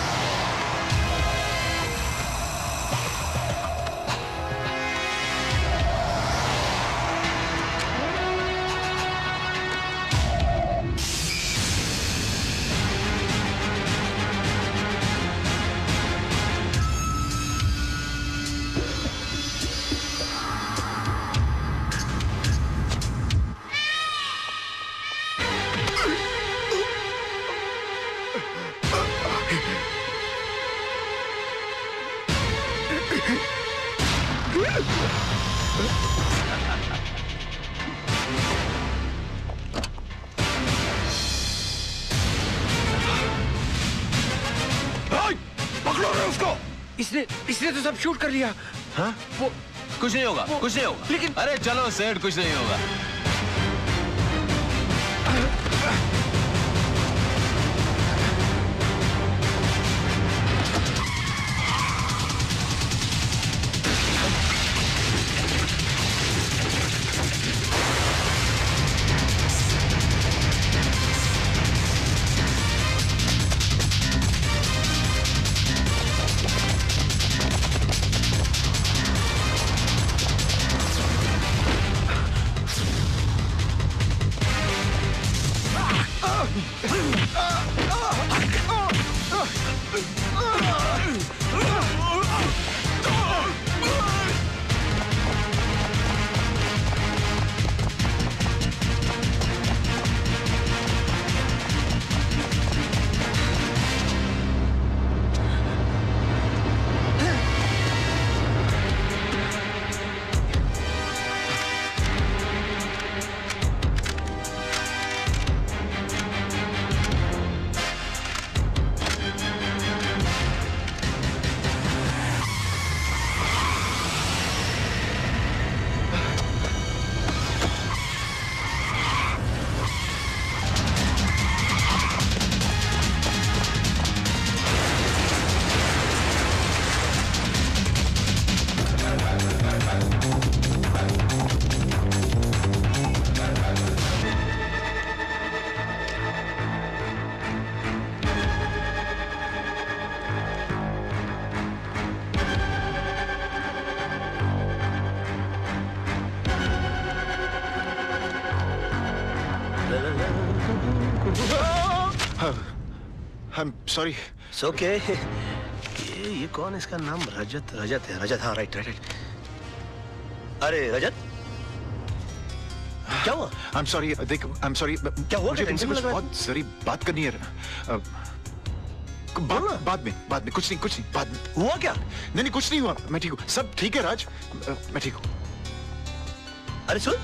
पकड़ो रे उसको। इसने इसने तो सब शूट कर लिया। हाँ? वो कुछ नहीं होगा, कुछ नहीं होगा। लेकिन अरे चलो सेठ, कुछ नहीं होगा। I'm sorry. It's okay. ये ये कौन है? इसका नाम रजत रजत है। रजत, हाँ राइट राइट राइट। अरे रजत, क्या हुआ? I'm sorry. देख, I'm sorry. क्या हुआ? मुझे टेंशन तुमसे में कुछ लग रहा है? बहुत जरूरी बात करनी है। अ, बाद बाद में बाद में कुछ नहीं कुछ नहीं बाद में। हुआ क्या? नहीं नहीं कुछ नहीं हुआ, मैं ठीक हूँ, सब ठीक है राज, अ, मैं ठीक हूँ। अरे सुन,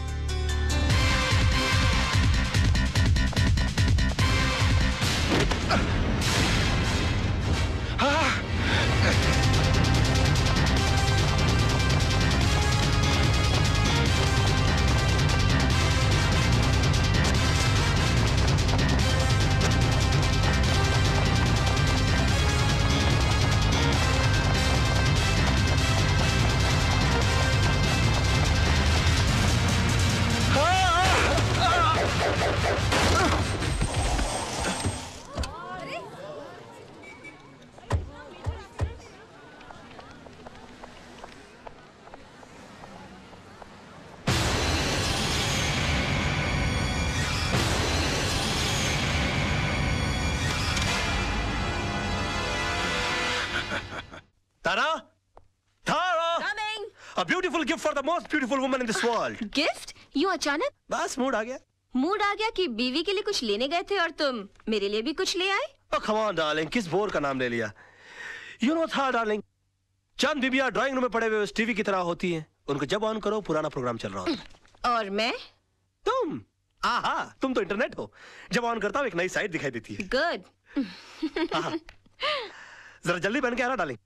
Tara, Tara, Coming. a beautiful gift for the most beautiful woman in this world. Gift? यूं अचानक? बस मूड आ गया। मूड आ गया कि बीवी के लिए कुछ लेने गए थे और तुम मेरे लिए भी कुछ ले आए? Oh, come on, darling, किस बोर का नाम ले लिया? You know था, darling, चंद बीबियां ड्राइंग रूम में पड़े हुए उस टीवी की तरह होती हैं। उनको जब ऑन करो पुराना प्रोग्राम चल रहा होता। और मैं? तुम? आहा, तुम तो इंटरनेट हो। जब ऑन करता हूँ एक नई साइट दिखाई देती है। गुड। आहा, जरा जल्दी पहन के आना डार्लिंग।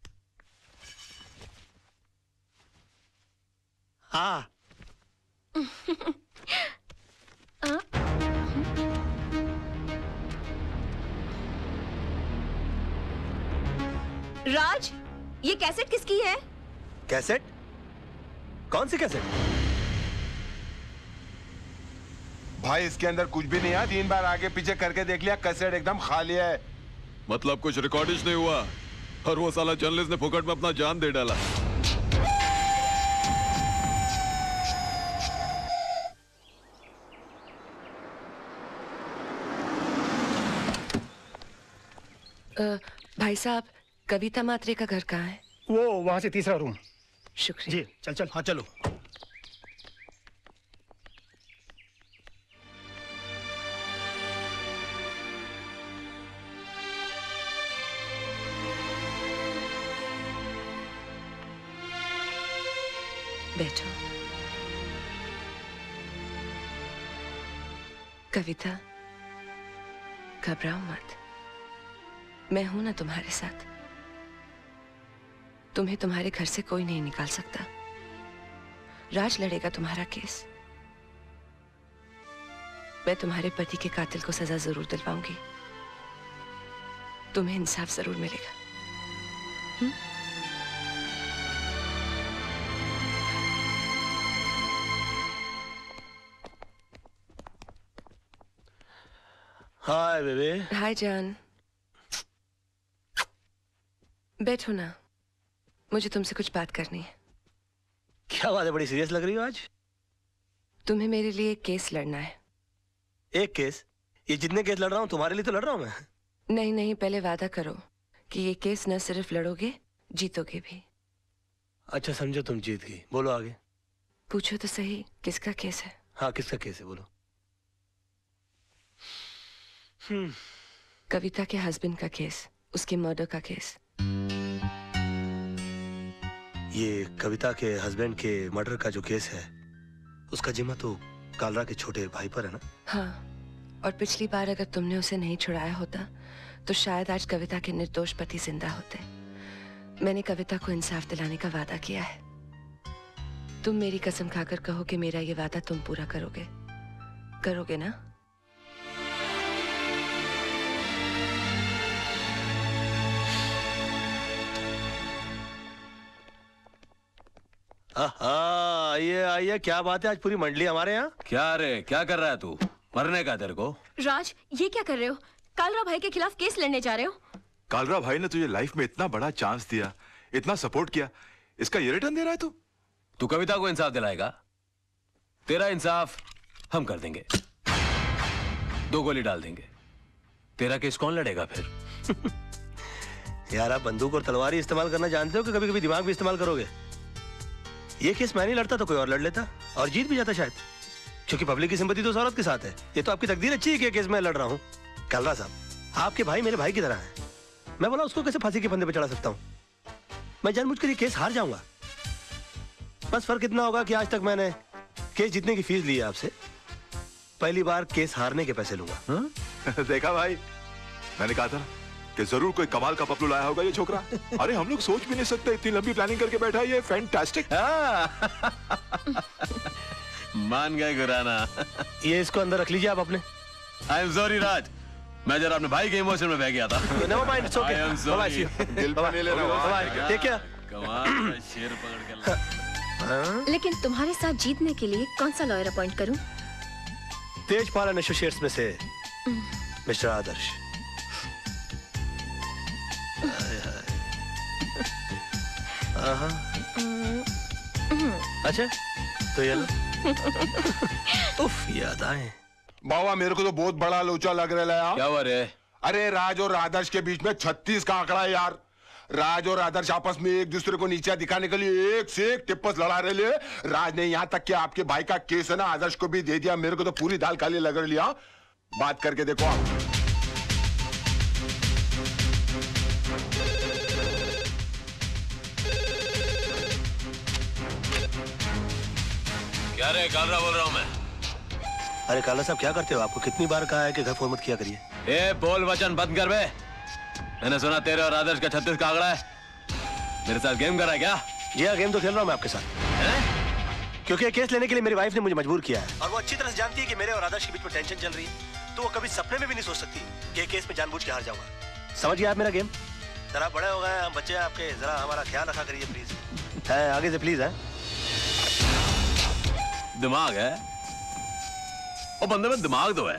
हाँ। राज, ये कैसेट किसकी है? कैसेट? कौन सी कैसेट? भाई इसके अंदर कुछ भी नहीं है, तीन बार आगे पीछे करके देख लिया, कैसेट एकदम खाली है। मतलब कुछ रिकॉर्डिश नहीं हुआ और वो साला जर्नलिस्ट ने फुकट में अपना जान दे डाला। Uh, भाई साहब, कविता मात्रे का घर कहाँ है? वो वहां से तीसरा रूम। शुक्रिया। जी चल चल। हाँ चलो। बैठो। कविता, घबराओ मत, मैं हूं ना तुम्हारे साथ। तुम्हें तुम्हारे घर से कोई नहीं निकाल सकता। राज लड़ेगा तुम्हारा केस। मैं तुम्हारे पति के कातिल को सजा जरूर दिलवाऊंगी। तुम्हें इंसाफ जरूर मिलेगा। हुँ? Hi baby. हाय जान। बैठो ना, मुझे तुमसे कुछ बात करनी है। क्या बात है, बड़ी सीरियस लग रही हो आज? तुम्हें मेरे लिए एक केस लड़ना है। एक केस? ये जितने केस लड़ रहा हूँ तुम्हारे लिए तो लड़ रहा हूँ मैं। नहीं नहीं, पहले वादा करो कि ये केस न सिर्फ लड़ोगे, जीतोगे भी। अच्छा समझो तुम जीत गई। बोलो आगे। पूछो तो सही, किसका केस है? हाँ किसका केस है, बोलो। हम्म कविता के हस्बैंड का केस, उसके मर्डर का केस। ये कविता के हस्बैंड के मर्डर का जो केस है, उसका जिम्मा तो कालरा के छोटे भाई पर है ना? हाँ, और पिछली बार अगर तुमने उसे नहीं छुड़ाया होता तो शायद आज कविता के निर्दोष पति जिंदा होते। मैंने कविता को इंसाफ दिलाने का वादा किया है। तुम मेरी कसम खाकर कहो कि मेरा ये वादा तुम पूरा करोगे। करोगे ना? आइए आइए, क्या बात है, आज पूरी मंडली हमारे यहाँ। क्या रे, क्या कर रहा है तू? मरने का तेरे को? राज, ये क्या कर रहे हो? कालरा भाई के खिलाफ केस लड़ने जा रहे हो? कालरा भाई ने तुझे लाइफ में इतना बड़ा चांस दिया, इतना सपोर्ट किया, इसका ये रिटर्न दे रहा है तू? तू कविता को इंसाफ दिलाएगा? तेरा इंसाफ हम कर देंगे। दो गोली डाल देंगे, तेरा केस कौन लड़ेगा फिर? यार, आप बंदूक और तलवार ही इस्तेमाल करना जानते हो कि कभी कभी दिमाग भी इस्तेमाल करोगे? ये केस मैं नहीं लड़ता तो कोई और लड़ लेता और जीत भी जाता शायद, क्योंकि पब्लिक की सिंपैथी तो उस औरत के साथ है। ये तो आपकी तकदीर अच्छी है कि केस मैं लड़ रहा हूँ। कालरा साहब, आपके भाई मेरे भाई की तरह है। मैं बोला उसको कैसे फांसी के फंदे पे चढ़ा सकता हूँ? मैं जानबूझकर ये केस हार जाऊंगा। बस फर्क इतना होगा कि आज तक मैंने केस जीतने की फीस ली है आपसे, पहली बार केस हारने के पैसे लूंगा। देखा भाई, मैंने कहा था कि जरूर कोई कमाल का पपलू लाया होगा ये छोकरा। अरे हम लोग सोच भी नहीं सकते, इतनी लंबी प्लानिंग करके बैठा है ये। फैंटास्टिक। मान गए गुराना। ये इसको अंदर रख लीजिए आप अपने। आई एम सॉरी राज, मैं जरा अपने भाई के इमोशन में बह गया था। Never mind, it's okay. I am sorry. दिल पे नहीं ले रहा। ठीक है। कमाल का शेर पकड़ के। लेकिन तुम्हारे साथ जीतने के लिए कौन सा लॉयर अपॉइंट करूं? तेजपाल एंड एसोसिएट्स में से मिस्टर आदर्श। आहा। अच्छा, तो ये लो। उफ, याद आए। बाबा, मेरे को तो बहुत बड़ा लोचा लग रहा है यार। क्या हुआ रे? अरे राज और आदर्श के बीच में छत्तीस का आंकड़ा है यार। राज और आदर्श आपस में एक दूसरे को नीचा दिखाने के लिए एक से एक टिप्पस लड़ा रहे हैं। राज ने यहाँ तक कि आपके भाई का केस है ना आदर्श को भी दे दिया। मेरे को तो पूरी दाल खाली लग रही है। बात करके देखो आप। क्या रे कालरा बोल रहा हूँ मैं। अरे काला साहब, क्या करते हो? आपको कितनी बार कहा है कि घर फोन मत किया करिए। ए बोल वचन बंद कर बे। मैंने सुना तेरे और आदर्श का छत्तीस का आंकड़ा है। मेरे साथ गेम कर रहा है क्या? जी हाँ, गेम तो खेल रहा हूँ मैं आपके साथ। है? क्योंकि केस लेने के लिए मेरी वाइफ ने मुझे मजबूर किया है और वो अच्छी तरह से जानती है कि मेरे और आदर्श के बीच में टेंशन चल रही है, तो वो कभी सपने में भी नहीं सोच सकती कि ये केस में जानबूझ के हार जाऊंगा। समझ गया आप मेरा गेम? जरा बड़े हो गए हम बच्चे आपके, जरा हमारा ख्याल रखा करिए प्लीज। है आगे से प्लीज। है दिमाग है वो बंदे में, दिमाग तो है।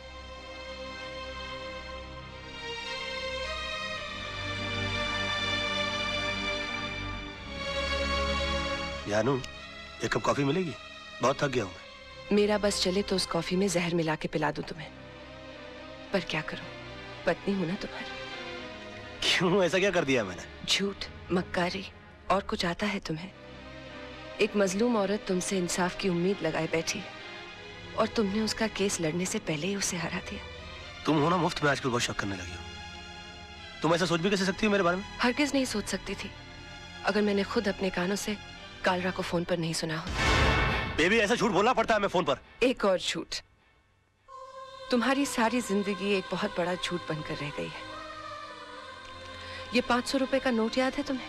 जानू, एक कप कॉफी मिलेगी? बहुत थक गया हूं मैं। मेरा बस चले तो उस कॉफी में जहर मिला के पिला दूं तुम्हें, पर क्या करूं, पत्नी हूं ना तुम्हारी। क्यों, ऐसा क्या कर दिया मैंने? झूठ, मक्कारी और कुछ आता है तुम्हें? एक मजलूम औरत तुमसे इंसाफ की उम्मीद लगाए बैठी है और तुमने उसका केस लड़ने से पहले ही उसे हरा दिया। तुम हो ना मुफ्त में आजकल बहुत शक करने लगी हो। तुम ऐसा सोच भी कैसे सकती हो मेरे बारे में? हरगिज नहीं सोच सकती थी अगर मैंने खुद अपने कानों से कालरा को फोन पर नहीं सुना हो। बेबी, ऐसा झूठ बोलना पड़ता है हमें फोन पर? एक और झूठ। तुम्हारी सारी जिंदगी एक बहुत बड़ा झूठ बनकर रह गई है। ये पांच सौ रुपए का नोट याद है तुम्हें?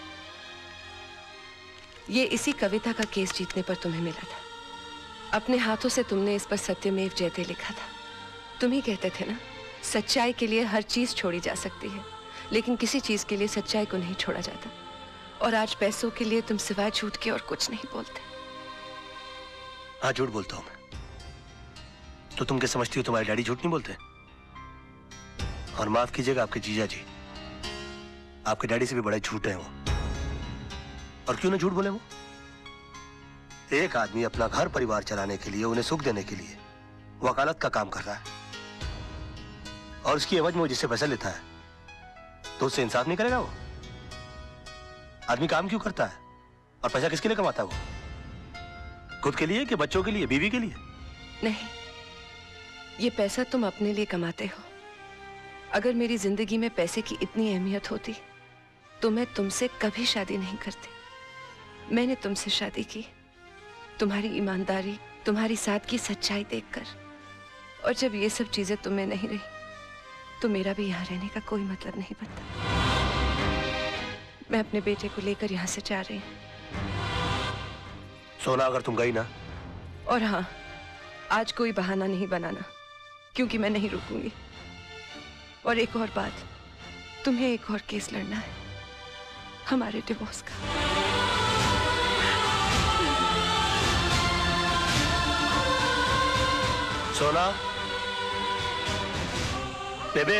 ये इसी कविता का केस जीतने पर तुम्हें मिला था। अपने हाथों से तुमने इस पर सत्यमेव जयते लिखा था। तुम ही कहते थे ना, सच्चाई के लिए हर चीज छोड़ी जा सकती है, लेकिन किसी चीज के लिए सच्चाई को नहीं छोड़ा जाता। और आज पैसों के लिए तुम सिवाय झूठ के और कुछ नहीं बोलते। हाँ, झूठ बोलता हूं मैं। तो तुम क्या समझती हो तुम्हारे डैडी झूठ नहीं बोलते? और माफ कीजिएगा आपके जीजा जी, आपके डैडी से भी बड़े झूठे हैं वो। और क्यों ना झूठ बोले वो? एक आदमी अपना घर परिवार चलाने के लिए, उन्हें सुख देने के लिए वकालत का काम कर रहा है और उसकी एवज में वो जिससे पैसा लेता है तो उससे इंसाफ नहीं करेगा वो? आदमी काम क्यों करता है और पैसा किसके लिए कमाता है वो? खुद के लिए कि बच्चों के लिए, बीवी के लिए? नहीं, ये पैसा तुम अपने लिए कमाते हो। अगर मेरी जिंदगी में पैसे की इतनी अहमियत होती तो मैं तुमसे कभी शादी नहीं करती। मैंने तुमसे शादी की तुम्हारी ईमानदारी, तुम्हारी सादगी, सच्चाई देखकर। और जब ये सब चीजें तुम्हें नहीं रही तो मेरा भी यहाँ रहने का कोई मतलब नहीं बनता। मैं अपने बेटे को लेकर यहाँ से जा रही हूँ। सोना, अगर तुम गई ना, और हाँ, आज कोई बहाना नहीं बनाना, क्योंकि मैं नहीं रुकूंगी। और एक और बात, तुम्हें एक और केस लड़ना है, हमारे डिवोर्स का। सोना, बेबे,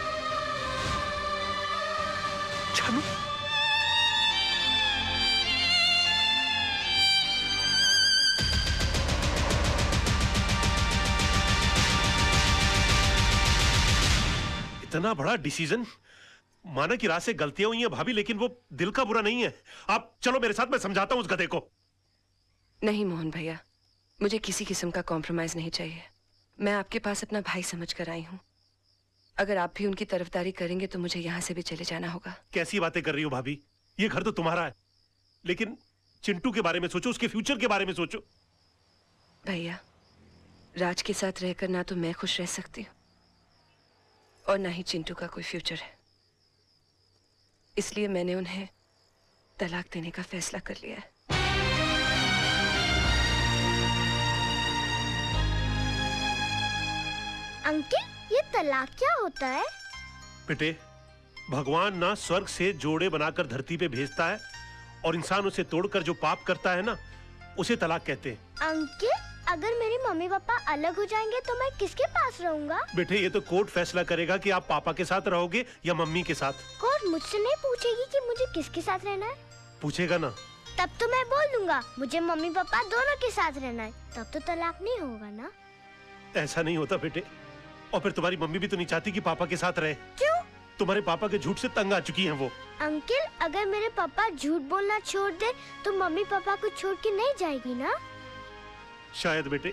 जानू, इतना बड़ा डिसीजन। माना कि रात से गलतियां हुई हैं भाभी, लेकिन वो दिल का बुरा नहीं है। आप चलो मेरे साथ, मैं समझाता हूं उस गधे को। नहीं मोहन भैया, मुझे किसी किस्म का कॉम्प्रोमाइज नहीं चाहिए। मैं आपके पास अपना भाई समझ कर आई हूँ। अगर आप भी उनकी तरफदारी करेंगे तो मुझे यहाँ से भी चले जाना होगा। कैसी बातें कर रही हो भाभी, ये घर तो तुम्हारा है, लेकिन चिंटू के बारे में सोचो, उसके फ्यूचर के बारे में सोचो। भैया, राज के साथ रहकर ना तो मैं खुश रह सकती हूँ और ना ही चिंटू का कोई फ्यूचर है। इसलिए मैंने उन्हें तलाक देने का फैसला कर लिया है। अंकल, ये तलाक क्या होता है? बेटे, भगवान ना स्वर्ग से जोड़े बनाकर धरती पे भेजता है और इंसान उसे तोड़कर जो पाप करता है ना, उसे तलाक कहते हैं। अंकल, अगर मेरे मम्मी पापा अलग हो जाएंगे तो मैं किसके पास रहूंगा? बेटे, ये तो कोर्ट फैसला करेगा कि आप पापा के साथ रहोगे या मम्मी के साथ। कोर्ट मुझसे नहीं पूछेगी कि मुझे किसके साथ रहना है? पूछेगा ना। तब तो मैं बोल दूंगा मुझे मम्मी पापा दोनों के साथ रहना है, तब तो तलाक नहीं होगा ना? ऐसा नहीं होता बेटे, और फिर तुम्हारी मम्मी भी तो नहीं चाहती कि पापा के साथ रहे। क्यों? तुम्हारे पापा के झूठ से तंग आ चुकी हैं वो। अंकल, अगर मेरे पापा झूठ बोलना छोड़ दे तो मम्मी पापा को छोड़ के नहीं जाएगी ना? शायद बेटे।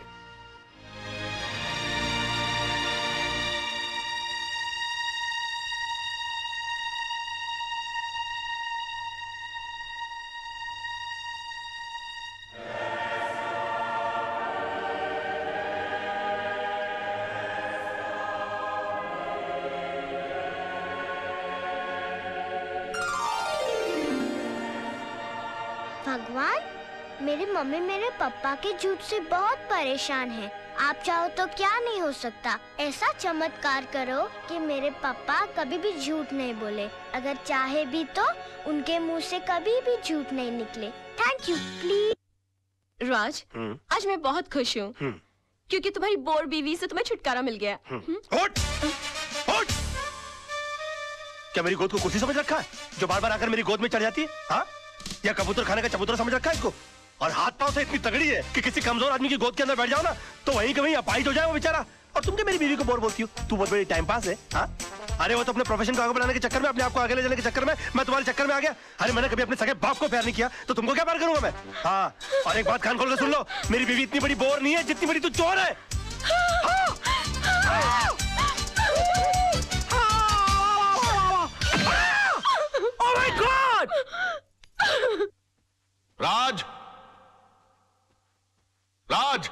भगवान, मेरी मम्मी मेरे पापा के झूठ से बहुत परेशान है। आप चाहो तो क्या नहीं हो सकता, ऐसा चमत्कार करो कि मेरे पापा कभी भी झूठ नहीं बोले। अगर चाहे भी तो उनके मुंह से कभी भी झूठ नहीं निकले। Thank you. प्लीज। राज, आज मैं बहुत खुश हूँ क्योंकि तुम्हारी बोर बीवी से तुम्हें छुटकारा मिल गया। उठ! उठ! क्या मेरी गोद को कुर्सी समझ रखा है जो बार बार आकर मेरी गोद में चढ़ जाती है? हाँ? या कबूतर खाने का चबूतरा समझ रखा है इसको? और हाथ पांव से इतनी तगड़ी है कि किसी कमजोर आदमी की गोद के अंदर बैठ जाओ ना तो वहीं कहीं अपाहिज हो जाए वो बेचारा। और तुम क्या मेरी बीवी को बोर बोलती हो? तू बहुत बड़ी टाइम पास है। हाँ? अरे वो तो अपने प्रोफेशन को आगे बढ़ाने के चक्कर में, अपने आप को आगे ले जाने के चक्कर में मैं तुम्हारे चक्कर में आ गया। अरे मैंने कभी अपने सगे बाप को प्यार नहीं किया तो तुमको क्या प्यार करूंगा मैं? हाँ, और एक बात कान खोल के सुन लो, मेरी बीवी इतनी बड़ी बोर नहीं है जितनी बड़ी तू चोर है। Oh my God! राज! राज!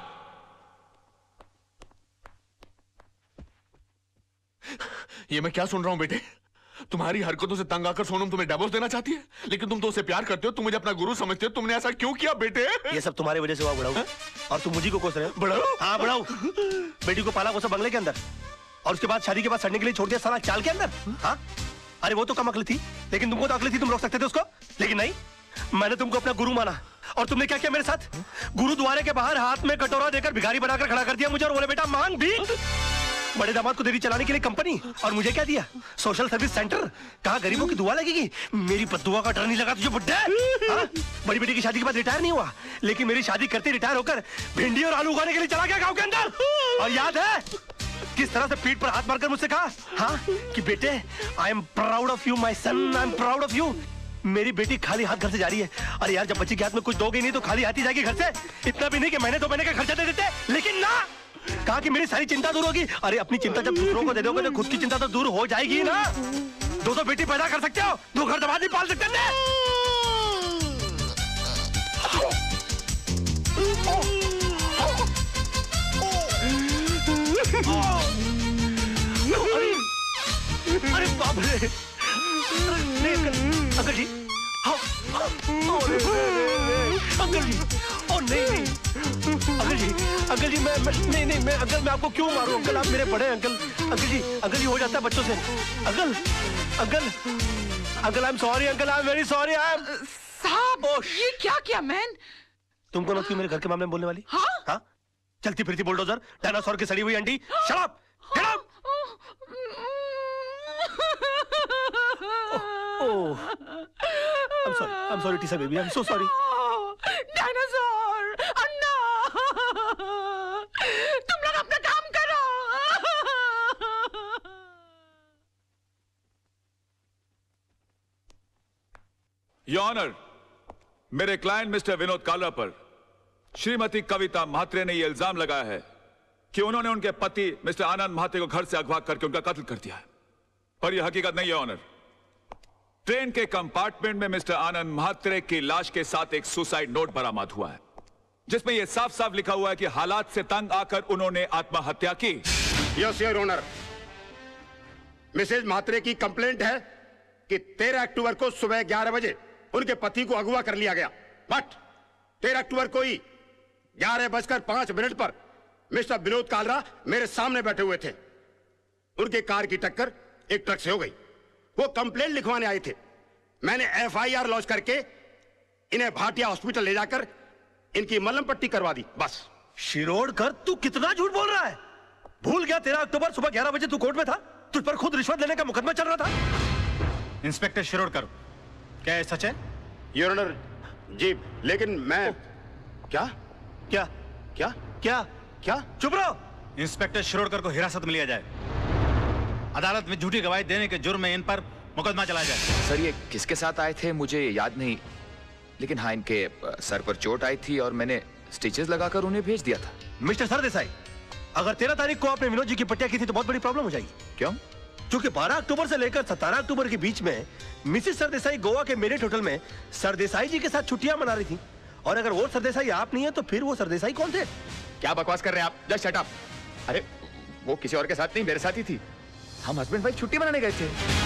ये मैं क्या सुन रहा हूं बेटे? तुम्हारी हरकतों से तंग आकर सोनम तुम्हें डिवोर्स देना चाहती है, लेकिन तुम तो उसे प्यार करते हो, तुम मुझे अपना गुरु समझते हो। तुमने ऐसा क्यों किया बेटे? ये सब तुम्हारी वजह से हुआ बुढ़ाऊ। और तुम मुझी को कोस रहे हो? बुढ़ाऊ? हाँ बुढ़ाऊ। बेटी को पाला कोसा बंगले के अंदर और उसके बाद शादी के बाद सड़ने के लिए छोड़ दिया साला चाल के अंदर। हाँ? अरे वो तो कम अकल थी, लेकिन तुमको तो अकल थी, तुम रोक सकते थे उसको। लेकिन नहीं, मैंने तुमको अपना गुरु माना और तुमने क्या किया मेरे साथ? गुरुद्वारे के बाहर हाथ में कटोरा देकर भिखारी बनाकर खड़ा कर दिया मुझे और बोले बेटा मांग भीख। बड़े दामाद को देरी चलाने के लिए कंपनी, और मुझे क्या दिया? Social service centre. कहा गरीबों की दुआ लगेगी? मेरी बद्दुआ का डर नहीं लगा तुझे बुड्ढे? हाँ? बड़ी बेटी की शादी के बाद रिटायर नहीं हुआ, लेकिन मेरी शादी करते रिटायर होकर भिंडी और आलू उगाने के लिए चला गया गाँव के अंदर। और याद है किस तरह से पीठ पर हाथ मारकर मुझसे कहा, हाँ, कि बेटे I am proud of you my son, I am proud of you. मेरी बेटी खाली हाथ घर से जा रही है। अरे यार, जब बच्ची के हाथ में कुछ दोगे नहीं तो खाली हाथ ही जाएगी घर से। इतना भी नहीं कि महीने दो महीने का खर्चा दे देते, लेकिन ना, कहा कि मेरी सारी चिंता दूर होगी। अरे अपनी चिंता जब दूसरों को दे दोगे तो खुद की चिंता तो दूर हो जाएगी ना। दो दो बेटी पैदा कर सकते हो, दो घर दबा नहीं पाल सकते ना। अरे बाप रे! नहीं अंकल, अंकल जी, हाँ, अंकल जी, ओ नहीं नहीं, अंकल जी, अंकल जी मैं, मैं नहीं नहीं मैं अंकल मैं आपको क्यों मारूं अंकल? आप मेरे बड़े अंकल। अंकल जी, अंकल जी हो जाता है बच्चों से। Uncle, uncle, uncle I am sorry uncle, I am very sorry. I am साहब, ये क्या किया मैन? तुमको ना मेरे घर के मामले में बोलने वाली? हाँ? हाँ? चलती फिरती बुलडोजर, डायनासोर की सड़ी हुई अंडी। Shut up! Get out! Oh, I'm sorry. I'm sorry, Tisa baby. I'm so sorry. Dinosaur, Anna, तुम लोग अपना काम करो। योर ऑनर, मेरे क्लाइंट मिस्टर विनोद कालरा पर श्रीमती कविता म्हात्रे ने यह इल्जाम लगाया है कि उन्होंने उनके पति मिस्टर आनंद म्हात्रे को घर से अगवा करके उनका कत्ल कर दिया है। पर यह हकीकत नहीं है ऑनर। ट्रेन के कंपार्टमेंट में मिस्टर आनंद म्हात्रे की लाश के साथ एक सुसाइड नोट बरामद हुआ है, जिसमें यह साफ साफ लिखा हुआ है कि हालात से तंग आकर उन्होंने आत्महत्या की। Yes your honour, missus Mhatre की कंप्लेंट है कि तेरह अक्टूबर को सुबह ग्यारह बजे उनके पति को अगवा कर लिया गया, बट तेरह अक्टूबर को ही ग्यारह बजकर पांच मिनट पर मिस्टर विनोद कालरा मेरे सामने बैठे हुए थे। उनके कार की टक्कर एक ट्रक से हो गई। वो कंप्लेंट लिखवाने आए थे। मैंने एफ आई आर लॉन्च करके इन्हें भाटिया हॉस्पिटल ले जाकर इनकी मलहम पट्टी करवा दी, बस। शिरोडकर, तू कितना झूठ बोल रहा है? भूल गया तेरह अक्टूबर सुबह ग्यारह बजे तू कोर्ट में था? तुझ पर खुद रिश्वत लेने का मुकदमा चल रहा था। इंस्पेक्टर शिरोडकर, क्या ये सच है? योर ऑनर, जी, लेकिन मैं क्या क्या क्या क्या क्या चुप रहो। इंस्पेक्टर शिरोडकर को हिरासत में लिया जाए। अदालत में झूठी गवाही देने के जुर्म में इन पर मुकदमा चलाया जाए। सर, ये किसके साथ आए थे मुझे याद नहीं, लेकिन हाँ, इनके सर पर चोट आई थी और मैंने स्टिचेस लगाकर उन्हें भेज दिया था। मिस्टर सरदेसाई, अगर तेरह तारीख को आपने विनोद जी की पट्टिया की थी तो बहुत बड़ी प्रॉब्लम हो जाएगी। क्यों? क्योंकि बारह अक्टूबर से लेकर सत्रह अक्टूबर के बीच में मिसेस सरदेसाई गोवा के मेरिट होटल में सरदेसाई जी के साथ छुट्टियां मना रही थी, और अगर वो सरदेसाई आप नहीं है तो फिर वो सरदेसाई कौन थे? क्या बकवास कर रहे हैं आप? Just shut up. अरे वो किसी और के साथ नहीं, मेरे साथ ही थी। हम हस्बैंड वाइफ छुट्टी मनाने गए थे।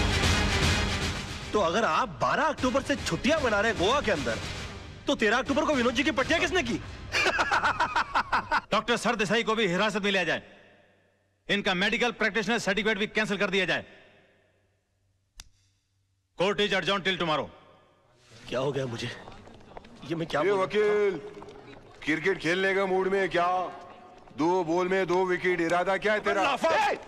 तो अगर आप बारह अक्टूबर से छुट्टियां मना रहे गोवा के अंदर, तो तेरह अक्टूबर को विनोद जी की पट्टियां किसने की? डॉक्टर सरदेसाई को भी हिरासत में लिया जाए। इनका मेडिकल प्रैक्टिशनर सर्टिफिकेट भी कैंसिल कर दिया जाए। Court is adjourn till tomorrow. क्या हो गया मुझे? ये मैं क्या ये वकील, क्रिकेट खेलने का मूड में क्या? दो बॉल में दो विकेट, इरादा क्या है तेरा?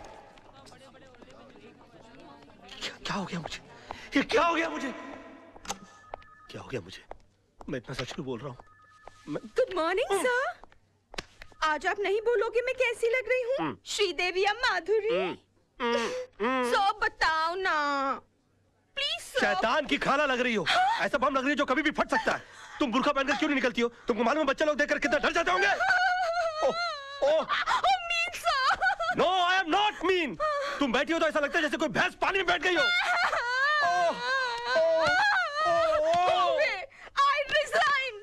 क्या हो गया मुझे? ये क्या हो गया मुझे? क्या हो गया मुझे? मैं इतना सच क्यों बोल रहा हूँ? मैं... गुड मॉर्निंग सर। आज आप नहीं बोलोगे मैं कैसी लग रही हूँ? श्रीदेवी या माधुरी? सो बताओ ना प्लीज। शैतान की खाला लग रही हो। ऐसा बम लग रही है जो कभी भी फट सकता है। तुम बुर्का पहनकर क्यों नहीं निकलती हो? तुमको मालूम है बच्चे लोग देखकर कितना डर जाते होंगे? Oh, no, I am not mean. तुम बैठी हो तो ऐसा लगता है जैसे कोई भैंस पानी में बैठ गई हो। I resign.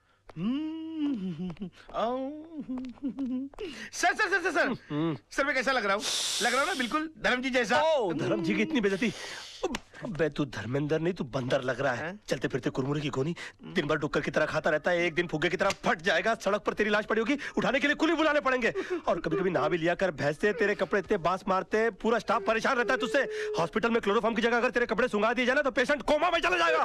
Sir sir sir sir sir sir मैं कैसा लग रहा हूँ? लग रहा हूँ ना बिल्कुल धर्म जी जैसा। ओ, धर्म जी की इतनी बेइज्जती। बे तू धर्मेंद्र नहीं, तू बंदर लग रहा है। चलते फिरते कुरमुरे की गोनी, दिन भर डुक्कर की तरह खाता रहता है। एक दिन फुग्गे की तरह फट जाएगा, सड़क पर तेरी लाश पड़ी होगी, उठाने के लिए कुली बुलाने पड़ेंगे। और कभी कभी नहा भी लिया कर, भैंसे तेरे कपड़े इतने बांस मारते, पूरा स्टाफ परेशान रहता है तुझसे। हॉस्पिटल में क्लोरोफॉर्म की जगह अगर तेरे कपड़े सुंगा दिए जाए ना तो पेशेंट कोमा में चला जाएगा।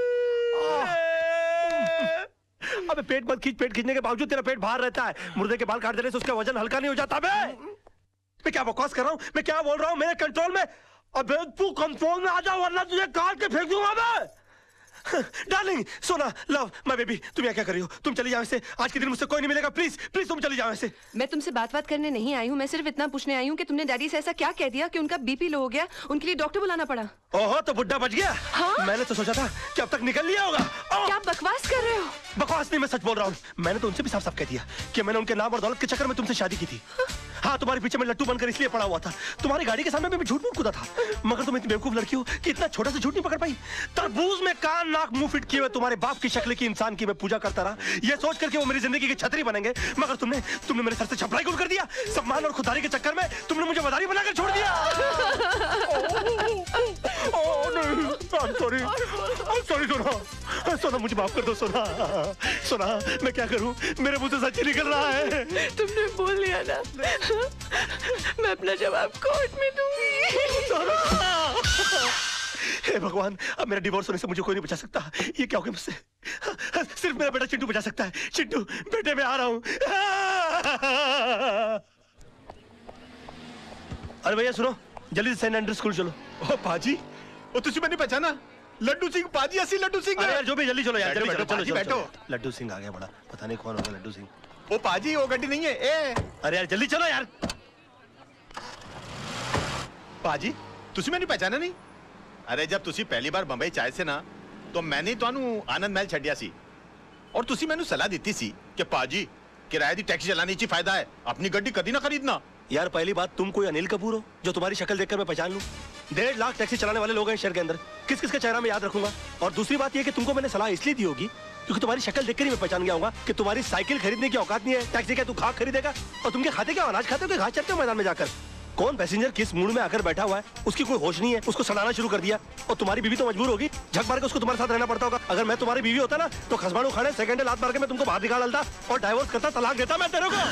अबे पेट मत खींच, पेट खींचने के बावजूद तेरा पेट बाहर रहता है। मुर्दे के बाल काट देने से उसका वजन हल्का नहीं हो जाता। बे मैं क्या बकवास कर रहा हूँ? मैं क्या बोल रहा हूँ? मेरे कंट्रोल में। अबे तू कंट्रोल में आ जा वरना तुझे काट के फेंक दूंगा मैं। डार्लिंग, सोना, लव, माय बेबी, तुम यहाँ क्या कर रही हो? तुम चली जाओ ऐसे। आज के दिन मुझसे कोई नहीं मिलेगा। प्लीज प्लीज तुम चली जाओ ऐसे। मैं तुमसे बात बात करने नहीं आई हूँ। मैं सिर्फ इतना पूछने आई हूँ कि तुमने डैडी से ऐसा क्या कह दिया कि उनका बीपी लो हो गया, उनके लिए डॉक्टर बुलाना पड़ा। ओहो, तो बुड्ढा बच गया। हाँ? मैंने तो सोचा था कि अब तक निकल लिया होगा। क्या बकवास कर रहे हो? बकवास नहीं, मैं सच बोल रहा हूँ। मैंने तो उनसे भी साफ साफ कह दिया कि मैंने उनके नाम और दौलत के चक्कर में तुमसे शादी की थी। हाँ, तुम्हारे पीछे में लट्टू बनकर इसलिए पड़ा हुआ था। तुम्हारी गाड़ी के सामने मैं झूठ मूठ कूदा था, मगर तुम इतनी बेवकूफ लड़की हो कि इतना छोटा सा झूठ नहीं पकड़ पाई। तरबूज में कान नाक मुंह फिट किए हुए तुम्हारे बाप की शक्ल की इंसान की मैं पूजा करता रहा, ये सोच करके वो मेरी जिंदगी की छतरी बनेंगे, मगर तुमने तुमने मेरे सर से छपराई गुल कर दिया। सम्मान और खुदारी के चक्कर में तुमने मुझे मदारी बनाकर छोड़ दिया। सॉरी सॉरी सोना, सोना मुझे माफ कर दो सोना। सोना मैं क्या करूं, मेरे मुंह से सच निकल रहा है। तुमने बोल लिया ना, मैं अपना जवाब कोर्ट में दूंगी। हे भगवान, अब मेरा डिवोर्स होने से मुझे कोई नहीं बचा सकता। ये क्या हो गया मुझसे? सिर्फ मेरा बेटा चिंटू बचा सकता है। चिंटू बेटे, मैं आ रहा हूं। अरे भैया सुनो, जल्दी से सेंट एंड्रू स्कूल चलो। ओ पाजी, ओ तुझे मैंने पहचाना? लड्डू सिंह पाजी, असली लड्डू सिंह। अरे यार जो भी, जल्दी चलो यार, जल्दी बैठो, चलो, पाजी, चलो, बैठो। चलो। लड्डू सिंह आ गया बड़ा, पता नहीं कौन होगा लड्डू सिंह। ओ पाजी, वो गड्डी नहीं है। ए अरे यार जल्दी चलो यार। पाजी, तुझे मैंने पहचाना नहीं? अरे जब तुझे पहली बार बंबई चाय से ना तो मैंने ਤੁਹਾਨੂੰ ਆਨੰਦ ਮਹਿਲ ਛੱਡਿਆ ਸੀ और ਤੁਸੀਂ ਮੈਨੂੰ ਸਲਾਹ ਦਿੱਤੀ ਸੀ कि पाजी किराए दी टैक्सी चलाने ची फायदा है, अपनी गड्डी कभी ना खरीदना। यार पहली बात, तुम कोई अनिल कपूर हो जो तुम्हारी शक्ल देखकर मैं पहचान लूं? डेढ़ लाख टैक्सी चलाने वाले लोग हैं शहर के अंदर, किस किस का चेहरा मैं याद रखूंगा? और दूसरी बात ये कि तुमको मैंने सलाह इसलिए दी होगी क्योंकि तुम्हारी शक्ल देखकर ही मैं पहचान गया होगा कि तुम्हारी साइकिल खरीदने की औकात नहीं है। टैक्सी क्या तू खाक खरीदेगा? और तुम क्या खाते, क्या अनाज खाते हो कि घास चरते हो मैदान में जाकर? कौन पैसेंजर किस मूड में आकर बैठा हुआ है, उसकी कोई होश नहीं है, उसको सड़ाना शुरू कर दिया। और तुम्हारी बीवी तो मजबूर होगी, झक मार के उसको तुम्हारे साथ रहना पड़ता होगा। अगर मैं तुम्हारी बीवी होता ना तो खसमानू खड़े सेकंड लात मार के मैं तुमको बाहर निकाल डालता और डाइवोर्स करता, तलाक देता मैं तेरे को।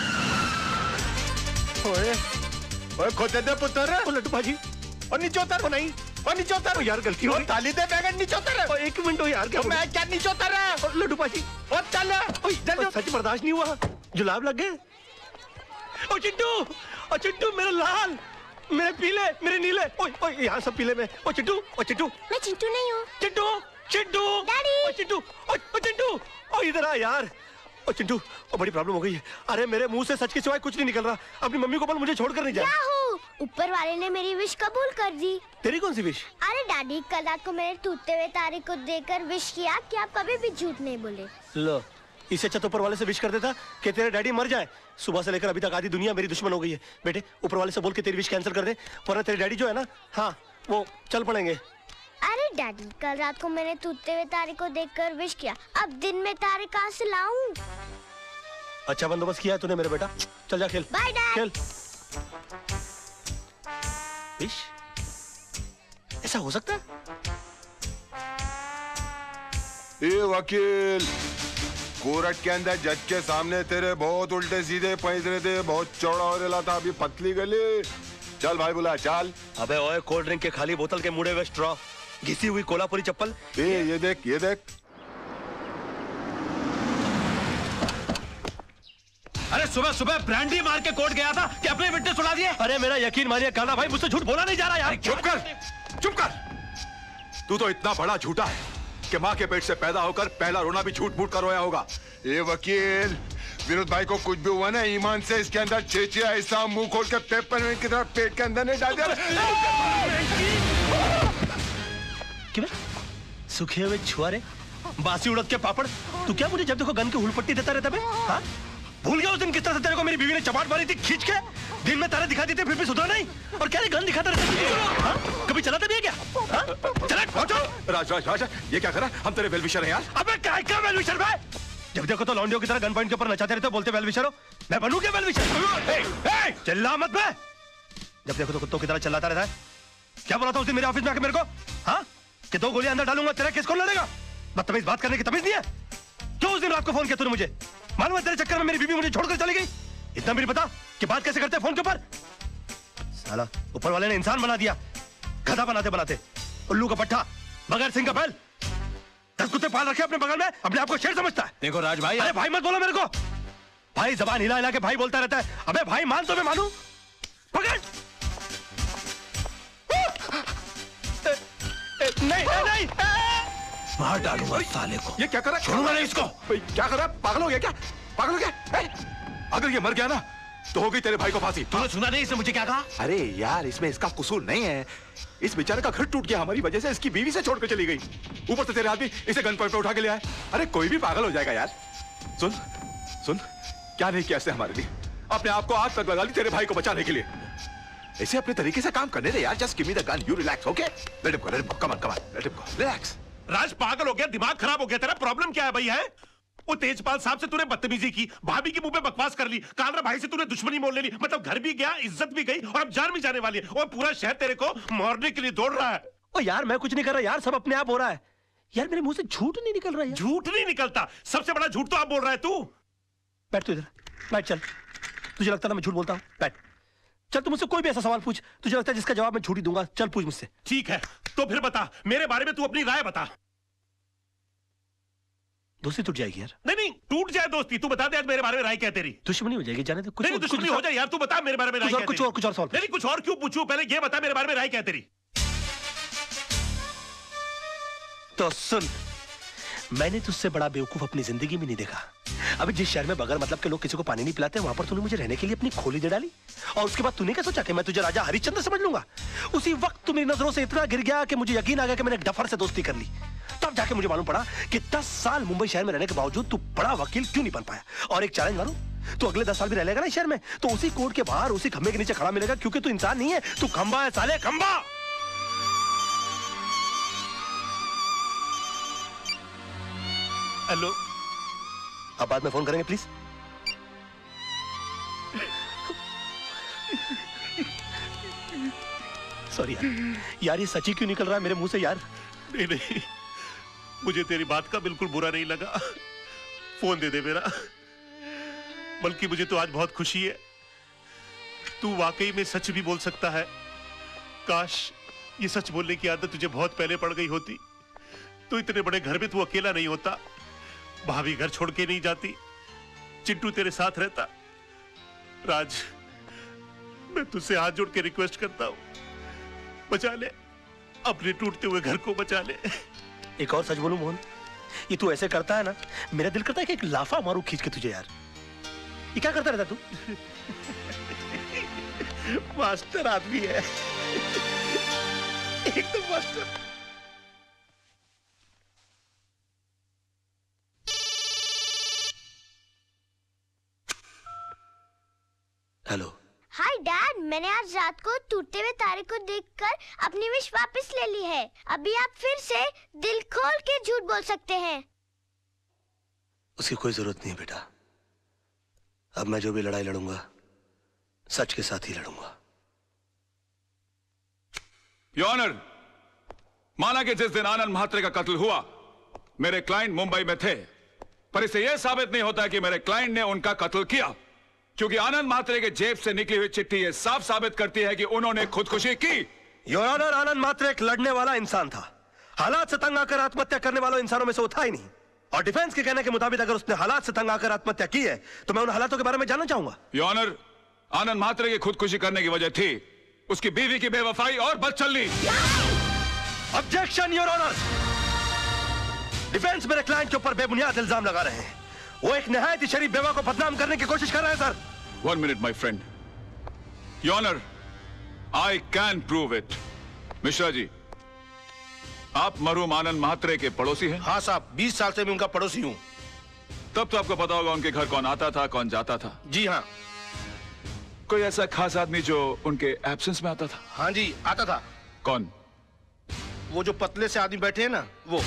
ओए ओए खोते दे पुत्र, ओ लड्डू भाजी, और नीचे उतर। ओ नहीं, और नीचे उतर। यार गलती हो गई, ताली दे बैगन नीचे उतर। ओ एक मिनट हो यार, क्या मैं क्या नीचे उतर रहा? ओ लड्डू भाजी, ओ चल, ओ जल्दी, सच बर्दाश्त नहीं हुआ, जुलाब लग गए। ओ चिट्टू, ओ चिट्टू मेरा लाल, मेरे पीले, मेरे नीले, ओए ओए यहाँ सब पीले में। ओ चिट्टू, ओ चिट्टू, मैं चिंटू नहीं हूँ। चिट्टू, चिट्टू, डैडी, ओ चिट्टू, ओ ओ चिट्टू, ओ इधर आ यार। ओ चिंटू, ओ बड़ी प्रॉब्लम हो गई है। अरे मेरे मुंह से सच के सिवाय कुछ नहीं निकल रहा। अपनी मम्मी को बोल मुझे छोड़कर नहीं जाए। याहू! ऊपर वाले ने मेरी विश कबूल कर दी। तेरी कौन सी विश? अरे डैडी, कल रात को मैंने टूटते हुए तारे को देखकर विश किया कि आप कभी भी झूठ नहीं बोले। लो, इससे अच्छा तो ऊपर वाले से विश कर देता कि तेरे डैडी मर जाए। सुबह से लेकर अभी तक आधी दुनिया मेरी दुश्मन हो गई है। बेटे ऊपर वाले से बोल के तेरी विश कैंसिल कर दे, वरना तेरे डैडी जो है ना, हाँ वो चल पड़ेंगे। अरे डैडी, कल रात को मैंने टूटते हुए तारे को देखकर विश किया, अब दिन में तारे कहाँ से लाऊं? अच्छा बंदोबस्त किया है तूने मेरे बेटा, चल जा खेल। Bye dad. खेल। विश? ऐसा हो सकता है? ए वकील, कोर्ट के अंदर जज के सामने तेरे बहुत उल्टे सीधे पैंतरे थे, बहुत चौड़ा हो रहा था, अभी पतली गली। चल भाई बुला, चल। अबे ओए, कोल्ड ड्रिंक के खाली बोतल के मुड़े हुए स्ट्रॉ, घिसी हुई कोल्हापुरी चप्पल। ए ये देख, ये देख। अरे सुबह सुबह ब्रांडी मार के कोर्ट गया था कि अपने विटनेस उड़ा दिए। अरे मेरा यकीन मानिए काना भाई, मुझसे झूठ बोला नहीं जा रहा यार। चुप कर, चुप कर। तू तो इतना बड़ा झूठा है कि माँ के पेट से पैदा होकर पहला रोना भी झूठ मूठ कर रोया होगा। ये वकील, विनोद भाई को कुछ भी हुआ ना, ईमान से इसके अंदर चेचिया ऐसा मुंह खोल के पेपर की तरह पेट के अंदर नहीं डाल दिया। क्यों सूखे हुए छुआरे, बासी उड़द के पापड़, तू क्या मुझे जब देखो गन की हुलपट्टी देता रहता है? हाँ? भूल गया उस दिन किस तरह से तेरे को मेरी बीवी ने चपाट मारी थी खींच के? दिन में तारे दिखा देते फिर भी सुधरा नहीं, और क्या गन दिखाता रहता? हाँ? कभी चलाते भी है क्या? हाँ? चला पहुंचो। राज राज राज, ये क्या करा? हम तेरे वेलविशर हैं यार। अबे क्या क्या वेलविशर भाई? जब देखो तो लौंडियों की तरह गन पॉइंट के ऊपर नचाते रहते हो, बोलते वेलविशर हो। मैं बनूं क्या वेलविशर? चिल्ला मत बे। जब देखो तो कुत्तों की तरह चिल्लाता रहता है। क्या बोला था उस दिन मेरे ऑफिस में आके मेरे को? हाँ? कि दो गोलियां अंदर डालूंगा, तेरा केस कौन लड़ेगा? बदतमीज बात करने की तमीज नहीं है? क्यों उस दिन रात को फोन किया तूने मुझे? मालूम है तेरे चक्कर में मेरी बीवी मुझे छोड़कर चली गई। इतना भी नहीं पता कि बात कैसे करते हैं फोन के ऊपर? साला ऊपर वाले ने इंसान बना दिया, गधा बनाते बनाते। उल्लू का पट्टा, बगैर सिंह का बैल, दस कुत्ते पाल रखे अपने बगल में, अपने आप को शेर समझता है। देखो राज भाई, अरे भाई मत बोलो मेरे को। भाई जबान हिला हिला के भाई बोलता रहता है। अबे भाई मान तो मैं मानू। पकड़। नहीं नहीं, मार डालूंगा साले को। ये क्या करा? छोड़ूंगा नहीं इसको। क्या कर रहा है? पागल हो गया क्या? पागल हो गया? अगर ये मर गया ना तो होगी तेरे भाई को फांसी। तूने सुना नहीं इसने मुझे क्या कहा? अरे यार, इसमें इसका कसूर नहीं है। इस बेचारे का घर टूट गया हमारी वजह से, इसकी बीवी से छोड़कर चली गई, ऊपर से तेरे आदमी इसे गन पॉइंट पे उठा के ले आए। अरे कोई भी पागल हो जाएगा यार। सुन सुन, क्या नहीं किया इसने हमारे लिए? अपने आप को आग तक लगा ली तेरे भाई को बचाने के लिए। इसे अपने तरीके से काम करने दे यार। Just give me the gun, you relax, okay? Let him go, let him go, come on come on, let him go, relax. Raj पागल हो गया, दिमाग खराब हो गया तेरा? प्रॉब्लम क्या है भैया? है वो तेजपाल साहब से तूने बदतमीजी की, भाभी के मुंह पे बकवास कर ली, कालरा भाई से तूने दुश्मनी मोल ले ली, मतलब घर भी गया, इज्जत भी गई, और अब जान भी जाने वाली है, और पूरा शहर तेरे को मारने के लिए दौड़ रहा है। ओ यार मैं कुछ नहीं कर रहा यार, सब अपने आप हो रहा है यार। मेरे मुंह से झूठ नहीं निकल रहा है। झूठ नहीं निकलता, सबसे बड़ा झूठ तो आप बोल रहा है तू। बैठ तू इधर, बैठ। चल, तुझे लगता है मैं झूठ बोलता हूँ? बैठ। चल तू मुझसे कोई भी ऐसा सवाल पूछ, तुझे लगता है जिसका जवाब मैं झूठ ही दूंगा। चल पूछ मुझसे। ठीक है, तो फिर बता, मेरे बारे में तू अपनी राय बता। दोस्ती टूट जाएगी यार। नहीं नहीं, टूट जाए दोस्ती, तू बता दे आज मेरे बारे में राय क्या तेरी? दुश्मनी हो जाएगी, जाने दे। कुछ नहीं, दुश्मनी हो जाए यार, तू बता मेरे बारे में राय क्या? कुछ और कुछ और सवाल। नहीं कुछ और क्यों पूछूं? पहले ये बता मेरे बारे में राय क्या तेरी? तो सुन, मैंने तुझसे बड़ा बेवकूफ अपनी जिंदगी में नहीं देखा। अभी जिस शहर में बगैर मतलब के लोग किसी को पानी नहीं पिलाते, वहां पर तूने मुझे रहने के लिए अपनी खोली दे डाली, और उसके बाद तूने क्या सोचा कि मैं तुझे राजा हरिश्चंद्र समझ लूंगा? उसी वक्त तू मेरी नजरों से इतना गिर गया कि मुझे यकीन आ गया कि मैंने डफर से दोस्ती कर ली। तब जाके मुझे मालूम पड़ा कि दस साल मुंबई शहर में रहने के बावजूद तू बड़ा वकील क्यों नहीं बन पाया। और एक चैलेंज मारूं, तू अगले दस साल भी रह लेगा ना शहर में, तो उसी कोर्ट के बाहर उसी खंबे के नीचे खड़ा मिलेगा, क्योंकि तू इंसान नहीं है, तू खंबा है साले, खंबा। हेलो, अब बाद में फोन करेंगे प्लीज। सॉरी यार, यार ये सच्ची क्यों निकल रहा है मेरे मुंह से यार। नहीं नहीं, मुझे तेरी बात का बिल्कुल बुरा नहीं लगा। फोन दे दे मेरा। बल्कि मुझे तो आज बहुत खुशी है, तू वाकई में सच भी बोल सकता है। काश ये सच बोलने की आदत तुझे बहुत पहले पड़ गई होती, तो इतने बड़े घर में तू अकेला नहीं होता, भाभी घर छोड़ के नहीं जाती, चिंटू तेरे साथ रहता। राज, मैं तुझसे हाथ जोड़ के रिक्वेस्ट करता हूं, बचा ले, अपने टूटते हुए घर को बचा ले। एक और सच बोलूं मोहन, ये तू ऐसे करता है ना, मेरा दिल करता है कि एक लाफा मारूं खींच के तुझे यार। ये क्या करता रहता तू? मास्टर आदमी है, एकदम मास्टर। हेलो। हाय डैड, मैंने आज रात को टूटते हुए तारे को देखकर अपनी विश वापस ले ली है। अभी आप फिर से दिल खोल के झूठ बोल सकते हैं। उसकी कोई जरूरत नहीं है बेटा, अब मैं जो भी लड़ाई लड़ूंगा सच के साथ ही लड़ूंगा। योर ऑनर, माना कि जिस दिन आनंद म्हात्रे का कत्ल हुआ मेरे क्लाइंट मुंबई में थे, पर इसे यह साबित नहीं होता कि मेरे क्लाइंट ने उनका कत्ल किया, क्योंकि आनंद म्हात्रे के जेब से निकली हुई चिट्ठी यह साफ साबित करती है कि उन्होंने खुदकुशी की। योर ऑनर, आनंद म्हात्रे एक लड़ने वाला इंसान था, हालात से तंग आकर आत्महत्या करने वालों इंसानों में से वो था ही नहीं। और डिफेंस के कहने के मुताबिक अगर उसने हालात से तंग आकर आत्महत्या की है तो मैं उन हालातों के बारे में जानना चाहूंगा। योर ऑनर, आनंद म्हात्रे की खुदकुशी करने की वजह थी उसकी बीवी की बेवफाई और बदचलनी। ऑब्जेक्शन योर ऑनर, डिफेंस मेरे क्लाइंट के ऊपर बेबुनियाद इल्जाम लगा रहे हैं। वो एक नहायत ही शरीफ बेवा को बदनाम करने की कोशिश कर रहे हैं sir. One minute my friend. Your honour, I can prove it. Mishra ji, आप मरहूम आनंद म्हात्रे के पड़ोसी हैं? हाँ साहब, बीस साल से मैं उनका पड़ोसी हूँ। तब तो आपको पता होगा उनके घर कौन आता था कौन जाता था। जी हाँ। कोई ऐसा खास आदमी जो उनके एब्सेंस में आता था? हाँ जी, आता था। कौन? वो जो पतले से आदमी बैठे हैं ना, वो।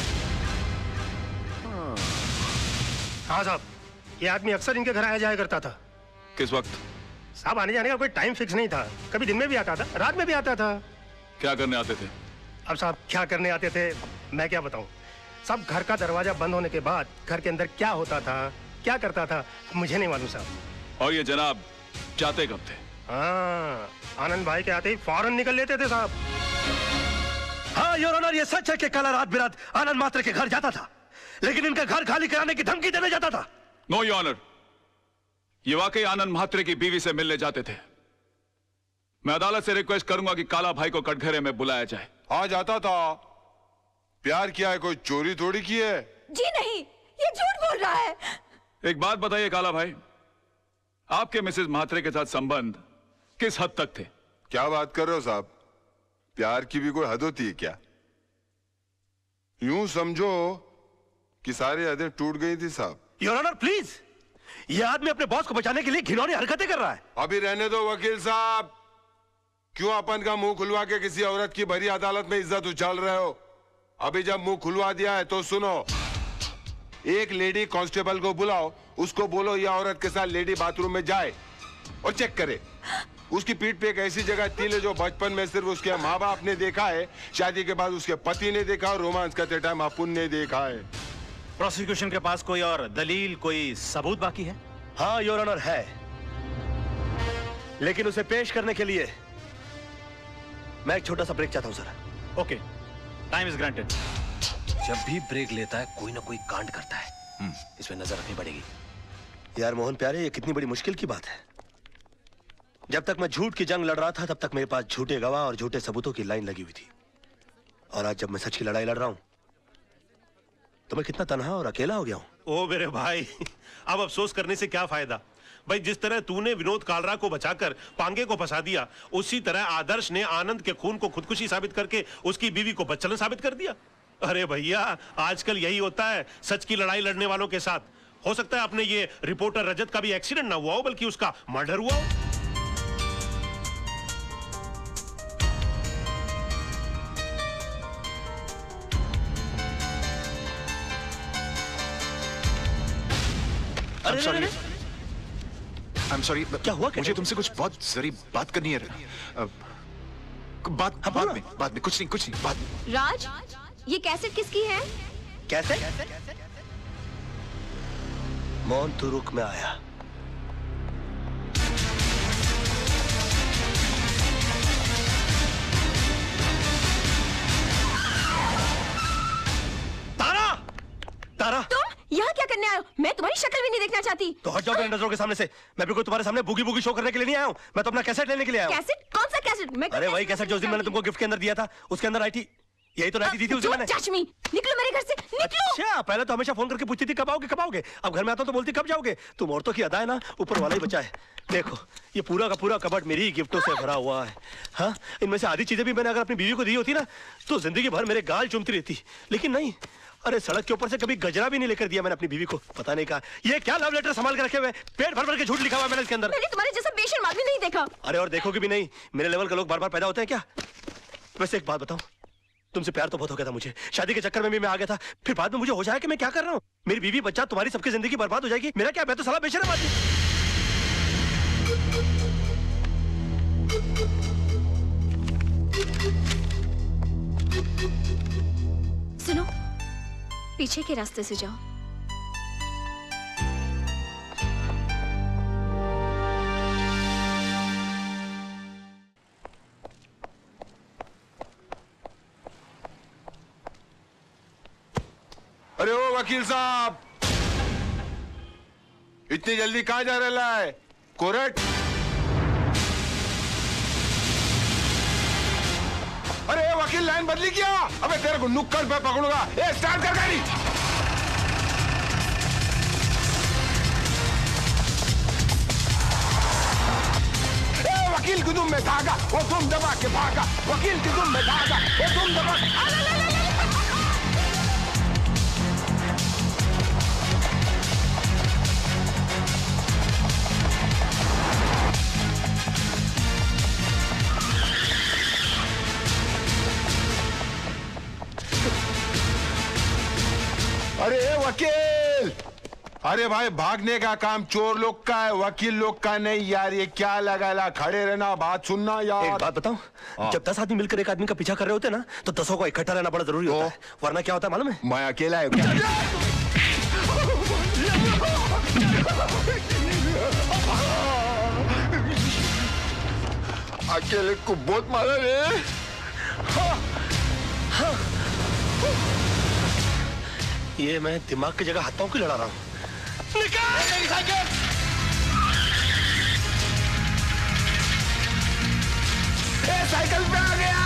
हाँ साहब, ये आदमी अक्सर इनके घर आया जाया करता था। किस वक्त? साहब, आने जाने का कोई टाइम फिक्स नहीं था, कभी दिन में भी आता था, रात में भी आता था। क्या करने आते थे? अब साहब क्या करने आते थे मैं क्या बताऊं साहब। घर का दरवाजा बंद होने के बाद घर के अंदर क्या होता था, क्या करता था, मुझे नहीं मालूम साहब। और ये जनाब जाते कब थे? हाँ, आनंद भाई के आते ही फौरन निकल लेते थे साहब। हाँ योर ऑनर, ये सच है कि कल रात बिरात आनंद म्हात्रे के घर जाता था, लेकिन इनका घर खाली कराने की धमकी देने जाता था। नो योर ऑनर, ये वाकई आनंद म्हात्रे की बीवी से मिलने जाते थे। मैं अदालत से रिक्वेस्ट करूंगा कि काला भाई को कटघरे में बुलाया जाए। हाँ जाता था। प्यार किया है, कोई चोरी थोड़ी की है। जी नहीं, ये झूठ बोल रहा है। एक बात बताइए काला भाई, आपके मिसेस म्हात्रे के साथ संबंध किस हद तक थे? क्या बात कर रहे हो साहब, प्यार की भी कोई हद होती है क्या? यूं समझो कि सारी हदें टूट गई थी साहब। योर ऑनर प्लीज, ये आदमी अपने बॉस को बचाने के लिए घिनौनी हरकतें कर रहा है। अभी रहने दो वकील साहब, क्यों अपन का मुंह खुलवा के किसी औरत की भरी अदालत में इज्जत उछाल रहे हो? अभी जब मुंह खुलवा दिया है तो सुनो, एक लेडी कांस्टेबल को बुलाओ, उसको बोलो यह औरत के साथ लेडी बाथरूम में जाए और चेक करे। उसकी पीठ पे एक ऐसी जगह तिल है जो बचपन में सिर्फ उसके माँ बाप ने देखा है, शादी के बाद उसके पति ने देखा और रोमांस करते टाइम अपुन ने देखा है। प्रोसिक्यूशन के पास कोई और दलील, कोई सबूत बाकी है? हाँ योर ऑनर है, लेकिन उसे पेश करने के लिए मैं एक छोटा सा ब्रेक चाहता हूं sir. Okay, time is granted. जब भी ब्रेक लेता है कोई ना कोई कांड करता है, इसमें नजर रखनी पड़ेगी। यार मोहन प्यारे, ये कितनी बड़ी मुश्किल की बात है। जब तक मैं झूठ की जंग लड़ रहा था तब तक मेरे पास झूठे गवाह और झूठे सबूतों की लाइन लगी हुई थी, और आज जब मैं सच की लड़ाई लड़ रहा हूं तो मैं कितना तन्हा और अकेला हो गया हूं। ओ मेरे भाई, अब अफसोस करने से क्या फायदा भाई। जिस तरह तूने विनोद कालरा को बचाकर पांगे को फंसा दिया, उसी तरह आदर्श ने आनंद के खून को खुदकुशी साबित करके उसकी बीवी को बदचलन साबित कर दिया। अरे भैया, आजकल यही होता है सच की लड़ाई लड़ने वालों के साथ। हो सकता है अपने ये रिपोर्टर रजत का भी एक्सीडेंट ना हुआ हो, बल्कि उसका मर्डर हुआ हो। I'm sorry. I'm sorry. क्या हुआ? मुझे तुमसे कुछ बहुत जरूरी बात करनी है। अ, बात बाद में, बाद में, कुछ नहीं, कुछ नहीं, बाद में। राज, ये कैसेट किसकी है? कैसे? मौन तू रुक में आया। तारा! तारा! तुम यहाँ क्या करने आए हो? मैं तुम्हारी शक्ल भी नहीं देखना चाहती। तो हट जाओ मेरे नजरों के सामने से। मैं बिल्कुल तुम्हारे सामने बुगी बुगी शो करने के लिए नहीं आया हूँ। मैं तो अपना कैसेट लेने के लिए आया हूँ। कैसेट? कौन सा कैसेट? मैं अरे वही कैसेट जो उस दिन मैंने तुमको गिफ्ट के अंदर दिया था, उसके अंदर आई थी। यही तो राइटी दी थी उस दिन मैंने। चाचमी, निकलो मेरे घर से, निकलो। अच्छा, पहले तो हमेशा फोन करके पूछती थी कब आओगे कब आओगे। अब घर में आता तो बोलती कब जाओगे। तुम औरतों की अदा है ना, ऊपर वाला ही बचा है। देखो, ये पूरा का पूरा कबर्ड मेरी ही गिफ्टों से भरा हुआ है। हाँ, इनमें से आधी चीजें भी मैंने अगर अपनी बीवी को दी होती ना, तो जिंदगी भर मेरे गाल चूमती रहती। लेकिन नहीं, अरे सड़क के ऊपर से कभी गजरा भी नहीं लेकर दिया मैंने अपनी बीवी को। पता नहीं कहा ये क्या लव लेटर संभाल के रखे हुए, पेट भर भर के झूठ लिखा हुआ है मैंने इसके अंदर। मैंने तुम्हारे जैसा बेशर्म आदमी नहीं देखा। अरे और देखोगे भी नहीं, मेरे लेवल के लोग बार बार पैदा होते हैं क्या? वैसे एक बात बताऊं, तुमसे प्यार तो बहुत हो गया था मुझे। शादी के चक्कर में भी मैं आ गया था, फिर बाद में मुझे हो जाए कि मैं क्या कर रहा हूँ। मेरी बीवी बच्चा तुम्हारी सबकी जिंदगी बर्बाद हो जाएगी। मेरा क्या, मैं तो साला बेशर्म आदमी। सुनो, पीछे के रास्ते से जाओ। अरे ओ वकील साहब, इतनी जल्दी कहाँ जा रहा है? कोर्ट? अरे वकील लाइन बदली क्या? अबे तेरे को नुक्कड़ पे पकड़ूंगा। ए स्टार्ट कर गाड़ी। ए वकील की दुम में धागा, वो दुम दबा के भागा। वकील की दुम में धागा, वो दुम दबा। अरे वकील, अरे भाई भागने का काम चोर लोग का है, वकील लोग का नहीं यार। ये क्या लगा ला, खड़े रहना, बात सुनना यार। एक बात बताऊं, जब दस आदमी मिलकर एक आदमी का पीछा कर रहे होते ना, तो दसों को इकट्ठा रहना बड़ा जरूरी होता है। वरना क्या होता है मालूम है? मैं अकेला हूँ क्या? अकेले को बहुत मारा रे। हाँ, हाँ। ये मैं दिमाग की जगह हाथों की लड़ा रहा हूँ। निकाल मेरी साइकिल। ए, साइकिल पे आ गया।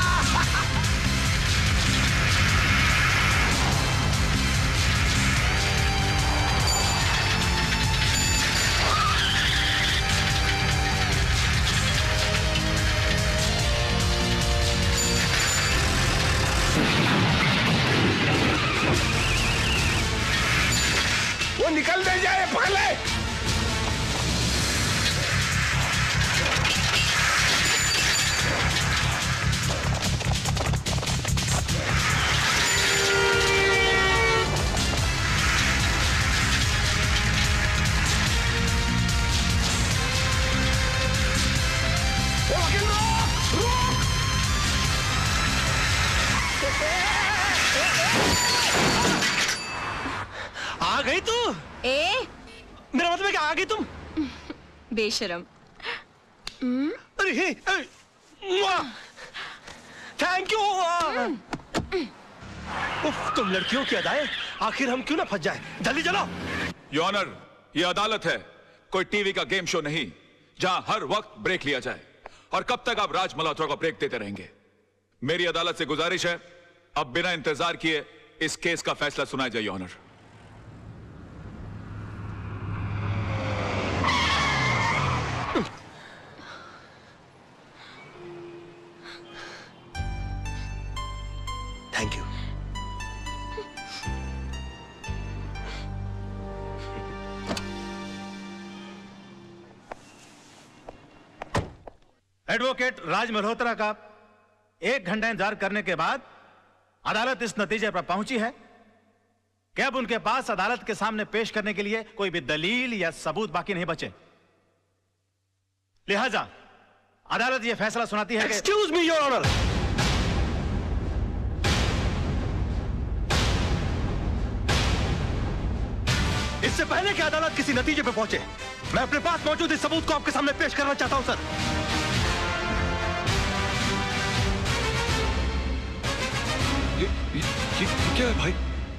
वो निकल दे जाए, पकड़ ले। आ गई तू? ए, मेरा मतलब है कि आ गई तुम? बेशरम। अरे हे, थैंक यू। उफ, तुम लड़कियों की अदाएं, आखिर हम क्यों ना फंस जाए। जल्दी चलो। योर ऑनर, ये अदालत है, कोई टीवी का गेम शो नहीं जहां हर वक्त ब्रेक लिया जाए। और कब तक आप राज मल्होत्रा को ब्रेक देते रहेंगे? मेरी अदालत से गुजारिश है, अब बिना इंतजार किए इस केस का फैसला सुनाया जाए। Your honour, thank you. Advocate Raj Malhotra का एक घंटा इंतजार करने के बाद अदालत इस नतीजे पर पहुंची है कि अब उनके पास अदालत के सामने पेश करने के लिए कोई भी दलील या सबूत बाकी नहीं बचे। लिहाजा अदालत यह फैसला सुनाती है। Excuse me your honour. इससे पहले कि अदालत किसी नतीजे पे पहुंचे, मैं अपने पास मौजूद इस सबूत को आपके सामने पेश करना चाहता हूं सर। ये, ये, ये, ये क्या है भाई?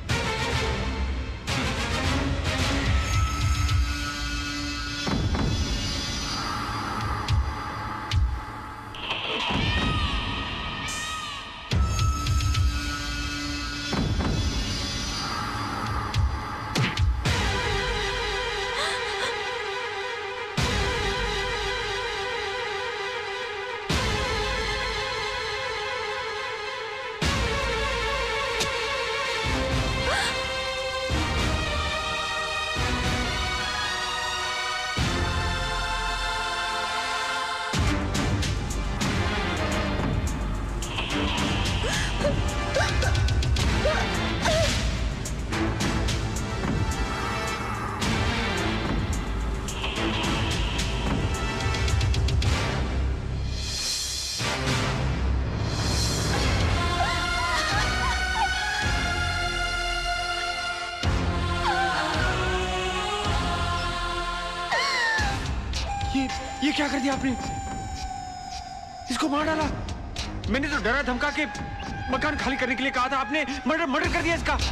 ये क्या कर दिया आपने? इसको मार डाला। मैंने तो डरा धमका के मकान खाली करने के लिए कहा था, आपने मर्डर मर्डर कर दिया इसका।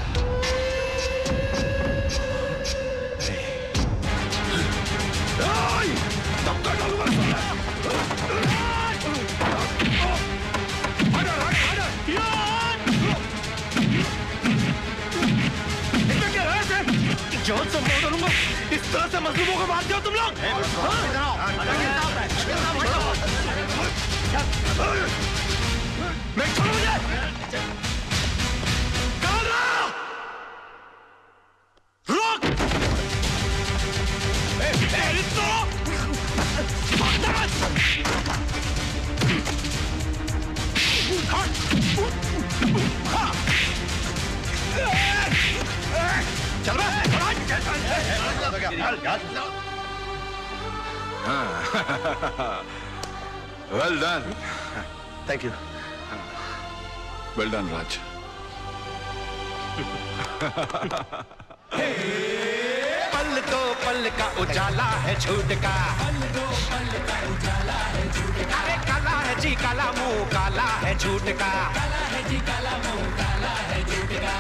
जान से मार डालूंगा। इस तरह से मजलूमों को मारते हो तुम लोग? मैं छोड़ू मुझे। रोक। चल well done. Thank you. Well done Raj. पल तो पल का उजाला है झूठ का, अरे काला है जी काला मुंह काला है झूठ का, काला है जी काला मुंह काला है झूठ का।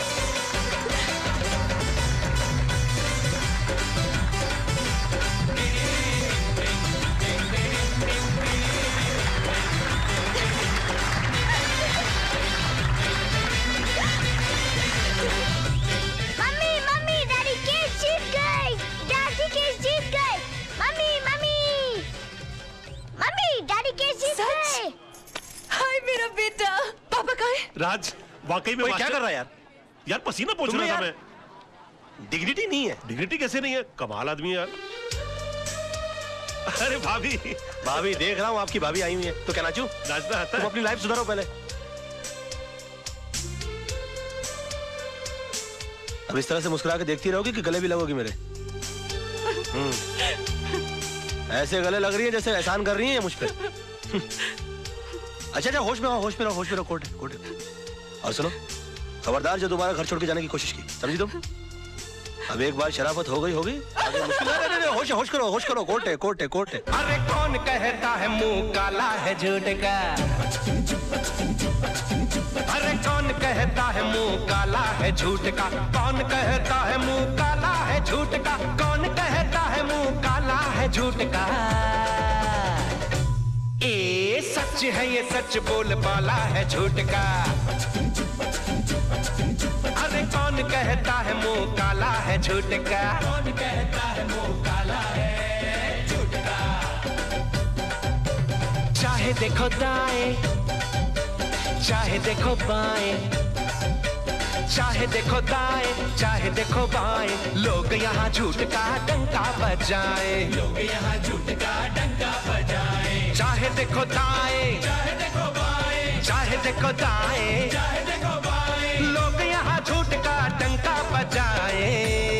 राज वाकई में क्या कर रहा है यार? यार पसीना पोंछ रहा था मैं। डिग्निटी नहीं है। डिग्निटी कैसे नहीं है? कमाल आदमी यार। अरे भाभी भाभी देख रहा हूँ आपकी भाभी आई हुई है, तो क्या नाचूं? नाचना आता तुम है? अपनी लाइफ सुधारो पहले। अब इस तरह से मुस्कुरा के देखती रहोगी कि गले भी लगोगी मेरे? ऐसे गले लग रही है जैसे एहसान कर रही है मुझ पे। अच्छा अच्छा होश में रहो, होश में रहो, होश में रहो। कोर्ट है, कोर्ट है। और सुनो, खबरदार जो दोबारा घर छोड़ के जाने की कोशिश की, समझी तुम? अब एक बार शराफत हो गई होगी, आगे मुश्किल। नहीं नहीं नहीं, होश होश करो, होश करो। कोर्ट है, कोर्ट है, कोर्ट है। अरे कौन कहता है मुंह काला है झूठ का, अरे कौन कहता है मुंह काला है झूठ का, कौन कहता है मुंह काला है झूठ का, कौन कहता है मुंह काला है झूठ का। ए सच है ये सच बोल बाला है झूठ का, अरे कौन कहता है मुंह काला है झूठ का, कौन कहता है मुंह काला है झूठ का। चाहे देखो दाएं चाहे देखो बाएं, चाहे देखो दाएं चाहे देखो बाएं, लोग यहाँ झूठ का डंका बजाएं, लोग यहाँ झूठ का डंका बजाएं। चाहे देखो दाएं, चाहे देखो बाएं, चाहे देखो दाएं, चाहे देखो बाएं, लोग यहाँ झूठ का डंका बजाए।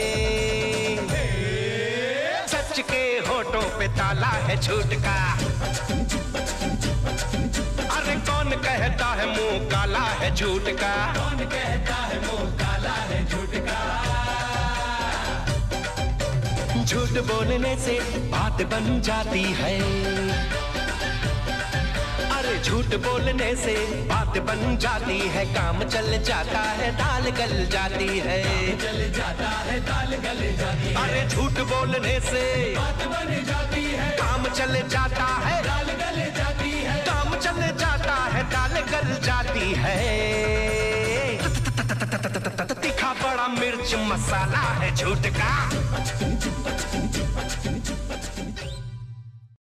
सच के होठों पे ताला है झूठ का। अरे कौन कहता है मुंह काला है झूठ का? कौन कहता है मुंह काला है झूठ का? झूठ बोलने से बात बन जाती है। अरे झूठ बोलने से बात बन जाती है, काम चल जाता है, दाल गल जाती है, चल जाता है, दाल गल जाती है। अरे झूठ बोलने से बात बन जाती है, काम चल जाता है, दाल गल जाती है, काम चल जाता है, दाल गल जाती है। तीखा बड़ा मिर्च मसाला है झूठ का।